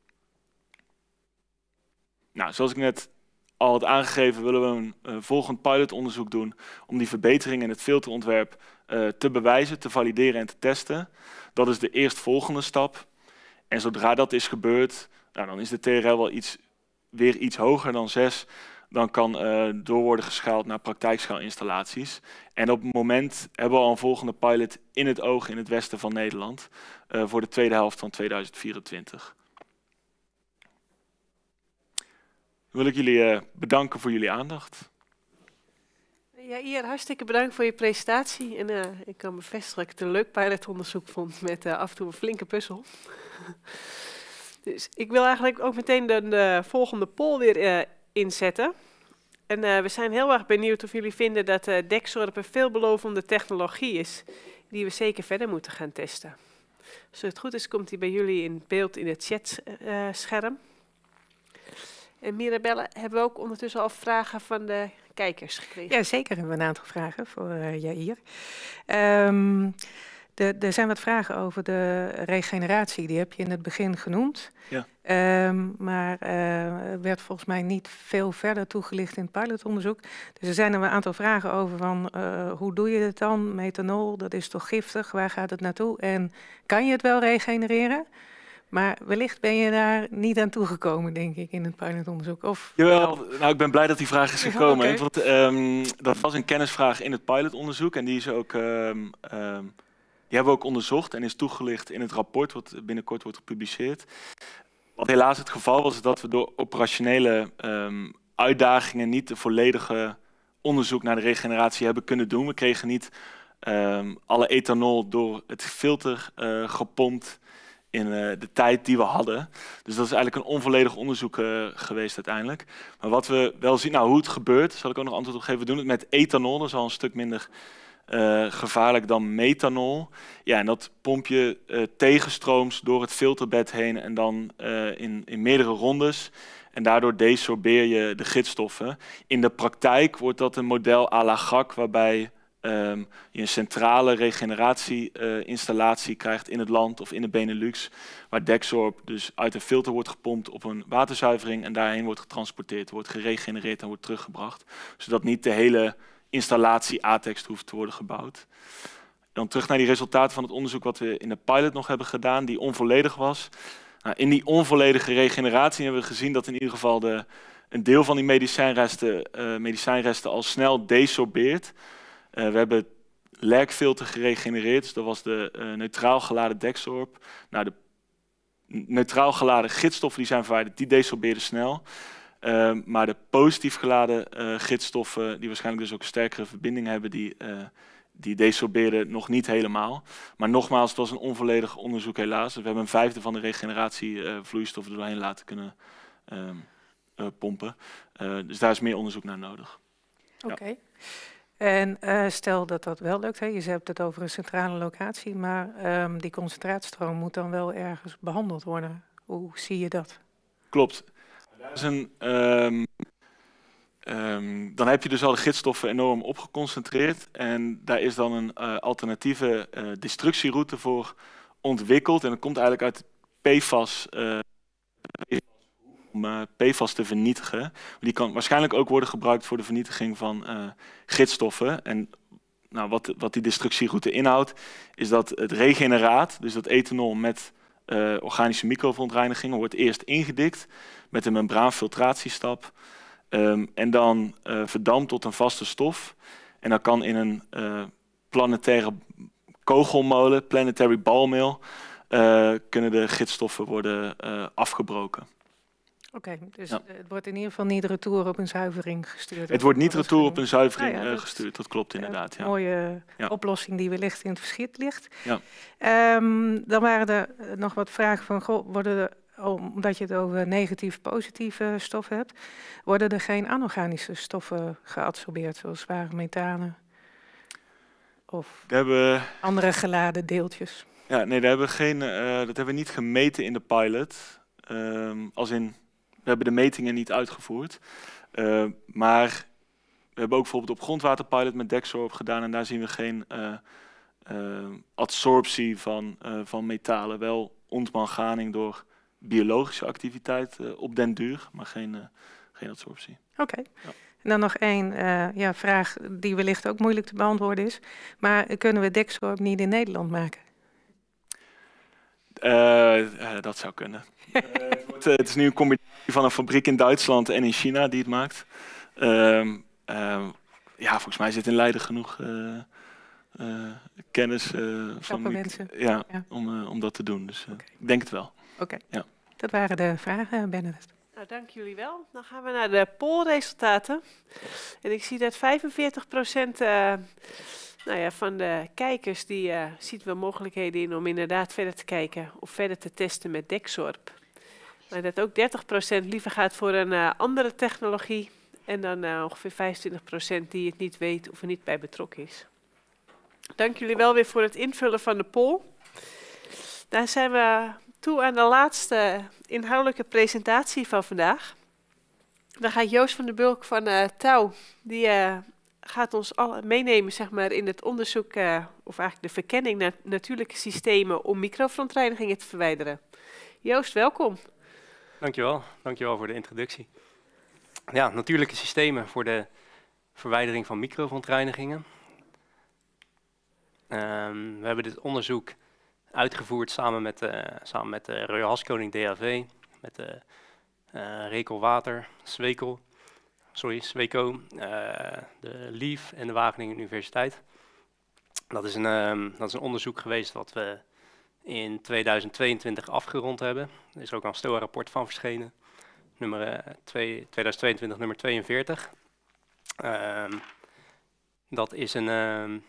Nou, zoals ik net al had aangegeven, willen we een uh, volgend pilotonderzoek doen om die verbeteringen in het filterontwerp uh, te bewijzen, te valideren en te testen. Dat is de eerstvolgende stap. En zodra dat is gebeurd, nou, dan is de T R L wel iets, weer iets hoger dan zes. Dan kan uh, door worden geschaald naar praktijkschaalinstallaties. En op het moment hebben we al een volgende pilot in het oog in het westen van Nederland uh, voor de tweede helft van tweeduizend vierentwintig. Dan wil ik jullie uh, bedanken voor jullie aandacht. Ja, Ier, hartstikke bedankt voor je presentatie. En uh, ik kan bevestigen dat ik het een leuk pilotonderzoek vond met uh, af en toe een flinke puzzel. Dus ik wil eigenlijk ook meteen de, de volgende poll weer uh, inzetten. En uh, we zijn heel erg benieuwd of jullie vinden dat uh, Dexorp een veelbelovende technologie is, die we zeker verder moeten gaan testen. Als het goed is, komt die bij jullie in beeld in het chatscherm. Uh, en Mirabelle, hebben we ook ondertussen al vragen van de kijkers gekregen? Ja, zeker hebben we een aantal vragen voor uh, Jair. Um, de, er zijn wat vragen over de regeneratie, die heb je in het begin genoemd. Ja. Um, maar uh, er werd volgens mij niet veel verder toegelicht in het pilotonderzoek. Dus er zijn er een aantal vragen over van uh, hoe doe je het dan? Methanol, dat is toch giftig? Waar gaat het naartoe? En kan je het wel regenereren? Maar wellicht ben je daar niet aan toegekomen, denk ik, in het pilotonderzoek. Of Jawel, nou, ik ben blij dat die vraag is gekomen. Ja, okay. Want um, dat was een kennisvraag in het pilotonderzoek en die is ook, um, um, die hebben we ook onderzocht en is toegelicht in het rapport wat binnenkort wordt gepubliceerd. Wat helaas het geval was, is dat we door operationele um, uitdagingen niet de volledige onderzoek naar de regeneratie hebben kunnen doen. We kregen niet um, alle ethanol door het filter uh, gepompt in uh, de tijd die we hadden. Dus dat is eigenlijk een onvolledig onderzoek uh, geweest uiteindelijk. Maar wat we wel zien, nou hoe het gebeurt, zal ik ook nog antwoord op geven. We doen het met ethanol, dat is al een stuk minder uh, gevaarlijk dan methanol. Ja, en dat pomp je uh, tegenstrooms door het filterbed heen en dan uh, in, in meerdere rondes. En daardoor desorbeer je de gifstoffen. In de praktijk wordt dat een model à la G A C, waarbij um, je een centrale regeneratieinstallatie uh, krijgt in het land of in de Benelux, waar Dexorb dus uit een filter wordt gepompt op een waterzuivering en daarheen wordt getransporteerd, wordt geregenereerd en wordt teruggebracht. Zodat niet de hele installatie A-tekst hoeft te worden gebouwd. Dan terug naar die resultaten van het onderzoek wat we in de pilot nog hebben gedaan, die onvolledig was. Nou, in die onvolledige regeneratie hebben we gezien dat in ieder geval de, een deel van die medicijnresten, uh, medicijnresten al snel desorbeert. Uh, we hebben lerkfilter geregenereerd, dus dat was de uh, neutraal geladen Dexorb. Nou, de neutraal geladen gifstoffen die zijn verwijderd, die desorbeerden snel. Uh, maar de positief geladen uh, gifstoffen, die waarschijnlijk dus ook een sterkere verbinding hebben, die, uh, die desorbeerden nog niet helemaal. Maar nogmaals, het was een onvolledig onderzoek helaas. We hebben een vijfde van de regeneratievloeistoffen uh, er doorheen laten kunnen uh, uh, pompen. Uh, dus daar is meer onderzoek naar nodig. Oké. Okay. Ja. En uh, stel dat dat wel lukt, hè? Je hebt het over een centrale locatie, maar um, die concentraatstroom moet dan wel ergens behandeld worden. Hoe zie je dat? Klopt. Dat is een, um, um, dan heb je dus al de gifstoffen enorm opgeconcentreerd en daar is dan een uh, alternatieve uh, destructieroute voor ontwikkeld. En dat komt eigenlijk uit het P F A S, uh, om uh, P F A S te vernietigen. Die kan waarschijnlijk ook worden gebruikt voor de vernietiging van uh, gifstoffen. En nou, wat, wat die destructieroute inhoudt, is dat het regeneraat, dus dat ethanol met uh, organische microverontreinigingen, wordt eerst ingedikt met een membraanfiltratiestap um, en dan uh, verdampt tot een vaste stof. En dan kan in een uh, planetaire kogelmolen, planetary ball mill, uh, kunnen de gifstoffen worden uh, afgebroken. Oké, okay, dus ja. Het wordt in ieder geval niet retour op een zuivering gestuurd. Het wordt niet retour op een zuivering ah, ja, dat gestuurd, dat klopt inderdaad. Een ja. mooie ja. oplossing die wellicht in het verschiet ligt. Ja. Um, dan waren er nog wat vragen van, goh, worden er, omdat je het over negatief-positieve stoffen hebt, worden er geen anorganische stoffen geabsorbeerd, zoals zware metalen of hebben, andere geladen deeltjes? Ja, nee, daar hebben we geen, uh, dat hebben we niet gemeten in de pilot. Um, als in, we hebben de metingen niet uitgevoerd. Uh, maar we hebben ook bijvoorbeeld op grondwaterpilot met Dexorb gedaan en daar zien we geen uh, uh, adsorptie van, uh, van metalen. Wel ontmanganing door biologische activiteit uh, op den duur, maar geen, uh, geen adsorptie. Oké. Okay. Ja. En dan nog één uh, ja, vraag die wellicht ook moeilijk te beantwoorden is. Maar kunnen we Dexorb niet in Nederland maken? Uh, uh, dat zou kunnen. uh, het, wordt, uh, het is nu een combinatie van een fabriek in Duitsland en in China die het maakt. Uh, uh, ja, volgens mij zit in Leiden genoeg uh, uh, kennis uh, van mensen. Ja, ja. Om, uh, om dat te doen. Dus uh, okay. ik denk het wel. Oké, okay. ja. Dat waren de vragen, Bernadette. Nou, dank jullie wel. Dan gaan we naar de pollresultaten. En ik zie dat vijfenveertig procent uh, nou ja, van de kijkers die uh, ziet wel mogelijkheden in om inderdaad verder te kijken of verder te testen met Dexorb. Maar dat ook dertig procent liever gaat voor een uh, andere technologie en dan uh, ongeveer vijfentwintig procent die het niet weet of er niet bij betrokken is. Dank jullie wel weer voor het invullen van de poll. Daar zijn we toe aan de laatste inhoudelijke presentatie van vandaag. Dan gaat Joost van der Bulk van uh, Touw, die uh, gaat ons al meenemen zeg maar, in het onderzoek, uh, of eigenlijk de verkenning naar natuurlijke systemen om microverontreinigingen te verwijderen. Joost, welkom. Dankjewel, dankjewel voor de introductie. Ja, natuurlijke systemen voor de verwijdering van microverontreinigingen. Um, we hebben dit onderzoek uitgevoerd samen met, uh, samen met de Royal Haskoning D A V, met de uh, Rekel Water, Sweco, sorry, Sweco, uh, de L I E F en de Wageningen Universiteit. Dat is, een, um, dat is een onderzoek geweest wat we in tweeduizend tweeëntwintig afgerond hebben. Er is ook al een STOA-rapport van verschenen. nummer uh, tweeduizend tweeëntwintig, nummer tweeënveertig. Um, dat is een, um,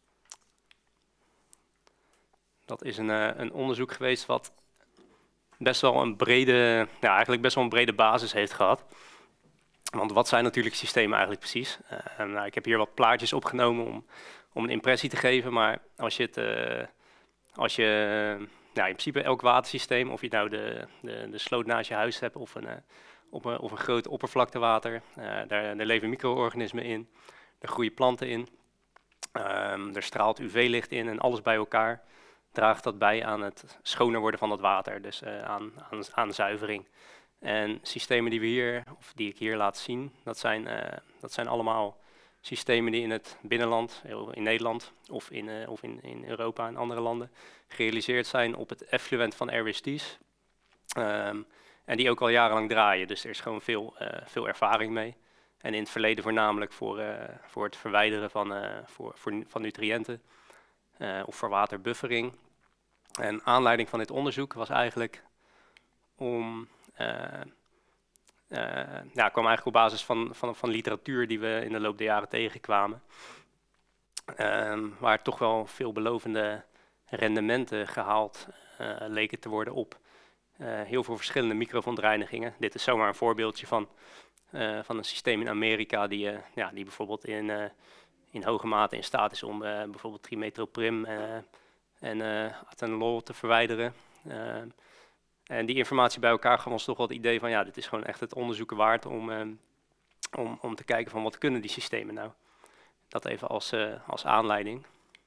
dat is een, uh, een onderzoek geweest wat best wel een brede, ja, eigenlijk best wel een brede basis heeft gehad. Want wat zijn natuurlijk systemen eigenlijk precies? Uh, nou, ik heb hier wat plaatjes opgenomen om, om een impressie te geven, maar als je het, uh, als je, uh, nou, in principe elk watersysteem, of je nou de, de, de sloot naast je huis hebt of een, uh, op een, of een groot oppervlaktewater, uh, daar, daar leven micro-organismen in, er groeien planten in, um, er straalt U V-licht in en alles bij elkaar draagt dat bij aan het schoner worden van het water, dus uh, aan, aan, aan zuivering. En systemen die we hier, of die ik hier laat zien, dat zijn, uh, dat zijn allemaal systemen die in het binnenland, in Nederland of in, uh, of in, in Europa en andere landen, gerealiseerd zijn op het effluent van R W S T's. Um, en die ook al jarenlang draaien, dus er is gewoon veel, uh, veel ervaring mee. En in het verleden voornamelijk voor, uh, voor het verwijderen van, uh, voor, voor, van nutriënten uh, of voor waterbuffering. En aanleiding van dit onderzoek was eigenlijk om... Uh, uh, ja, kwam eigenlijk op basis van, van, van literatuur die we in de loop der jaren tegenkwamen. Um, waar toch wel veelbelovende rendementen gehaald uh, leken te worden op uh, heel veel verschillende microverontreinigingen. Dit is zomaar een voorbeeldje van, uh, van een systeem in Amerika die, uh, ja, die bijvoorbeeld in, uh, in hoge mate in staat is om uh, bijvoorbeeld trimethoprim uh, en uh, atenolol te verwijderen. Uh, En die informatie bij elkaar gaf ons toch wel het idee van ja, dit is gewoon echt het onderzoeken waard om, um, om, om te kijken van wat kunnen die systemen nou. Dat even als, uh, als aanleiding.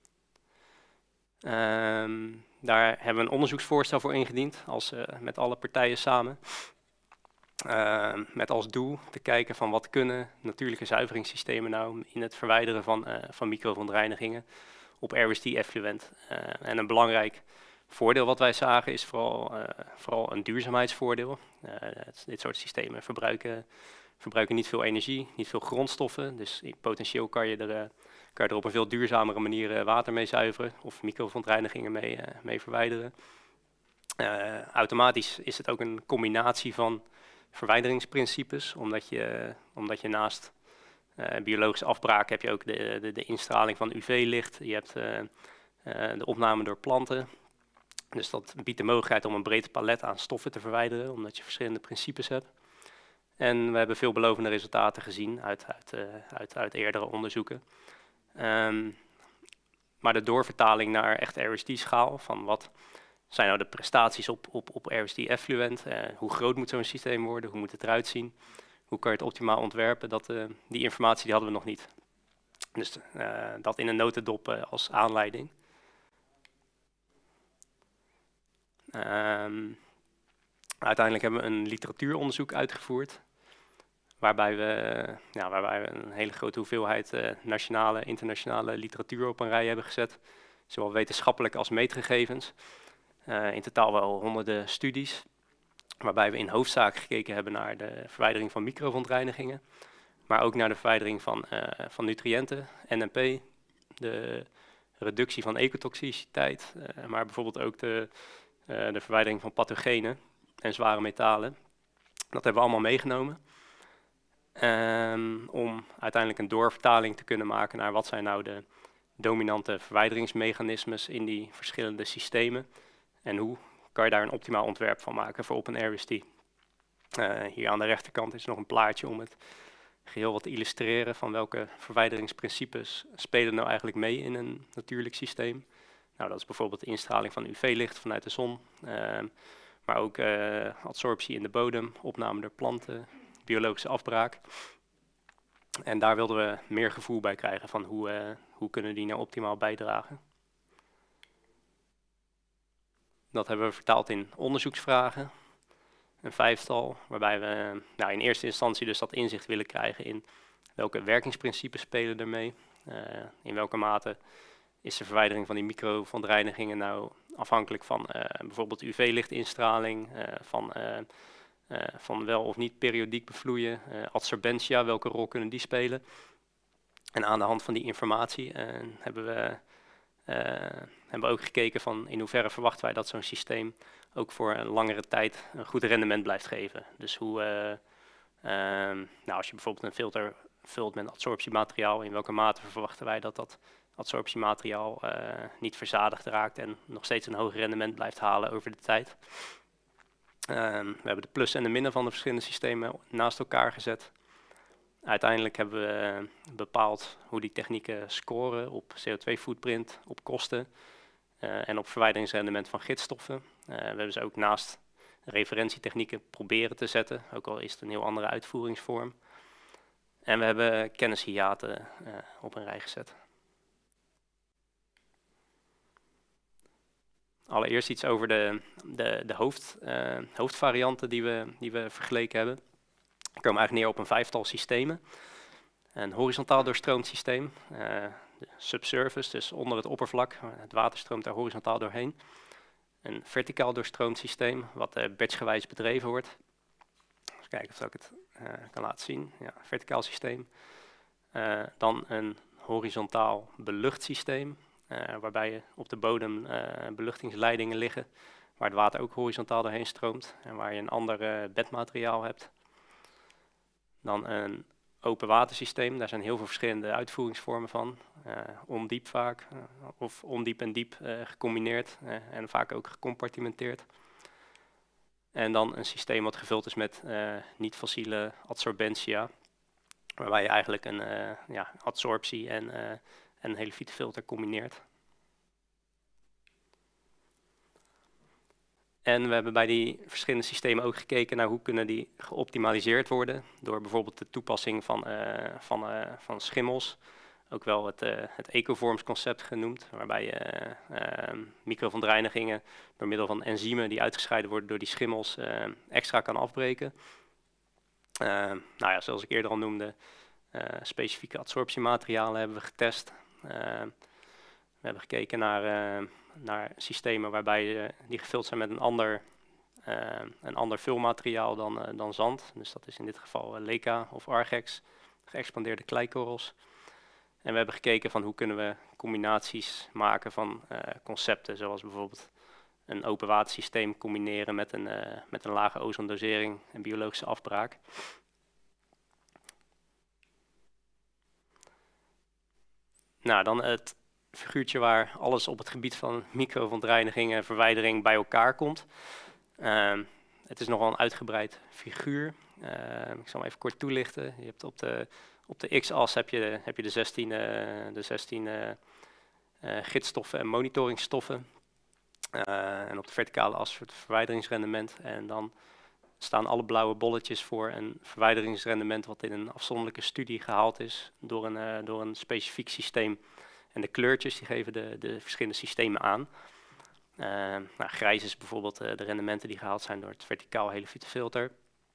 Um, daar hebben we een onderzoeksvoorstel voor ingediend, als, uh, met alle partijen samen. Uh, met als doel te kijken van wat kunnen natuurlijke zuiveringssystemen nou in het verwijderen van, uh, van microverontreinigingen op R W S T-effluent. Uh, en een belangrijk voordeel wat wij zagen is vooral, uh, vooral een duurzaamheidsvoordeel. Uh, het, dit soort systemen verbruiken, verbruiken niet veel energie, niet veel grondstoffen. Dus potentieel kan je er, uh, kan je er op een veel duurzamere manier uh, water mee zuiveren of microverontreinigingen mee, uh, mee verwijderen. Uh, automatisch is het ook een combinatie van verwijderingsprincipes, omdat je, omdat je naast uh, biologische afbraak heb je ook de, de, de instraling van U V-licht. Je hebt uh, uh, de opname door planten. Dus dat biedt de mogelijkheid om een breed palet aan stoffen te verwijderen, omdat je verschillende principes hebt. En we hebben veelbelovende resultaten gezien uit, uit, uh, uit, uit eerdere onderzoeken. Um, maar de doorvertaling naar echt R W S T-schaal, van wat zijn nou de prestaties op, op, op R W S T-effluent, uh, hoe groot moet zo'n systeem worden, hoe moet het eruit zien, hoe kan je het optimaal ontwerpen, dat, uh, die informatie die hadden we nog niet. Dus uh, dat in een notendop uh, als aanleiding. Um, uiteindelijk hebben we een literatuuronderzoek uitgevoerd, waarbij we, ja, waarbij we een hele grote hoeveelheid uh, nationale, internationale literatuur op een rij hebben gezet, zowel wetenschappelijk als meetgegevens. Uh, in totaal wel honderden studies, waarbij we in hoofdzaak gekeken hebben naar de verwijdering van microverontreinigingen, maar ook naar de verwijdering van, uh, van nutriënten, N M P, de reductie van ecotoxiciteit, uh, maar bijvoorbeeld ook de Uh, de verwijdering van pathogenen en zware metalen. Dat hebben we allemaal meegenomen. Um, om uiteindelijk een doorvertaling te kunnen maken naar wat zijn nou de dominante verwijderingsmechanismes in die verschillende systemen. En hoe kan je daar een optimaal ontwerp van maken voor op een R W S T. Uh, hier aan de rechterkant is nog een plaatje om het geheel wat te illustreren van welke verwijderingsprincipes spelen nou eigenlijk mee in een natuurlijk systeem. Nou, dat is bijvoorbeeld de instraling van U V-licht vanuit de zon, uh, maar ook uh, absorptie in de bodem, opname door planten, biologische afbraak. En daar wilden we meer gevoel bij krijgen van hoe, uh, hoe kunnen die nou optimaal bijdragen. Dat hebben we vertaald in onderzoeksvragen, een vijftal, waarbij we nou, in eerste instantie dus dat inzicht willen krijgen in welke werkingsprincipes spelen ermee, uh, in welke mate is de verwijdering van die microverontreinigingen nou afhankelijk van uh, bijvoorbeeld U V-lichtinstraling, uh, van, uh, uh, van wel of niet periodiek bevloeien, uh, adsorbentia, welke rol kunnen die spelen? En aan de hand van die informatie uh, hebben we uh, hebben we ook gekeken van in hoeverre verwachten wij dat zo'n systeem ook voor een langere tijd een goed rendement blijft geven. Dus hoe, uh, um, nou, als je bijvoorbeeld een filter vult met adsorptiemateriaal, in welke mate verwachten wij dat dat adsorptiemateriaal uh, niet verzadigd raakt en nog steeds een hoog rendement blijft halen over de tijd. Um, we hebben de plus en de minnen van de verschillende systemen naast elkaar gezet. Uiteindelijk hebben we bepaald hoe die technieken scoren op C O twee footprint, op kosten uh, en op verwijderingsrendement van gidsstoffen. Uh, we hebben ze ook naast referentietechnieken proberen te zetten, ook al is het een heel andere uitvoeringsvorm. En we hebben kennishiaten uh, op een rij gezet. Allereerst iets over de, de, de hoofd, uh, hoofdvarianten die we, die we vergeleken hebben. We komen eigenlijk neer op een vijftal systemen. Een horizontaal doorstroomd systeem, uh, de subsurface, dus onder het oppervlak. Het water stroomt daar horizontaal doorheen. Een verticaal doorstroomd systeem, wat uh, batchgewijs bedreven wordt. Even kijken of ik het uh, kan laten zien. Ja, verticaal systeem. Uh, dan een horizontaal belucht systeem. Uh, waarbij je op de bodem uh, beluchtingsleidingen liggen, waar het water ook horizontaal doorheen stroomt en waar je een ander uh, bedmateriaal hebt. Dan een open watersysteem, daar zijn heel veel verschillende uitvoeringsvormen van. Uh, ondiep vaak, uh, of ondiep en diep uh, gecombineerd uh, en vaak ook gecompartimenteerd. En dan een systeem wat gevuld is met uh, niet-fossiele adsorbentia, waarbij je eigenlijk een uh, ja, adsorptie en uh, en een helifietenfilter combineert. En we hebben bij die verschillende systemen ook gekeken naar hoe kunnen die geoptimaliseerd worden door bijvoorbeeld de toepassing van, uh, van, uh, van schimmels. Ook wel het, uh, het ecoforms concept genoemd, waarbij je uh, uh, microverontreinigingen door middel van enzymen die uitgescheiden worden door die schimmels uh, extra kan afbreken. Uh, nou ja, zoals ik eerder al noemde, uh, specifieke adsorptiematerialen hebben we getest. Uh, we hebben gekeken naar, uh, naar systemen waarbij uh, die gevuld zijn met een ander, uh, een ander vulmateriaal dan, uh, dan zand. Dus dat is in dit geval uh, Leca of Argex, geëxpandeerde kleikorrels. En we hebben gekeken van hoe kunnen we combinaties maken van uh, concepten, zoals bijvoorbeeld een open watersysteem combineren met een, uh, met een lage ozondosering en biologische afbraak. Nou, dan het figuurtje waar alles op het gebied van microverontreiniging en verwijdering bij elkaar komt. Uh, het is nogal een uitgebreid figuur. Uh, ik zal hem even kort toelichten. Je hebt op de, op de x-as heb je, heb je de zestien, uh, de zestien uh, uh, gidsstoffen en monitoringstoffen. Uh, en op de verticale as voor het verwijderingsrendement. En dan staan alle blauwe bolletjes voor een verwijderingsrendement wat in een afzonderlijke studie gehaald is door een, uh, door een specifiek systeem. En de kleurtjes die geven de, de verschillende systemen aan. Uh, nou, grijs is bijvoorbeeld uh, de rendementen die gehaald zijn door het verticaal helifietenfilter.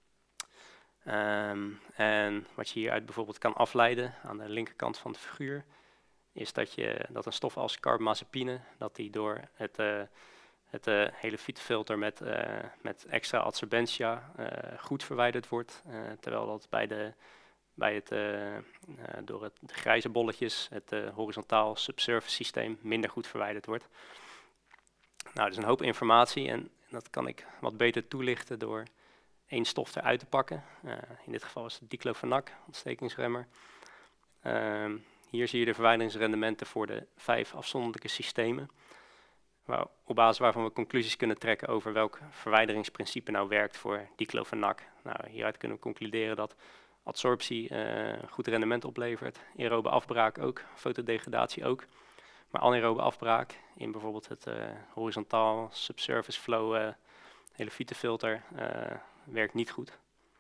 Um, en wat je hieruit bijvoorbeeld kan afleiden aan de linkerkant van de figuur, is dat, je, dat een stof als carbamazepine, dat die door het, uh, het uh, helifietenfilter met, uh, met extra adsorbentia uh, goed verwijderd wordt, uh, terwijl dat bij de bij het, uh, uh, door het, de grijze bolletjes, het uh, horizontaal subsurface systeem, minder goed verwijderd wordt. Nou, dat is een hoop informatie en dat kan ik wat beter toelichten door één stof eruit te pakken. Uh, in dit geval is het diclofenac, ontstekingsremmer. Uh, hier zie je de verwijderingsrendementen voor de vijf afzonderlijke systemen, waar, op basis waarvan we conclusies kunnen trekken over welk verwijderingsprincipe nou werkt voor diclofenac. Nou, hieruit kunnen we concluderen dat adsorptie uh, een goed rendement oplevert, aerobe afbraak ook, fotodegradatie ook. Maar anaerobe afbraak in bijvoorbeeld het uh, horizontaal subsurface flow uh, helifietenfilter uh, werkt niet goed.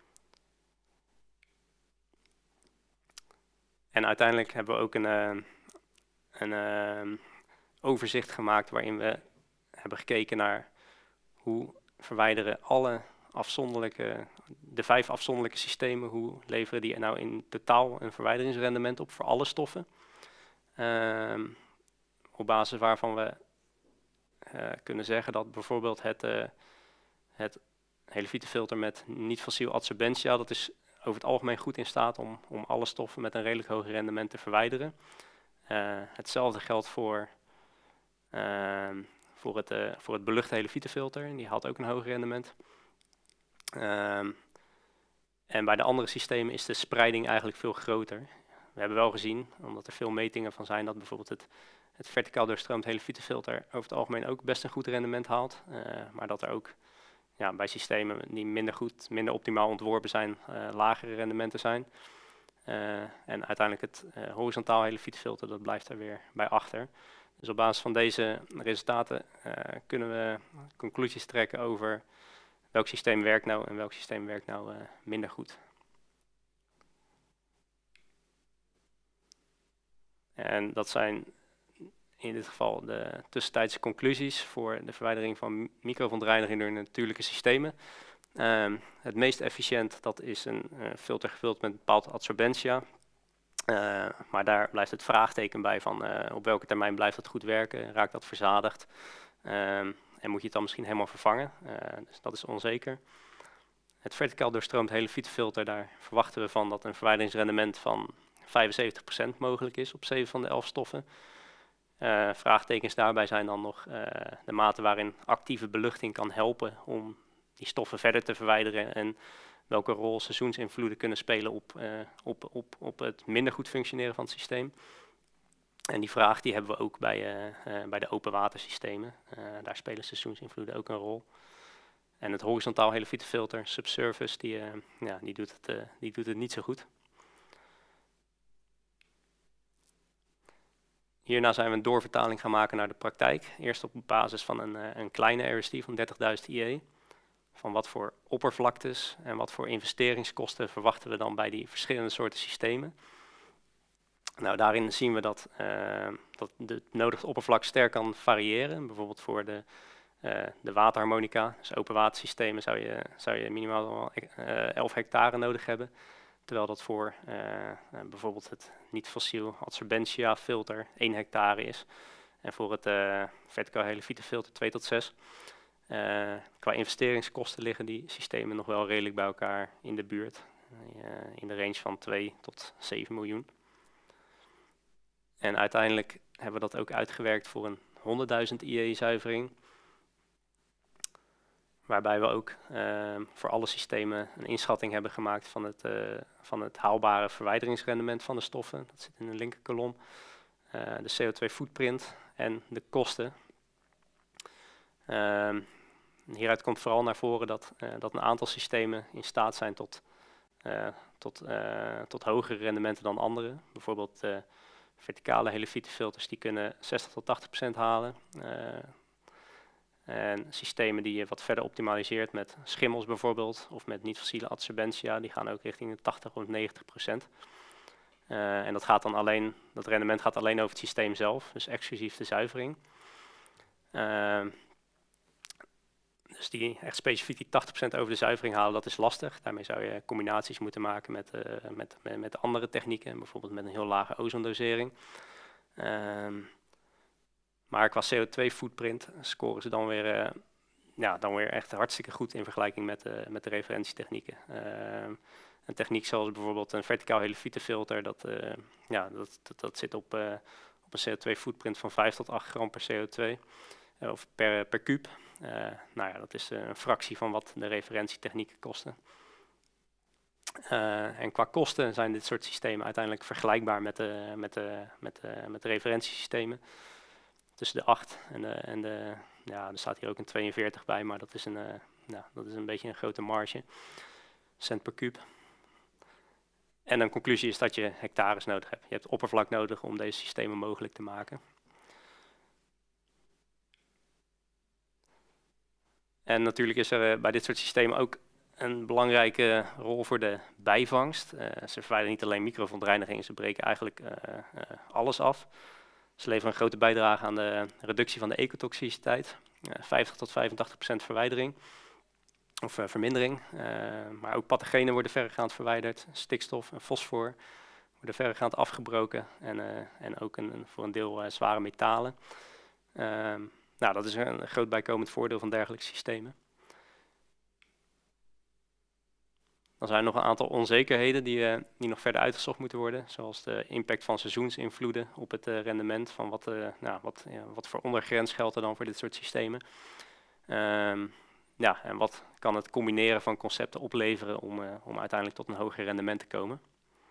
En uiteindelijk hebben we ook een, uh, een uh, overzicht gemaakt waarin we hebben gekeken naar hoe verwijderen alle afzonderlijke, de vijf afzonderlijke systemen, hoe leveren die nou in totaal een verwijderingsrendement op voor alle stoffen. Uh, op basis waarvan we uh, kunnen zeggen dat bijvoorbeeld het, uh, het helifietenfilter met niet-fossiel adsorbentia, dat is over het algemeen goed in staat om, om alle stoffen met een redelijk hoog rendement te verwijderen. Uh, hetzelfde geldt voor Uh, voor, het, uh, voor het beluchte helifietenfilter, die haalt ook een hoger rendement. Uh, en bij de andere systemen is de spreiding eigenlijk veel groter. We hebben wel gezien, omdat er veel metingen van zijn, dat bijvoorbeeld het, het verticaal doorstroomd helifietenfilter over het algemeen ook best een goed rendement haalt. Uh, maar dat er ook ja, bij systemen die minder goed, minder optimaal ontworpen zijn, uh, lagere rendementen zijn. Uh, en uiteindelijk het uh, horizontaal helifietenfilter, dat blijft er weer bij achter. Dus op basis van deze resultaten uh, kunnen we conclusies trekken over welk systeem werkt nou en welk systeem werkt nou uh, minder goed. En dat zijn in dit geval de tussentijdse conclusies voor de verwijdering van microverontreiniging door natuurlijke systemen. Uh, het meest efficiënt dat is een uh, filter gevuld met een bepaald adsorbentia. Uh, maar daar blijft het vraagteken bij van uh, op welke termijn blijft dat goed werken, raakt dat verzadigd uh, en moet je het dan misschien helemaal vervangen. Uh, dus dat is onzeker. Het verticaal doorstroomd helifietenfilter, daar verwachten we van dat een verwijderingsrendement van vijfenzeventig procent mogelijk is op zeven van de elf stoffen. Uh, vraagtekens daarbij zijn dan nog uh, de mate waarin actieve beluchting kan helpen om die stoffen verder te verwijderen en welke rol seizoensinvloeden kunnen spelen op, uh, op, op, op het minder goed functioneren van het systeem. En die vraag die hebben we ook bij, uh, uh, bij de open watersystemen. Uh, daar spelen seizoensinvloeden ook een rol. En het horizontaal helifietenfilter, subsurface, die, uh, ja, die, doet het, uh, die doet het niet zo goed. Hierna zijn we een doorvertaling gaan maken naar de praktijk. Eerst op basis van een, uh, een kleine R S T van dertigduizend I E. Van wat voor oppervlaktes en wat voor investeringskosten verwachten we dan bij die verschillende soorten systemen. Nou, daarin zien we dat, uh, dat de nodige oppervlak sterk kan variëren. Bijvoorbeeld voor de, uh, de waterharmonica, dus open watersystemen, zou je, zou je minimaal uh, elf hectare nodig hebben. Terwijl dat voor uh, uh, bijvoorbeeld het niet-fossiel adsorbentia filter één hectare is. En voor het uh, verticaal helifietenfilter twee tot zes. Uh, qua investeringskosten liggen die systemen nog wel redelijk bij elkaar in de buurt. Uh, in de range van twee tot zeven miljoen. En uiteindelijk hebben we dat ook uitgewerkt voor een honderdduizend I E-zuivering. Waarbij we ook uh, voor alle systemen een inschatting hebben gemaakt van het, uh, van het haalbare verwijderingsrendement van de stoffen. Dat zit in de linkerkolom. Uh, de C O twee footprint en de kosten. Uh, hieruit komt vooral naar voren dat, uh, dat een aantal systemen in staat zijn tot, uh, tot, uh, tot hogere rendementen dan andere. Bijvoorbeeld uh, verticale helifietenfilters die kunnen zestig tot tachtig procent halen. Uh, en systemen die je wat verder optimaliseert met schimmels bijvoorbeeld, of met niet-fossiele adsorbentia, die gaan ook richting de tachtig of negentig procent. Uh, en dat, gaat dan alleen, dat rendement gaat alleen over het systeem zelf, dus exclusief de zuivering. Uh, dus die echt specifiek die tachtig procent over de zuivering halen, dat is lastig. Daarmee zou je combinaties moeten maken met, uh, met, met, met andere technieken, bijvoorbeeld met een heel lage ozondosering. Uh, maar qua C O twee footprint scoren ze dan weer, uh, ja, dan weer echt hartstikke goed in vergelijking met, uh, met de referentietechnieken. Uh, een techniek zoals bijvoorbeeld een verticaal helifietenfilter, dat, uh, ja, dat, dat, dat zit op, uh, op een C O twee footprint van vijf tot acht gram per C O twee, uh, of per, per kuub. Uh, nou ja, dat is uh, een fractie van wat de referentietechnieken kosten. Uh, en qua kosten zijn dit soort systemen uiteindelijk vergelijkbaar met de, met de, met de, met de referentiesystemen. Tussen de acht en de, en de, ja, er staat hier ook een tweeënveertig bij, maar dat is een, uh, nou, dat is een beetje een grote marge. Cent per kuub. En een conclusie is dat je hectares nodig hebt. Je hebt oppervlak nodig om deze systemen mogelijk te maken. En natuurlijk is er uh, bij dit soort systemen ook een belangrijke rol voor de bijvangst. Uh, ze verwijderen niet alleen microverontreiniging, ze breken eigenlijk uh, uh, alles af. Ze leveren een grote bijdrage aan de reductie van de ecotoxiciteit. Uh, vijftig tot vijfentachtig procent verwijdering of uh, vermindering. Uh, maar ook pathogenen worden verregaand verwijderd. Stikstof en fosfor worden verregaand afgebroken. En, uh, en ook een, voor een deel uh, zware metalen. Uh, nou, dat is een groot bijkomend voordeel van dergelijke systemen. Dan zijn er nog een aantal onzekerheden die, uh, die nog verder uitgezocht moeten worden. Zoals de impact van seizoensinvloeden op het uh, rendement. Van wat, uh, nou, wat, ja, wat voor ondergrens geldt er dan voor dit soort systemen. Um, ja, en wat kan het combineren van concepten opleveren om, uh, om uiteindelijk tot een hoger rendement te komen.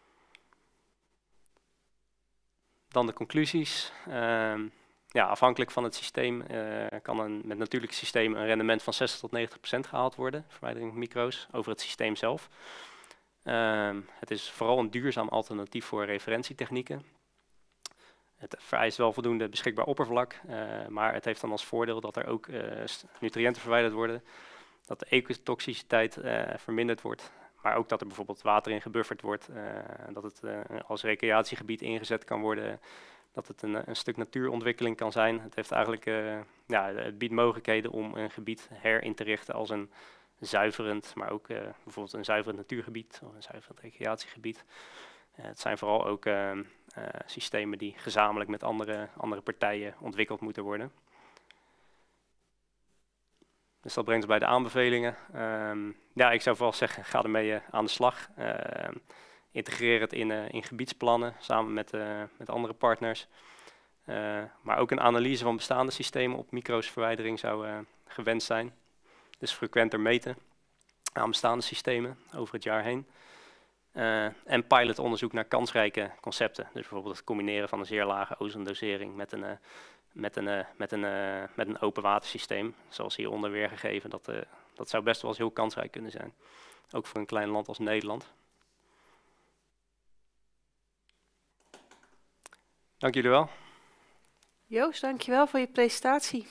Dan de conclusies. Um, ja, afhankelijk van het systeem uh, kan een, met natuurlijke systemen een rendement van zestig tot negentig procent gehaald worden. Verwijdering van micro's over het systeem zelf. Um, het is vooral een duurzaam alternatief voor referentietechnieken. Het vereist wel voldoende beschikbaar oppervlak, uh, maar het heeft dan als voordeel dat er ook uh, nutriënten verwijderd worden. Dat de ecotoxiciteit uh, verminderd wordt. Maar ook dat er bijvoorbeeld water in gebufferd wordt. Uh, dat het uh, als recreatiegebied ingezet kan worden. Dat het een, een stuk natuurontwikkeling kan zijn. Het heeft eigenlijk, uh, ja, het biedt mogelijkheden om een gebied herin te richten als een zuiverend, maar ook uh, bijvoorbeeld een zuiverend natuurgebied of een zuiverend recreatiegebied. Uh, het zijn vooral ook uh, uh, systemen die gezamenlijk met andere, andere partijen ontwikkeld moeten worden. Dus dat brengt ons bij de aanbevelingen. Um, ja, ik zou vooral zeggen, ga ermee uh, aan de slag. Uh, integreer het in, uh, in gebiedsplannen samen met, uh, met andere partners. Uh, maar ook een analyse van bestaande systemen op micro's-verwijdering zou uh, gewenst zijn. Dus frequenter meten aan bestaande systemen over het jaar heen. Uh, en pilotonderzoek naar kansrijke concepten. Dus bijvoorbeeld het combineren van een zeer lage ozondosering met een... Uh, Met een, uh, met, een, uh, met een open watersysteem, zoals hieronder weergegeven. Dat, uh, dat zou best wel eens heel kansrijk kunnen zijn. Ook voor een klein land als Nederland. Dank jullie wel. Joost, dankjewel voor je presentatie.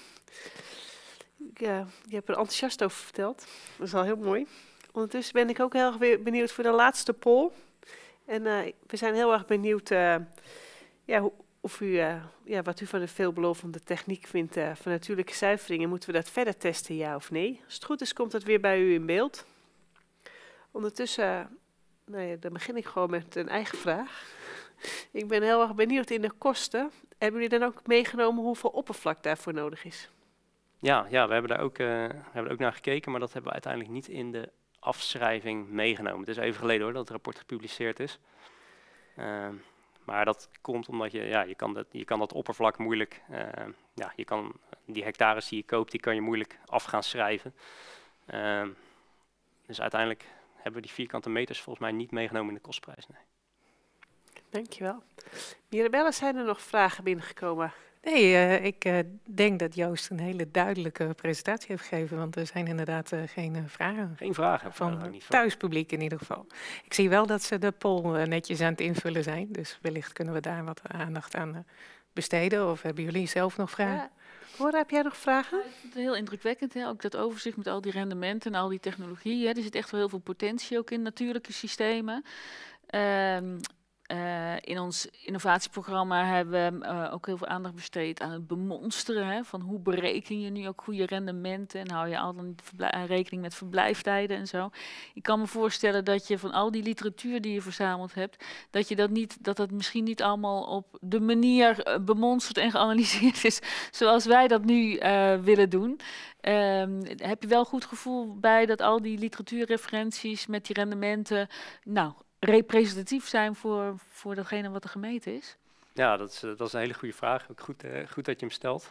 Ja, je hebt er enthousiast over verteld. Dat is al heel mooi. Ondertussen ben ik ook heel erg weer benieuwd voor de laatste poll. En uh, we zijn heel erg benieuwd uh, ja, hoe... Of u, uh, ja, wat u van de veelbelovende techniek vindt uh, van natuurlijke zuiveringen, moeten we dat verder testen, ja of nee? Als het goed is, komt dat weer bij u in beeld. Ondertussen, uh, nou ja, dan begin ik gewoon met een eigen vraag. Ik ben heel erg benieuwd in de kosten. Hebben jullie dan ook meegenomen hoeveel oppervlak daarvoor nodig is? Ja, ja we, hebben daar ook, uh, we hebben er ook naar gekeken, maar dat hebben we uiteindelijk niet in de afschrijving meegenomen. Het is even geleden hoor, dat het rapport gepubliceerd is. Uh, Maar dat komt omdat je, ja, je, kan dat, je kan dat oppervlak moeilijk, uh, ja, je kan die hectares die je koopt, die kan je moeilijk af gaan schrijven. Uh, dus uiteindelijk hebben we die vierkante meters volgens mij niet meegenomen in de kostprijs. Nee. Dankjewel. Mirabelle, zijn er nog vragen binnengekomen? Nee, uh, ik uh, denk dat Joost een hele duidelijke presentatie heeft gegeven, want er zijn inderdaad uh, geen uh, vragen. Geen vragen? Van uh, niet thuispubliek in ieder geval. Ik zie wel dat ze de poll uh, netjes aan het invullen zijn, dus wellicht kunnen we daar wat aandacht aan uh, besteden. Of hebben jullie zelf nog vragen? Ja. Cora, heb jij nog vragen? Ja, ik vind het heel indrukwekkend, hè? Ook dat overzicht met al die rendementen en al die technologie. Hè? Er zit echt wel heel veel potentie ook in natuurlijke systemen. Um, Uh, in ons innovatieprogramma hebben we uh, ook heel veel aandacht besteed aan het bemonsteren. Hè, van hoe bereken je nu ook goede rendementen en hou je al dan rekening met verblijftijden en zo. Ik kan me voorstellen dat je van al die literatuur die je verzameld hebt, dat je dat niet, dat dat misschien niet allemaal op de manier uh, bemonsterd en geanalyseerd is zoals wij dat nu uh, willen doen. Um, heb je wel goed gevoel bij dat al die literatuurreferenties met die rendementen, nou, representatief zijn voor, voor datgene wat er gemeten is? Ja, dat is, dat is een hele goede vraag. Ook goed, uh, goed dat je hem stelt.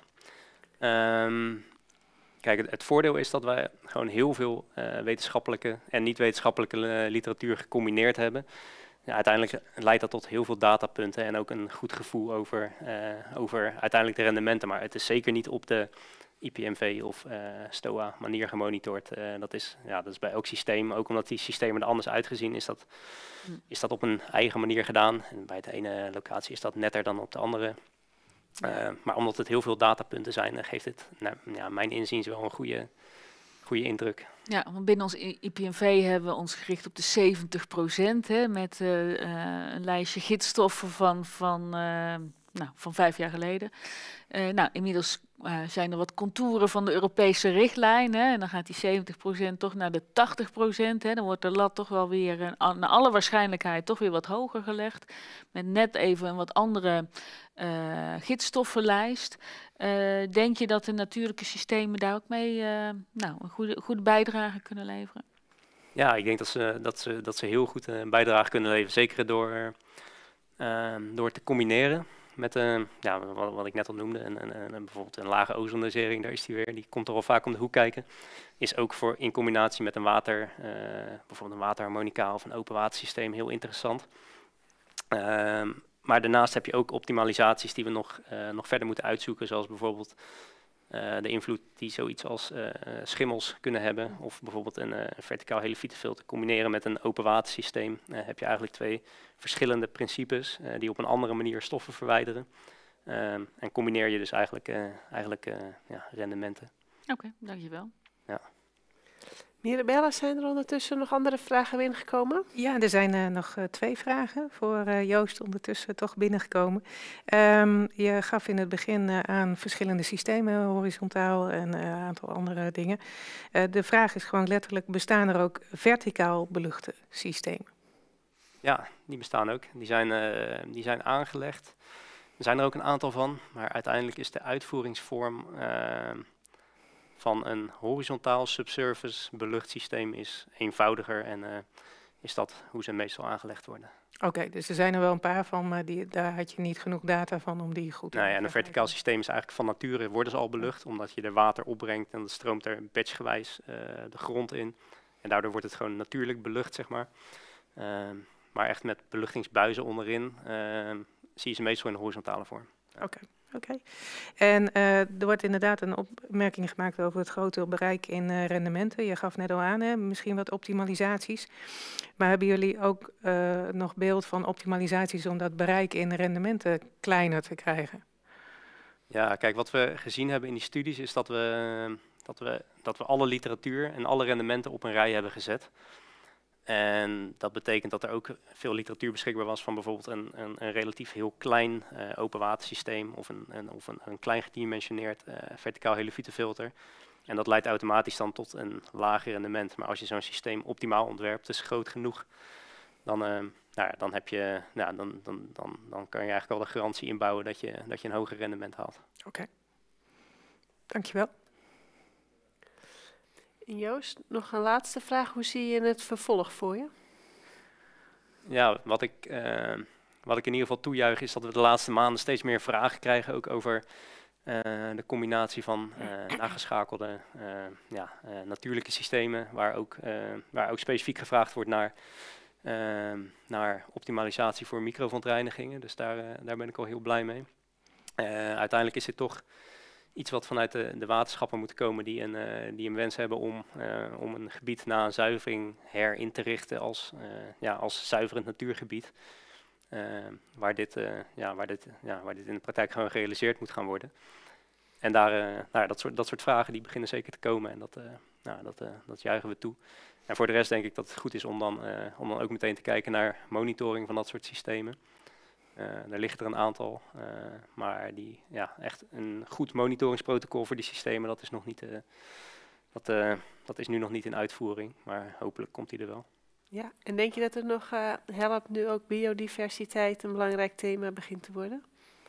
Um, kijk, het, het voordeel is dat wij gewoon heel veel uh, wetenschappelijke en niet-wetenschappelijke uh, literatuur gecombineerd hebben. Ja, uiteindelijk leidt dat tot heel veel datapunten en ook een goed gevoel over, uh, over uiteindelijk de rendementen. Maar het is zeker niet op de I P M V of uh, STOA manier gemonitord. Uh, dat, is, ja, dat is bij elk systeem, ook omdat die systemen er anders uitgezien, is dat, mm. is dat op een eigen manier gedaan. En bij de ene locatie is dat netter dan op de andere. Uh, maar omdat het heel veel datapunten zijn, uh, geeft het, nou, ja, mijn inziens, wel een goede, goede indruk. Ja, want binnen ons I P M V hebben we ons gericht op de zeventig procent, hè, met uh, uh, een lijstje gidsstoffen van, van, uh, nou, van vijf jaar geleden. Uh, nou, inmiddels uh, zijn er wat contouren van de Europese richtlijn. Hè, en dan gaat die zeventig procent toch naar de tachtig procent. Hè, dan wordt de lat toch wel weer, uh, naar alle waarschijnlijkheid, toch weer wat hoger gelegd. Met net even een wat andere uh, gidsstoffenlijst. Uh, denk je dat de natuurlijke systemen daar ook mee uh, nou, een goede, goede bijdrage kunnen leveren? Ja, ik denk dat ze, dat ze, dat ze heel goed een bijdrage kunnen leveren. Zeker door, uh, door te combineren met uh, ja, wat, wat ik net al noemde. En, en, en bijvoorbeeld een lage ozondosering, daar is die weer. Die komt er al vaak om de hoek kijken. Is ook voor in combinatie met een water, uh, bijvoorbeeld een waterharmonica of een open watersysteem heel interessant. Uh, maar daarnaast heb je ook optimalisaties die we nog, uh, nog verder moeten uitzoeken. Zoals bijvoorbeeld Uh, de invloed die zoiets als uh, schimmels kunnen hebben. Of bijvoorbeeld een, uh, een verticaal helifietenfilter combineren met een open watersysteem. Uh, heb je eigenlijk twee verschillende principes uh, die op een andere manier stoffen verwijderen. Uh, en combineer je dus eigenlijk, uh, eigenlijk uh, ja, rendementen. Oké, okay, dankjewel. Ja. Mirabella, zijn er ondertussen nog andere vragen binnengekomen? Ja, er zijn uh, nog uh, twee vragen voor uh, Joost ondertussen toch binnengekomen. Um, je gaf in het begin uh, aan verschillende systemen, horizontaal en uh, een aantal andere dingen. Uh, de vraag is gewoon letterlijk, bestaan er ook verticaal beluchte systemen? Ja, die bestaan ook. Die zijn, uh, die zijn aangelegd. Er zijn er ook een aantal van, maar uiteindelijk is de uitvoeringsvorm Uh, van een horizontaal subsurface beluchtsysteem is eenvoudiger en uh, is dat hoe ze meestal aangelegd worden. Oké, okay, dus er zijn er wel een paar van, maar die, daar had je niet genoeg data van om die goed te nou ja, en een verticaal systeem is eigenlijk van nature, worden ze al belucht, omdat je er water opbrengt en dat stroomt er batchgewijs uh, de grond in. En daardoor wordt het gewoon natuurlijk belucht, zeg maar. Uh, maar echt met beluchtingsbuizen onderin uh, zie je ze meestal in de horizontale vorm. Oké. Okay. Oké. Okay. En uh, er wordt inderdaad een opmerking gemaakt over het grote bereik in uh, rendementen. Je gaf net al aan, hè, misschien wat optimalisaties. Maar hebben jullie ook uh, nog beeld van optimalisaties om dat bereik in rendementen kleiner te krijgen? Ja, kijk, wat we gezien hebben in die studies is dat we, dat we, dat we alle literatuur en alle rendementen op een rij hebben gezet. En dat betekent dat er ook veel literatuur beschikbaar was van bijvoorbeeld een, een, een relatief heel klein uh, open watersysteem of een, een, of een, een klein gedimensioneerd uh, verticaal helifietenfilter. En dat leidt automatisch dan tot een lager rendement. Maar als je zo'n systeem optimaal ontwerpt, dus groot genoeg, dan, uh, nou ja, dan, heb je, nou, dan, dan, dan, dan kan je eigenlijk al de garantie inbouwen dat je, dat je een hoger rendement haalt. Oké, okay. Dankjewel. Joost, nog een laatste vraag. Hoe zie je het vervolg voor je? Ja, wat ik, uh, wat ik in ieder geval toejuich is dat we de laatste maanden steeds meer vragen krijgen ook over uh, de combinatie van uh, nageschakelde uh, ja, uh, natuurlijke systemen, waar ook, uh, waar ook specifiek gevraagd wordt naar, uh, naar optimalisatie voor microverontreinigingen. Dus daar, uh, daar ben ik al heel blij mee. Uh, uiteindelijk is dit toch iets wat vanuit de, de waterschappen moet komen die een, uh, die een wens hebben om, uh, om een gebied na een zuivering herin te richten als, uh, ja, als zuiverend natuurgebied. Uh, waar, dit, uh, ja, waar, dit, ja, waar dit in de praktijk gewoon gerealiseerd moet gaan worden. En daar, uh, nou, dat, soort, dat soort vragen die beginnen zeker te komen en dat, uh, nou, dat, uh, dat juichen we toe. En voor de rest denk ik dat het goed is om dan, uh, om dan ook meteen te kijken naar monitoring van dat soort systemen. Uh, daar ligt er een aantal, uh, maar die, ja, echt een goed monitoringsprotocol voor die systemen, dat is, nog niet, uh, dat, uh, dat is nu nog niet in uitvoering, maar hopelijk komt die er wel. Ja, en denk je dat het nog uh, helpt nu ook biodiversiteit een belangrijk thema begint te worden?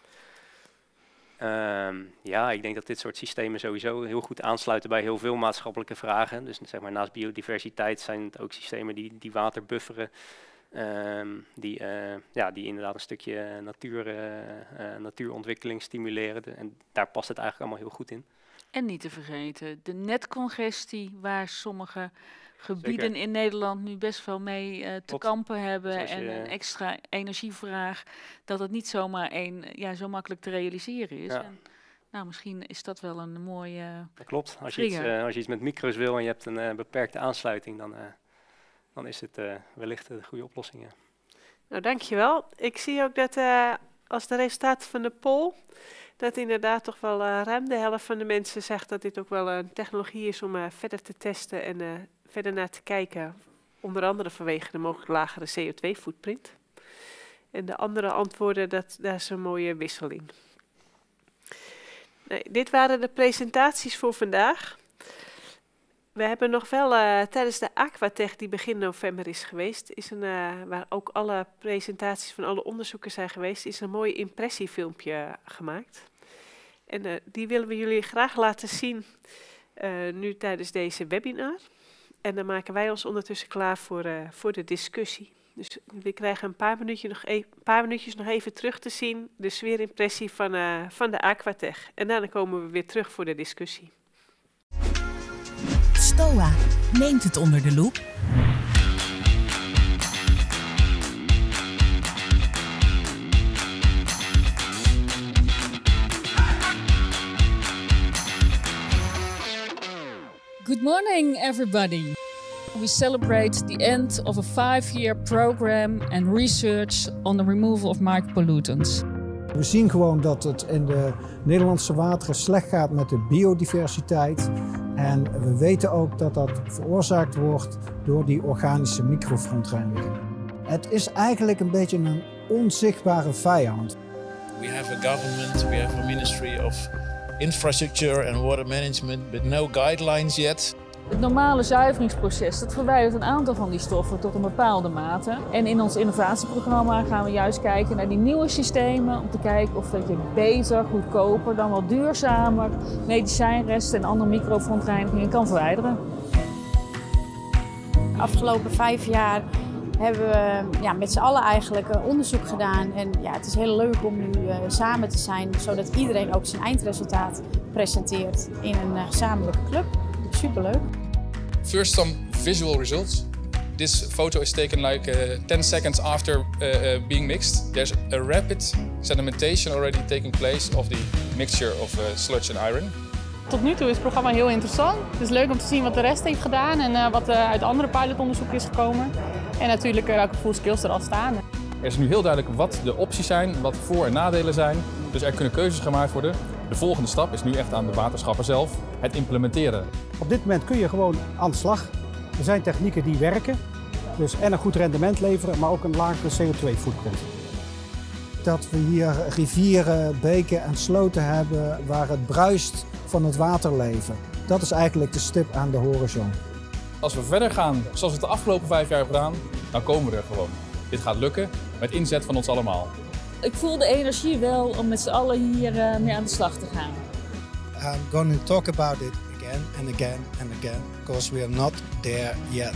Um, ja, ik denk dat dit soort systemen sowieso heel goed aansluiten bij heel veel maatschappelijke vragen. Dus zeg maar, naast biodiversiteit zijn het ook systemen die, die water bufferen. Um, die, uh, ja, die inderdaad een stukje natuur, uh, uh, natuurontwikkeling stimuleren. De, en daar past het eigenlijk allemaal heel goed in. En niet te vergeten, de netcongestie waar sommige gebieden Zeker. in Nederland nu best wel mee uh, te Klopt. kampen hebben. Dus En je, een extra energievraag, dat het niet zomaar een, ja, zo makkelijk te realiseren is. Ja. En, nou, misschien is dat wel een mooie... Dat klopt. Als je, iets, uh, als je iets met micro's wil en je hebt een uh, beperkte aansluiting, dan... Uh, dan is het uh, wellicht de goede oplossing. Ja. Nou, dankjewel. Ik zie ook dat uh, als de resultaten van de poll, dat inderdaad toch wel uh, ruim de helft van de mensen zegt dat dit ook wel een technologie is om uh, verder te testen en uh, verder naar te kijken. Onder andere vanwege de mogelijk lagere C O twee footprint. En de andere antwoorden, dat, daar is een mooie wisseling. Nee, dit waren de presentaties voor vandaag. We hebben nog wel uh, tijdens de Aquatech, die begin november is geweest, is een, uh, waar ook alle presentaties van alle onderzoekers zijn geweest, is een mooi impressiefilmpje gemaakt. En uh, die willen we jullie graag laten zien uh, nu tijdens deze webinar. En dan maken wij ons ondertussen klaar voor, uh, voor de discussie. Dus we krijgen een paar, minuutjes nog, e een paar minuutjes nog even terug te zien. De sfeerimpressie van, uh, van de Aquatech. En daarna komen we weer terug voor de discussie. STOA neemt het onder de loep. Good morning, everybody. We celebrate the end of a five-year program and research on the removal of micropollutants. We zien gewoon dat het in de Nederlandse wateren slecht gaat met de biodiversiteit. En we weten ook dat dat veroorzaakt wordt door die organische microverontreiniging. Het is eigenlijk een beetje een onzichtbare vijand. We have a government, we have a Ministry of Infrastructure and Water Management, but no guidelines yet. Het normale zuiveringsproces, dat verwijdert een aantal van die stoffen tot een bepaalde mate. En in ons innovatieprogramma gaan we juist kijken naar die nieuwe systemen om te kijken of dat je beter, goedkoper, dan wel duurzamer medicijnresten en andere microverontreinigingen kan verwijderen. De afgelopen vijf jaar hebben we ja, met z'n allen eigenlijk onderzoek gedaan. En ja, het is heel leuk om nu uh, samen te zijn, zodat iedereen ook zijn eindresultaat presenteert in een uh, gezamenlijke club. Superleuk. First some visual results. This photo is taken like uh, ten seconds after uh, uh, being mixed. There's a rapid sedimentation already taking place of the mixture of uh, sludge and iron. Tot nu toe is het programma heel interessant. Het is leuk om te zien wat de rest heeft gedaan en uh, wat uh, uit andere pilotonderzoeken is gekomen. En natuurlijk uh, welke full skills er al staan. Er is nu heel duidelijk wat de opties zijn, wat voor- en nadelen zijn. Dus er kunnen keuzes gemaakt worden. De volgende stap is nu echt aan de waterschappen zelf, het implementeren. Op dit moment kun je gewoon aan de slag. Er zijn technieken die werken. Dus en een goed rendement leveren, maar ook een lagere C O twee footprint. Dat we hier rivieren, beken en sloten hebben waar het bruist van het waterleven. Dat is eigenlijk de stip aan de horizon. Als we verder gaan zoals we het de afgelopen vijf jaar hebben gedaan, dan komen we er gewoon. Dit gaat lukken met inzet van ons allemaal. Ik voel de energie wel om met z'n allen hier uh, mee aan de slag te gaan. I'm going to talk about it again and again and again, because we are not there yet.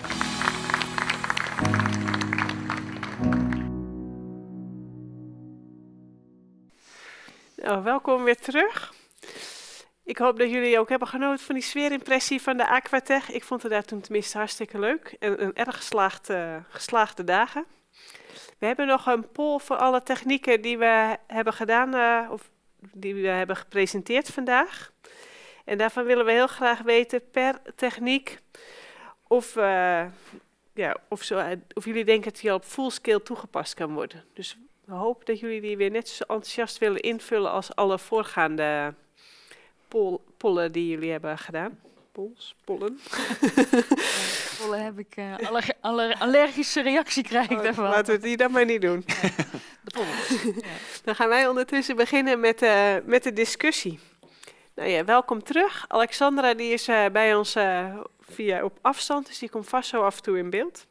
Nou, welkom weer terug. Ik hoop dat jullie ook hebben genoten van die sfeerimpressie van de Aquatech. Ik vond het daar toen tenminste hartstikke leuk en een erg geslaagd, uh, geslaagde dagen. We hebben nog een poll voor alle technieken die we hebben gedaan, uh, of die we hebben gepresenteerd vandaag. En daarvan willen we heel graag weten per techniek of, uh, ja, of, zo, of jullie denken dat die al op full scale toegepast kan worden. Dus we hopen dat jullie die weer net zo enthousiast willen invullen als alle voorgaande poll, pollen die jullie hebben gedaan. Pols, pollen. Pollen heb ik uh, aller, aller, allergische reactie krijg ik oh, daarvan. Laten we die dan maar niet doen. Ja, de pollen. Ja. Dan gaan wij ondertussen beginnen met, uh, met de discussie. Nou ja, welkom terug. Alexandra die is uh, bij ons uh, via op afstand, dus die komt vast zo af en toe in beeld.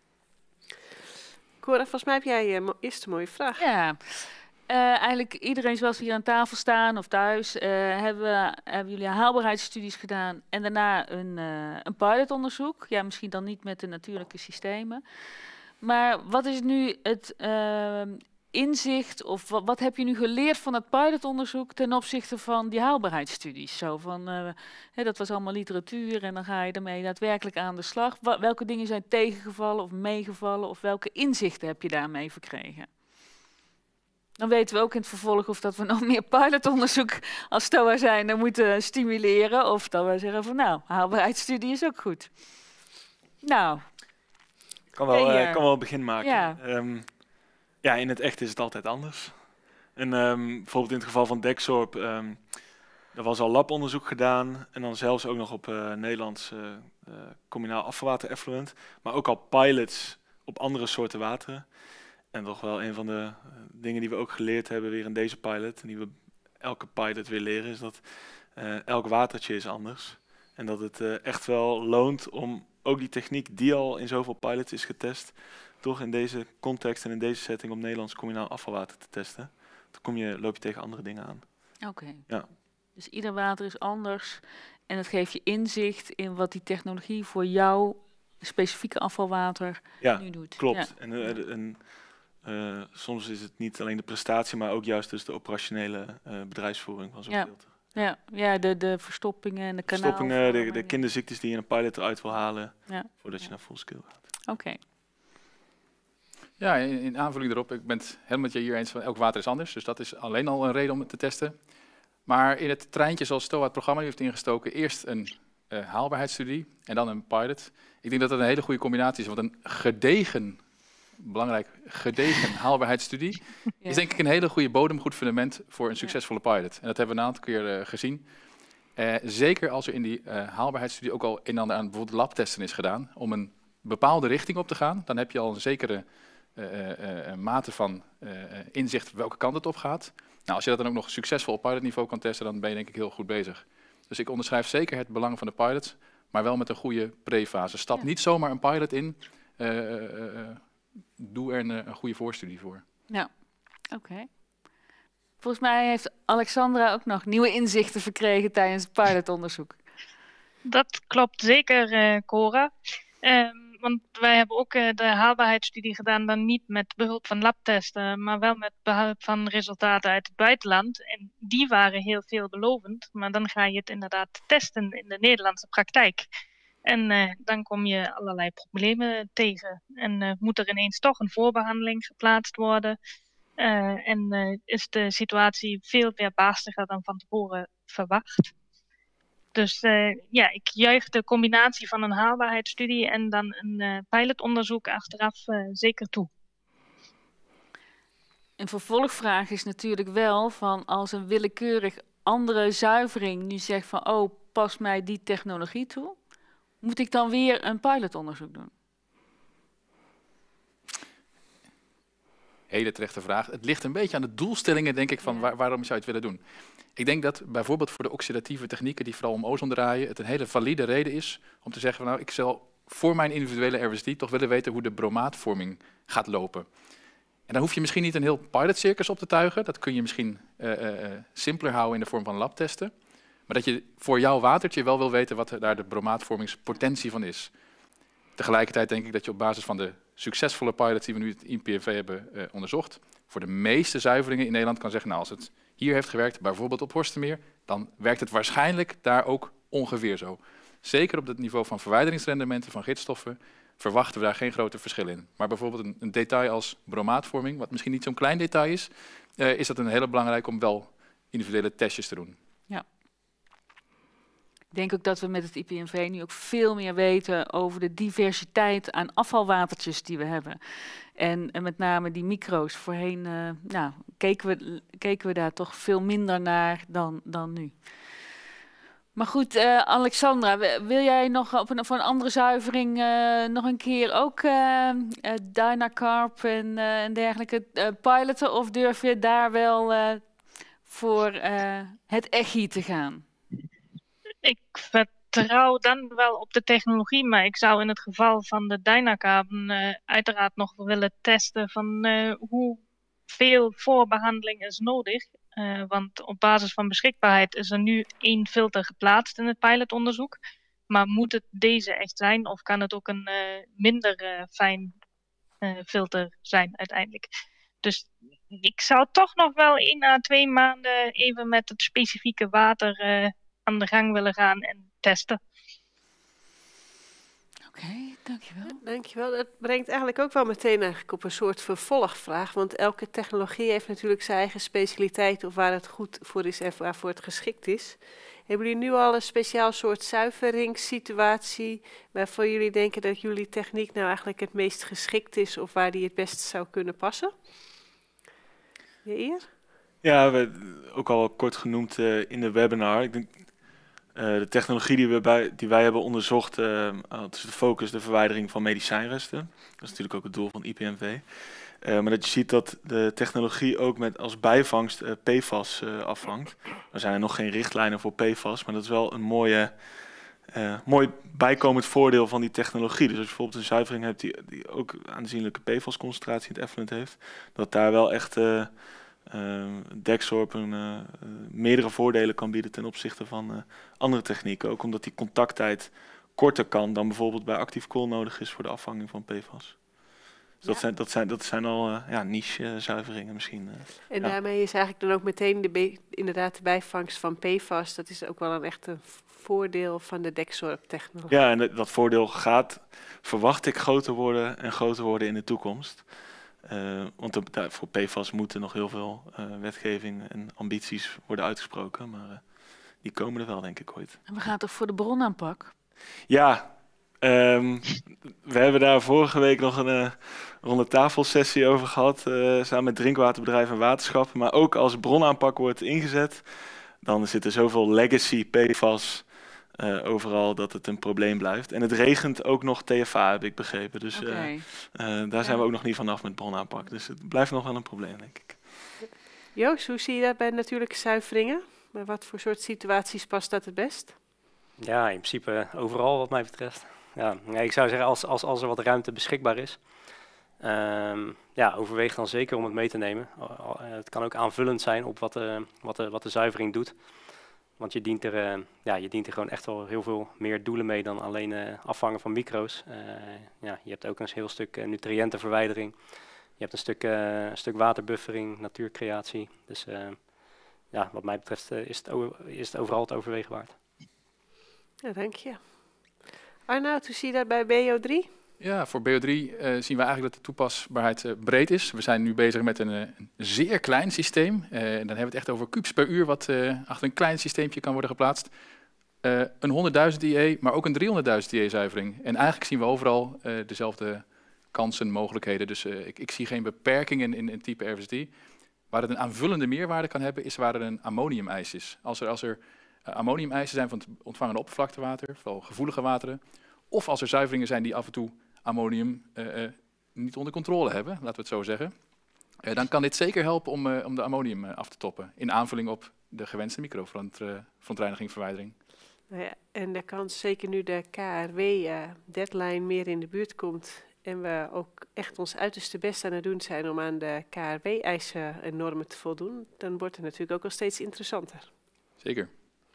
Cora, volgens mij heb jij uh, eerst een mooie vraag. Ja. Uh, eigenlijk iedereen zoals we hier aan tafel staan of thuis, uh, hebben, hebben jullie haalbaarheidsstudies gedaan en daarna een, uh, een pilotonderzoek. Ja, misschien dan niet met de natuurlijke systemen. Maar wat is nu het uh, inzicht of wat, wat heb je nu geleerd van het pilotonderzoek ten opzichte van die haalbaarheidsstudies? Zo van, uh, hè, dat was allemaal literatuur en dan ga je ermee daadwerkelijk aan de slag. Wa- welke dingen zijn tegengevallen of meegevallen of welke inzichten heb je daarmee verkregen? Dan weten we ook in het vervolg of dat we nog meer pilotonderzoek als STOA zijn dan moeten stimuleren. Of dat we zeggen van nou, haalbaarheidsstudie is ook goed. Nou. Ik kan wel, uh, kan wel een begin maken. Ja. Um, ja, in het echt is het altijd anders. En um, bijvoorbeeld in het geval van Dexorp, um, er was al labonderzoek gedaan. En dan zelfs ook nog op uh, Nederlands uh, uh, communaal afvalwater effluent. Maar ook al pilots op andere soorten wateren. En toch wel een van de uh, dingen die we ook geleerd hebben weer in deze pilot, en die we elke pilot weer leren, is dat uh, elk watertje is anders. En dat het uh, echt wel loont om ook die techniek die al in zoveel pilots is getest, toch in deze context en in deze setting op Nederlands communaal afvalwater te testen. Dan kom je, loop je tegen andere dingen aan. Oké. Okay. Ja. Dus ieder water is anders en het geeft je inzicht in wat die technologie voor jouw specifieke afvalwater ja, nu doet. Klopt. Ja. En, uh, en uh, soms is het niet alleen de prestatie, maar ook juist dus de operationele uh, bedrijfsvoering van zo'n ja. filter. Ja, ja de, de verstoppingen en de kanaal. Verstoppingen, de, de kinderziektes die je in een pilot eruit wil halen, ja. voordat ja. je naar full scale gaat. Oké. Okay. Ja, in, in aanvulling erop, ik ben het helemaal met je hier eens van elk water is anders. Dus dat is alleen al een reden om het te testen. Maar in het treintje zoals STOA het programma heeft ingestoken, eerst een uh, haalbaarheidsstudie en dan een pilot. Ik denk dat dat een hele goede combinatie is, want een gedegen, belangrijk, gedegen haalbaarheidsstudie ja. is denk ik een hele goede bodem, goed fundament voor een succesvolle pilot. En dat hebben we een aantal keer uh, gezien. Uh, zeker als er in die uh, haalbaarheidsstudie ook al een en ander aan bijvoorbeeld labtesten is gedaan, om een bepaalde richting op te gaan, dan heb je al een zekere uh, uh, mate van uh, inzicht welke kant het op gaat. Nou, als je dat dan ook nog succesvol op pilotniveau kan testen, dan ben je denk ik heel goed bezig. Dus ik onderschrijf zeker het belang van de pilots, maar wel met een goede pre-fase. Stap ja. niet zomaar een pilot in, uh, uh, uh, doe er een, een goede voorstudie voor. Ja, oké. Okay. Volgens mij heeft Alexandra ook nog nieuwe inzichten verkregen tijdens het pilotonderzoek. Dat klopt zeker, uh, Cora. Um, want wij hebben ook uh, de haalbaarheidsstudie gedaan, dan niet met behulp van labtesten, maar wel met behulp van resultaten uit het buitenland. En die waren heel veelbelovend, maar dan ga je het inderdaad testen in de Nederlandse praktijk. En uh, dan kom je allerlei problemen tegen. En uh, moet er ineens toch een voorbehandeling geplaatst worden. Uh, en uh, is de situatie veel meer baastiger dan van tevoren verwacht. Dus uh, ja, ik juich de combinatie van een haalbaarheidsstudie en dan een uh, pilotonderzoek achteraf uh, zeker toe. Een vervolgvraag is natuurlijk wel van als een willekeurig andere zuivering nu zegt van oh, pas mij die technologie toe, moet ik dan weer een pilotonderzoek doen? Hele terechte vraag. Het ligt een beetje aan de doelstellingen, denk ik, van ja. waar, waarom zou je het willen doen. Ik denk dat bijvoorbeeld voor de oxidatieve technieken die vooral om ozon draaien, het een hele valide reden is om te zeggen van nou, ik zal voor mijn individuele R W S D toch willen weten hoe de bromaatvorming gaat lopen. En dan hoef je misschien niet een heel pilotcircus op te tuigen. Dat kun je misschien uh, uh, simpeler houden in de vorm van labtesten. Maar dat je voor jouw watertje wel wil weten wat daar de bromaatvormingspotentie van is. Tegelijkertijd denk ik dat je op basis van de succesvolle pilots die we nu in P N V hebben uh, onderzocht, voor de meeste zuiveringen in Nederland kan zeggen, nou als het hier heeft gewerkt, bijvoorbeeld op Horstermeer, dan werkt het waarschijnlijk daar ook ongeveer zo. Zeker op het niveau van verwijderingsrendementen van gifstoffen verwachten we daar geen grote verschillen in. Maar bijvoorbeeld een, een detail als bromaatvorming, wat misschien niet zo'n klein detail is, uh, is dat een hele belangrijk om wel individuele testjes te doen. Ja. Ik denk ook dat we met het I P N V nu ook veel meer weten over de diversiteit aan afvalwatertjes die we hebben. En, en met name die micro's. Voorheen uh, nou, keken, we, keken we daar toch veel minder naar dan, dan nu. Maar goed, uh, Alexandra, wil jij nog op een, voor een andere zuivering uh, nog een keer ook uh, uh, Dynacarb en, uh, en dergelijke uh, piloten? Of durf je daar wel uh, voor uh, het echi te gaan? Ik vertrouw dan wel op de technologie, maar ik zou in het geval van de Dynacarb uh, uiteraard nog willen testen van uh, hoeveel voorbehandeling is nodig. Uh, want op basis van beschikbaarheid is er nu één filter geplaatst in het pilotonderzoek. Maar moet het deze echt zijn of kan het ook een uh, minder uh, fijn uh, filter zijn uiteindelijk? Dus ik zou toch nog wel één à twee maanden even met het specifieke water uh, aan de gang willen gaan en testen. Oké, okay, dankjewel. Dankjewel. Dat brengt eigenlijk ook wel meteen eigenlijk op een soort vervolgvraag. Want elke technologie heeft natuurlijk zijn eigen specialiteit of waar het goed voor is en waarvoor het geschikt is. Hebben jullie nu al een speciaal soort zuiveringssituatie waarvoor jullie denken dat jullie techniek nou eigenlijk het meest geschikt is of waar die het best zou kunnen passen? Jair? Ja, we, ook al kort genoemd uh, in de webinar. Ik denk, uh, de technologie die, we bij, die wij hebben onderzocht, uh, is de focus de verwijdering van medicijnresten. Dat is natuurlijk ook het doel van I P N V. Uh, maar dat je ziet dat de technologie ook met als bijvangst uh, P F A S uh, afvangt. Er zijn er nog geen richtlijnen voor P F A S, maar dat is wel een mooie, uh, mooi bijkomend voordeel van die technologie. Dus als je bijvoorbeeld een zuivering hebt die, die ook aanzienlijke P F A S-concentratie in het effluent heeft, dat daar wel echt uh, uh, Dexorp een, uh, meerdere voordelen kan bieden ten opzichte van uh, andere technieken. Ook omdat die contacttijd korter kan dan bijvoorbeeld bij actief kool nodig is voor de afvanging van P F A S. Dus ja. dat, zijn, dat, zijn, dat zijn al uh, ja, niche-zuiveringen misschien. Uh, en ja. daarmee is eigenlijk dan ook meteen de be- inderdaad de bijvangst van P F A S. Dat is ook wel een echte voordeel van de Dexorp-technologie. Ja, en dat, dat voordeel gaat, verwacht ik, groter worden en groter worden in de toekomst. Uh, want de, daar, voor P F A S moeten nog heel veel uh, wetgeving en ambities worden uitgesproken. Maar uh, die komen er wel, denk ik, ooit. En we gaan toch voor de bronaanpak? Ja, um, we hebben daar vorige week nog een uh, ronde tafelsessie over gehad. Uh, samen met drinkwaterbedrijven en waterschappen. Maar ook als bronaanpak wordt ingezet, dan zit er zoveel legacy P F A S uh, overal dat het een probleem blijft. En het regent ook nog T F A, heb ik begrepen. Dus okay. uh, uh, daar ja. zijn we ook nog niet vanaf met bronaanpak. Dus het blijft nog wel een probleem, denk ik. Joost, hoe zie je dat bij natuurlijke zuiveringen? Bij wat voor soort situaties past dat het best? Ja, in principe overal wat mij betreft. Ja, nee, ik zou zeggen, als, als, als er wat ruimte beschikbaar is, um, ja, overweeg dan zeker om het mee te nemen. Uh, het kan ook aanvullend zijn op wat, uh, wat, de, wat de zuivering doet. Want je dient, er, uh, ja, je dient er gewoon echt wel heel veel meer doelen mee dan alleen uh, afvangen van micro's. Uh, ja, je hebt ook een heel stuk uh, nutriëntenverwijdering. Je hebt een stuk, uh, een stuk waterbuffering, natuurcreatie. Dus uh, ja, wat mij betreft uh, is, het over, is het overal het overwegen waard. Ja, dank je. Arnoud, hoe zie je dat bij B O drie? Ja, voor B O drie uh, zien we eigenlijk dat de toepasbaarheid uh, breed is. We zijn nu bezig met een, uh, een zeer klein systeem. Uh, en dan hebben we het echt over kubus per uur wat uh, achter een klein systeempje kan worden geplaatst. Uh, een honderdduizend I E, maar ook een driehonderdduizend I E zuivering. En eigenlijk zien we overal uh, dezelfde kansen, mogelijkheden. Dus uh, ik, ik zie geen beperkingen in, in type R S D. Waar het een aanvullende meerwaarde kan hebben, is waar er een ammoniumeis is. Als er, als er uh, ammoniumeisen zijn van het ontvangende oppervlaktewater, vooral gevoelige wateren, of als er zuiveringen zijn die af en toe ammonium uh, uh, niet onder controle hebben, laten we het zo zeggen, uh, dan kan dit zeker helpen om, uh, om de ammonium uh, af te toppen, in aanvulling op de gewenste microverontreiniging-verwijdering. Nou ja, en de kans, zeker nu de K R W-deadline uh, meer in de buurt komt en we ook echt ons uiterste best aan het doen zijn om aan de K R W-eisen en normen te voldoen, dan wordt het natuurlijk ook al steeds interessanter. Zeker.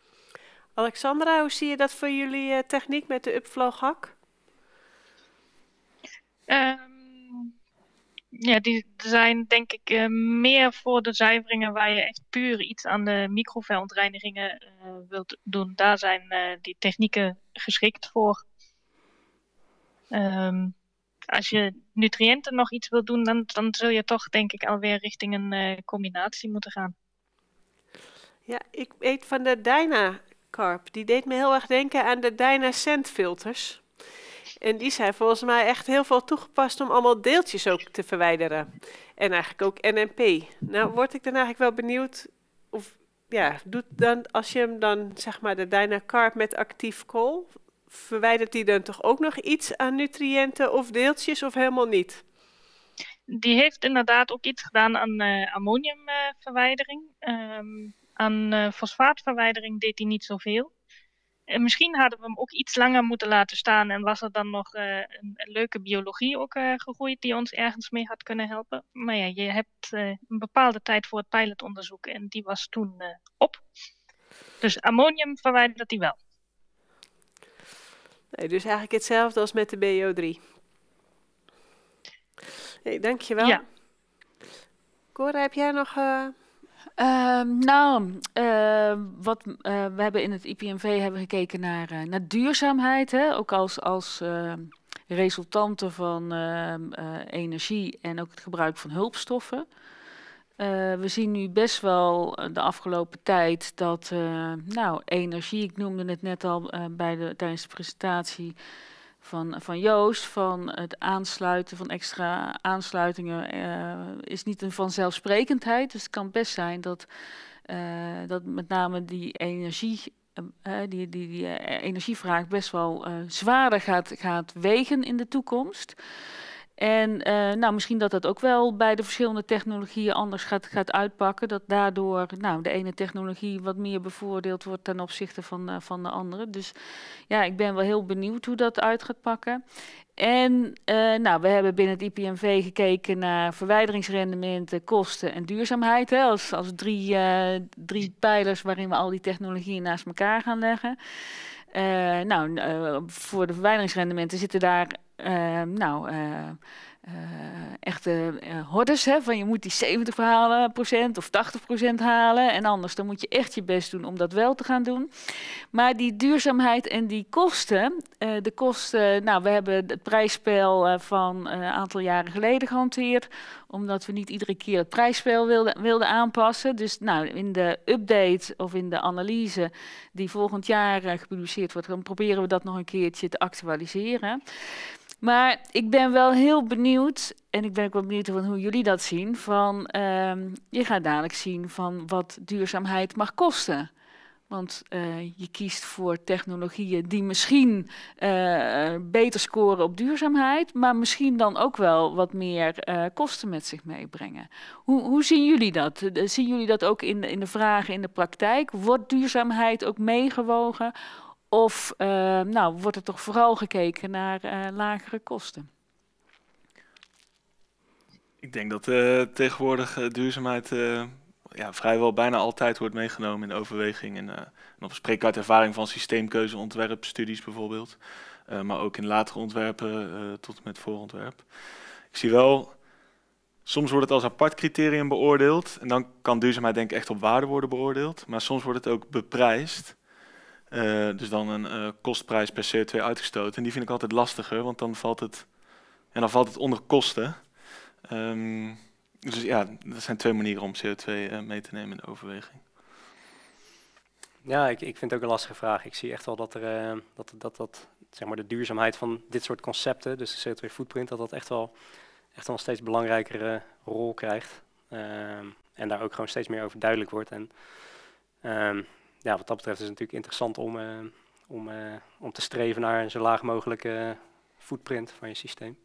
Alexandra, hoe zie je dat voor jullie uh, techniek met de upflow-hak? Um, ja, die zijn denk ik uh, meer voor de zuiveringen waar je echt puur iets aan de microverontreinigingen uh, wilt doen. Daar zijn uh, die technieken geschikt voor. Um, als je nutriënten nog iets wilt doen, dan, dan zul je toch denk ik alweer richting een uh, combinatie moeten gaan. Ja, ik eet van de Dynacarb. Die deed me heel erg denken aan de Dynascent filters. En die zijn volgens mij echt heel veel toegepast om allemaal deeltjes ook te verwijderen. En eigenlijk ook N M P. Nou word ik dan eigenlijk wel benieuwd of, ja, doet dan, als je hem dan, zeg maar, de Dynacarb met actief kool, verwijdert die dan toch ook nog iets aan nutriënten of deeltjes of helemaal niet? Die heeft inderdaad ook iets gedaan aan uh, ammoniumverwijdering. Uh, um, aan uh, fosfaatverwijdering deed hij niet zoveel. En misschien hadden we hem ook iets langer moeten laten staan en was er dan nog uh, een, een leuke biologie ook uh, gegroeid die ons ergens mee had kunnen helpen. Maar ja, je hebt uh, een bepaalde tijd voor het pilotonderzoek en die was toen uh, op. Dus ammonium verwijdert hij wel. Nee, dus eigenlijk hetzelfde als met de B O drie. Hey, dankjewel. Ja. Cora, heb jij nog... Uh... Uh, nou, uh, wat, uh, we hebben in het I P M V hebben gekeken naar, uh, naar duurzaamheid, hè? Ook als, als uh, resultanten van uh, uh, energie en ook het gebruik van hulpstoffen. Uh, we zien nu best wel de afgelopen tijd dat uh, nou, energie, ik noemde het net al uh, bij de, tijdens de presentatie van, van Joost, van het aansluiten van extra aansluitingen uh, is niet een vanzelfsprekendheid. Dus het kan best zijn dat, uh, dat met name die energie, uh, die, die, die uh, energievraag best wel uh, zwaarder gaat, gaat wegen in de toekomst. En uh, nou, misschien dat dat ook wel bij de verschillende technologieën anders gaat, gaat uitpakken. Dat daardoor nou, de ene technologie wat meer bevoordeeld wordt ten opzichte van, uh, van de andere. Dus ja, ik ben wel heel benieuwd hoe dat uit gaat pakken. En uh, nou, we hebben binnen het I P N V gekeken naar verwijderingsrendementen, kosten en duurzaamheid. Hè, als als drie, uh, drie pijlers waarin we al die technologieën naast elkaar gaan leggen. Uh, nou, uh, voor de verwijderingsrendementen zitten daar uh, nou, uh, uh, echte uh, hordes. Hè, van je moet die zeventig procent of tachtig procent halen. En anders dan moet je echt je best doen om dat wel te gaan doen. Maar die duurzaamheid en die kosten. Uh, de kosten, nou, we hebben het prijsspel uh, van een uh, aantal jaren geleden gehanteerd. Omdat we niet iedere keer het prijsspel wilden, wilden aanpassen. Dus nou, in de update of in de analyse die volgend jaar uh, gepubliceerd wordt, dan proberen we dat nog een keertje te actualiseren. Maar ik ben wel heel benieuwd, en ik ben ook wel benieuwd van hoe jullie dat zien, van uh, je gaat dadelijk zien van wat duurzaamheid mag kosten. Want uh, je kiest voor technologieën die misschien uh, beter scoren op duurzaamheid, maar misschien dan ook wel wat meer uh, kosten met zich meebrengen. Hoe, hoe zien jullie dat? Uh, zien jullie dat ook in de, in de vragen in de praktijk? Wordt duurzaamheid ook meegewogen? Of uh, nou, wordt er toch vooral gekeken naar uh, lagere kosten? Ik denk dat uh, tegenwoordig uh, duurzaamheid uh, ja, vrijwel bijna altijd wordt meegenomen in de overweging. En, uh, en op spreek uit ervaring van systeemkeuzeontwerpstudies bijvoorbeeld. Uh, maar ook in latere ontwerpen uh, tot en met voorontwerp. Ik zie wel, soms wordt het als apart criterium beoordeeld. En dan kan duurzaamheid denk ik echt op waarde worden beoordeeld. Maar soms wordt het ook beprijsd. Uh, dus dan een uh, kostprijs per C O twee uitgestoten. En die vind ik altijd lastiger, want dan valt het, en dan valt het onder kosten. Um, dus ja, dat zijn twee manieren om C O twee uh, mee te nemen in de overweging. Ja, ik, ik vind het ook een lastige vraag. Ik zie echt wel dat, er, uh, dat, dat, dat zeg maar de duurzaamheid van dit soort concepten, dus de C O twee footprint, dat dat echt wel, echt wel een steeds belangrijkere rol krijgt. Uh, en daar ook gewoon steeds meer over duidelijk wordt. En, uh, ja, wat dat betreft is het natuurlijk interessant om, uh, om, uh, om te streven naar een zo laag mogelijke footprint van je systeem.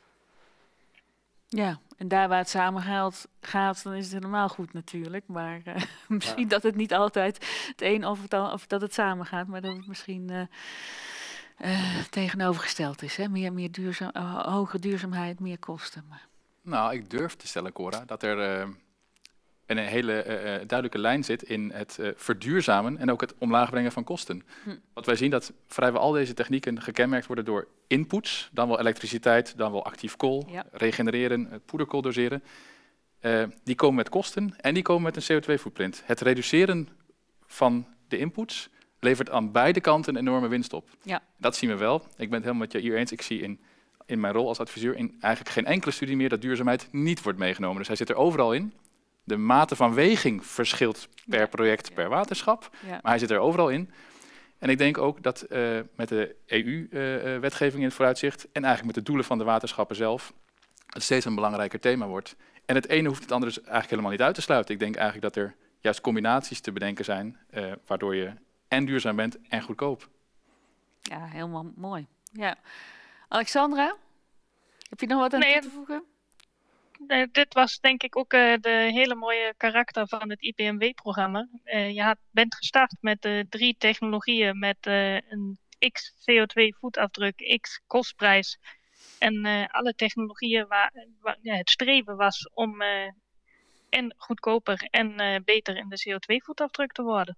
Ja, en daar waar het samen gaat, gaat dan is het helemaal goed natuurlijk. Maar uh, misschien ja. dat het niet altijd het een of, het al, of dat het samen gaat, maar dat het misschien uh, uh, tegenovergesteld is. Hè? Meer, meer duurzaam, uh, hogere duurzaamheid, meer kosten. Maar. Nou, ik durf te stellen, Cora, dat er uh, een hele uh, duidelijke lijn zit in het uh, verduurzamen en ook het omlaag brengen van kosten. Hm. Wat wij zien dat vrijwel al deze technieken gekenmerkt worden door inputs, dan wel elektriciteit, dan wel actief kool, ja. regenereren, poederkool doseren. Uh, die komen met kosten en die komen met een C O twee footprint. Het reduceren van de inputs levert aan beide kanten een enorme winst op. Ja. Dat zien we wel. Ik ben het helemaal met je hier eens. Ik zie in, in mijn rol als adviseur in eigenlijk geen enkele studie meer dat duurzaamheid niet wordt meegenomen. Dus hij zit er overal in. De mate van weging verschilt per ja. project, per waterschap, ja. maar hij zit er overal in. En ik denk ook dat uh, met de E U-wetgeving uh, in het vooruitzicht en eigenlijk met de doelen van de waterschappen zelf het steeds een belangrijker thema wordt. En het ene hoeft het andere dus eigenlijk helemaal niet uit te sluiten. Ik denk eigenlijk dat er juist combinaties te bedenken zijn, uh, waardoor je en duurzaam bent en goedkoop. Ja, helemaal mooi. Ja. Alexandra, heb je nog wat aan nee, toe te voegen? Uh, dit was denk ik ook uh, de hele mooie karakter van het I P M W-programma. Uh, je had, bent gestart met uh, drie technologieën met uh, een x C O twee voetafdruk, x kostprijs. En uh, alle technologieën waar, waar ja, het streven was om uh, en goedkoper en uh, beter in de C O twee voetafdruk te worden.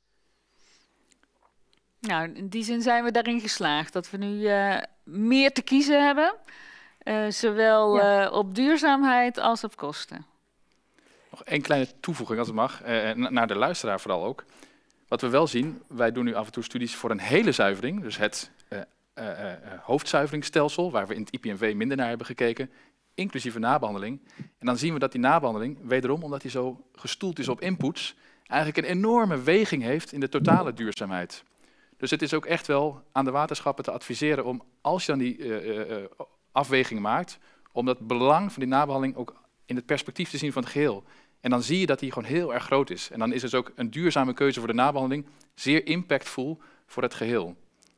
Nou, in die zin zijn we daarin geslaagd dat we nu uh, meer te kiezen hebben. Uh, zowel ja. uh, op duurzaamheid als op kosten. Nog één kleine toevoeging als het mag, uh, naar de luisteraar vooral ook. Wat we wel zien, wij doen nu af en toe studies voor een hele zuivering. Dus het uh, uh, uh, hoofdzuiveringsstelsel, waar we in het I P N V minder naar hebben gekeken, inclusief een nabehandeling. En dan zien we dat die nabehandeling, wederom omdat die zo gestoeld is op inputs, eigenlijk een enorme weging heeft in de totale duurzaamheid. Dus het is ook echt wel aan de waterschappen te adviseren om, als je dan die uh, uh, uh, afweging maakt, om dat belang van die nabehandeling ook in het perspectief te zien van het geheel. En dan zie je dat die gewoon heel erg groot is. En dan is dus ook een duurzame keuze voor de nabehandeling zeer impactvol voor het geheel.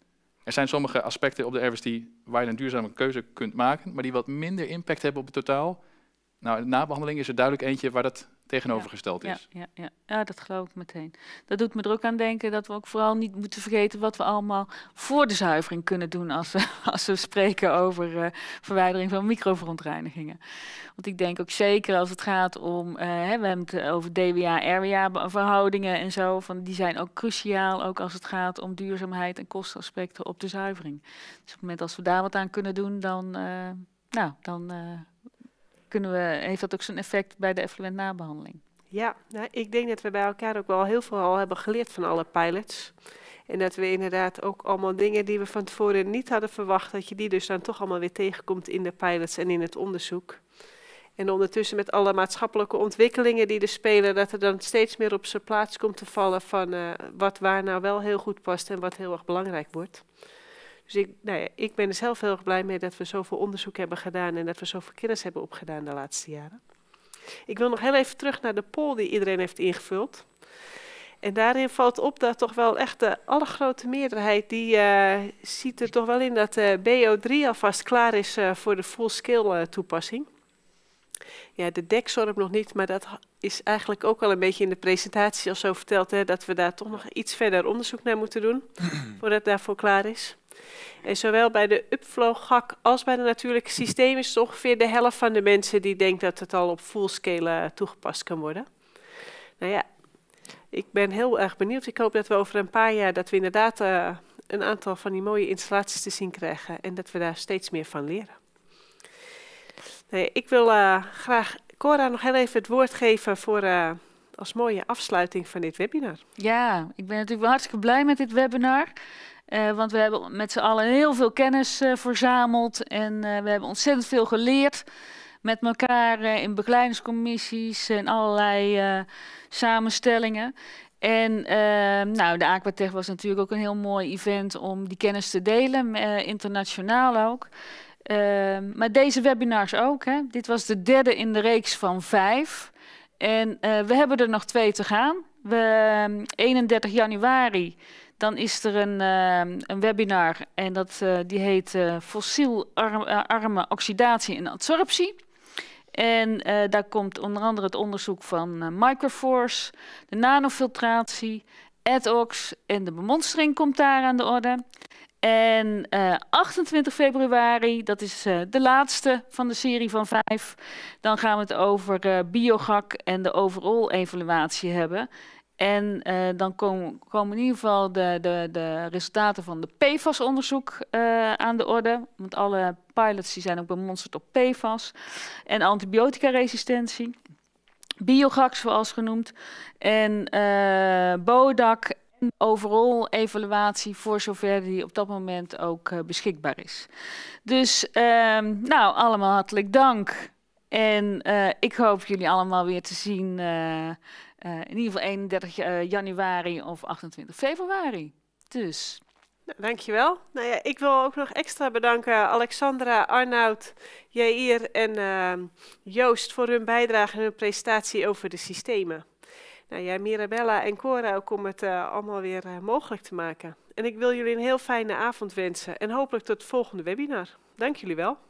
Er zijn sommige aspecten op de R W S die, waar je een duurzame keuze kunt maken, maar die wat minder impact hebben op het totaal. Nou, de nabehandeling is er duidelijk eentje waar dat tegenovergesteld ja, is. Ja, ja, ja. ja, dat geloof ik meteen. Dat doet me er ook aan denken dat we ook vooral niet moeten vergeten wat we allemaal voor de zuivering kunnen doen als we, als we spreken over uh, verwijdering van microverontreinigingen. Want ik denk ook zeker als het gaat om, uh, hè, we hebben het over D W A-R W A-verhoudingen en zo, van, die zijn ook cruciaal, ook als het gaat om duurzaamheid en kostenaspecten op de zuivering. Dus op het moment als we daar wat aan kunnen doen, dan, uh, nou, dan uh, kunnen we, heeft dat ook zijn effect bij de effluent nabehandeling. Ja, nou, ik denk dat we bij elkaar ook wel heel veel al hebben geleerd van alle pilots. En dat we inderdaad ook allemaal dingen die we van tevoren niet hadden verwacht, dat je die dus dan toch allemaal weer tegenkomt in de pilots en in het onderzoek. En ondertussen met alle maatschappelijke ontwikkelingen die er spelen, dat er dan steeds meer op zijn plaats komt te vallen van uh, wat waar nou wel heel goed past en wat heel erg belangrijk wordt. Dus ik, nou ja, ik ben er zelf heel erg blij mee dat we zoveel onderzoek hebben gedaan en dat we zoveel kennis hebben opgedaan de laatste jaren. Ik wil nog heel even terug naar de poll die iedereen heeft ingevuld. En daarin valt op dat toch wel echt de allergrote meerderheid, die uh, ziet er toch wel in dat uh, B O drie alvast klaar is uh, voor de full-scale uh, toepassing. Ja, de dekzorp nog niet, maar dat is eigenlijk ook al een beetje in de presentatie al zo verteld, hè, dat we daar toch nog iets verder onderzoek naar moeten doen, voordat het daarvoor klaar is. En zowel bij de upflow G A C als bij de natuurlijke systemen is het ongeveer de helft van de mensen die denkt dat het al op full-scale uh, toegepast kan worden. Nou ja, ik ben heel erg benieuwd. Ik hoop dat we over een paar jaar dat we inderdaad uh, een aantal van die mooie installaties te zien krijgen en dat we daar steeds meer van leren. Nee, ik wil uh, graag Cora nog heel even het woord geven voor uh, als mooie afsluiting van dit webinar. Ja, ik ben natuurlijk wel hartstikke blij met dit webinar. Uh, want we hebben met z'n allen heel veel kennis uh, verzameld en uh, we hebben ontzettend veel geleerd met elkaar uh, in begeleidingscommissies en allerlei uh, samenstellingen. En uh, nou, de Aquatech was natuurlijk ook een heel mooi event om die kennis te delen, uh, internationaal ook. Uh, maar deze webinars ook. Hè. Dit was de derde in de reeks van vijf. En uh, we hebben er nog twee te gaan. We, eenendertig januari, dan is er een, uh, een webinar en dat, uh, die heet uh, Fossielarme oxidatie en adsorptie. En uh, daar komt onder andere het onderzoek van uh, Microforce, de nanofiltratie, AdOx en de bemonstering komt daar aan de orde. En uh, achtentwintig februari, dat is uh, de laatste van de serie van vijf, dan gaan we het over uh, BioGAC en de overall evaluatie hebben. En uh, dan komen, komen in ieder geval de, de, de resultaten van de P F A S-onderzoek uh, aan de ode. Want alle pilots die zijn ook bemonsterd op P F A S. En antibioticaresistentie. BioGAC zoals genoemd. En uh, BODAC en overall evaluatie voor zover die op dat moment ook uh, beschikbaar is. Dus um, nou, allemaal hartelijk dank. En uh, ik hoop jullie allemaal weer te zien... Uh, Uh, in ieder geval eenendertig januari of achtentwintig februari. Dus. Nou, dankjewel. Nou ja, ik wil ook nog extra bedanken Alexandra, Arnoud, Jair en uh, Joost voor hun bijdrage en hun presentatie over de systemen. Nou ja, Mirabella en Cora ook om het uh, allemaal weer uh, mogelijk te maken. En ik wil jullie een heel fijne avond wensen en hopelijk tot het volgende webinar. Dank jullie wel.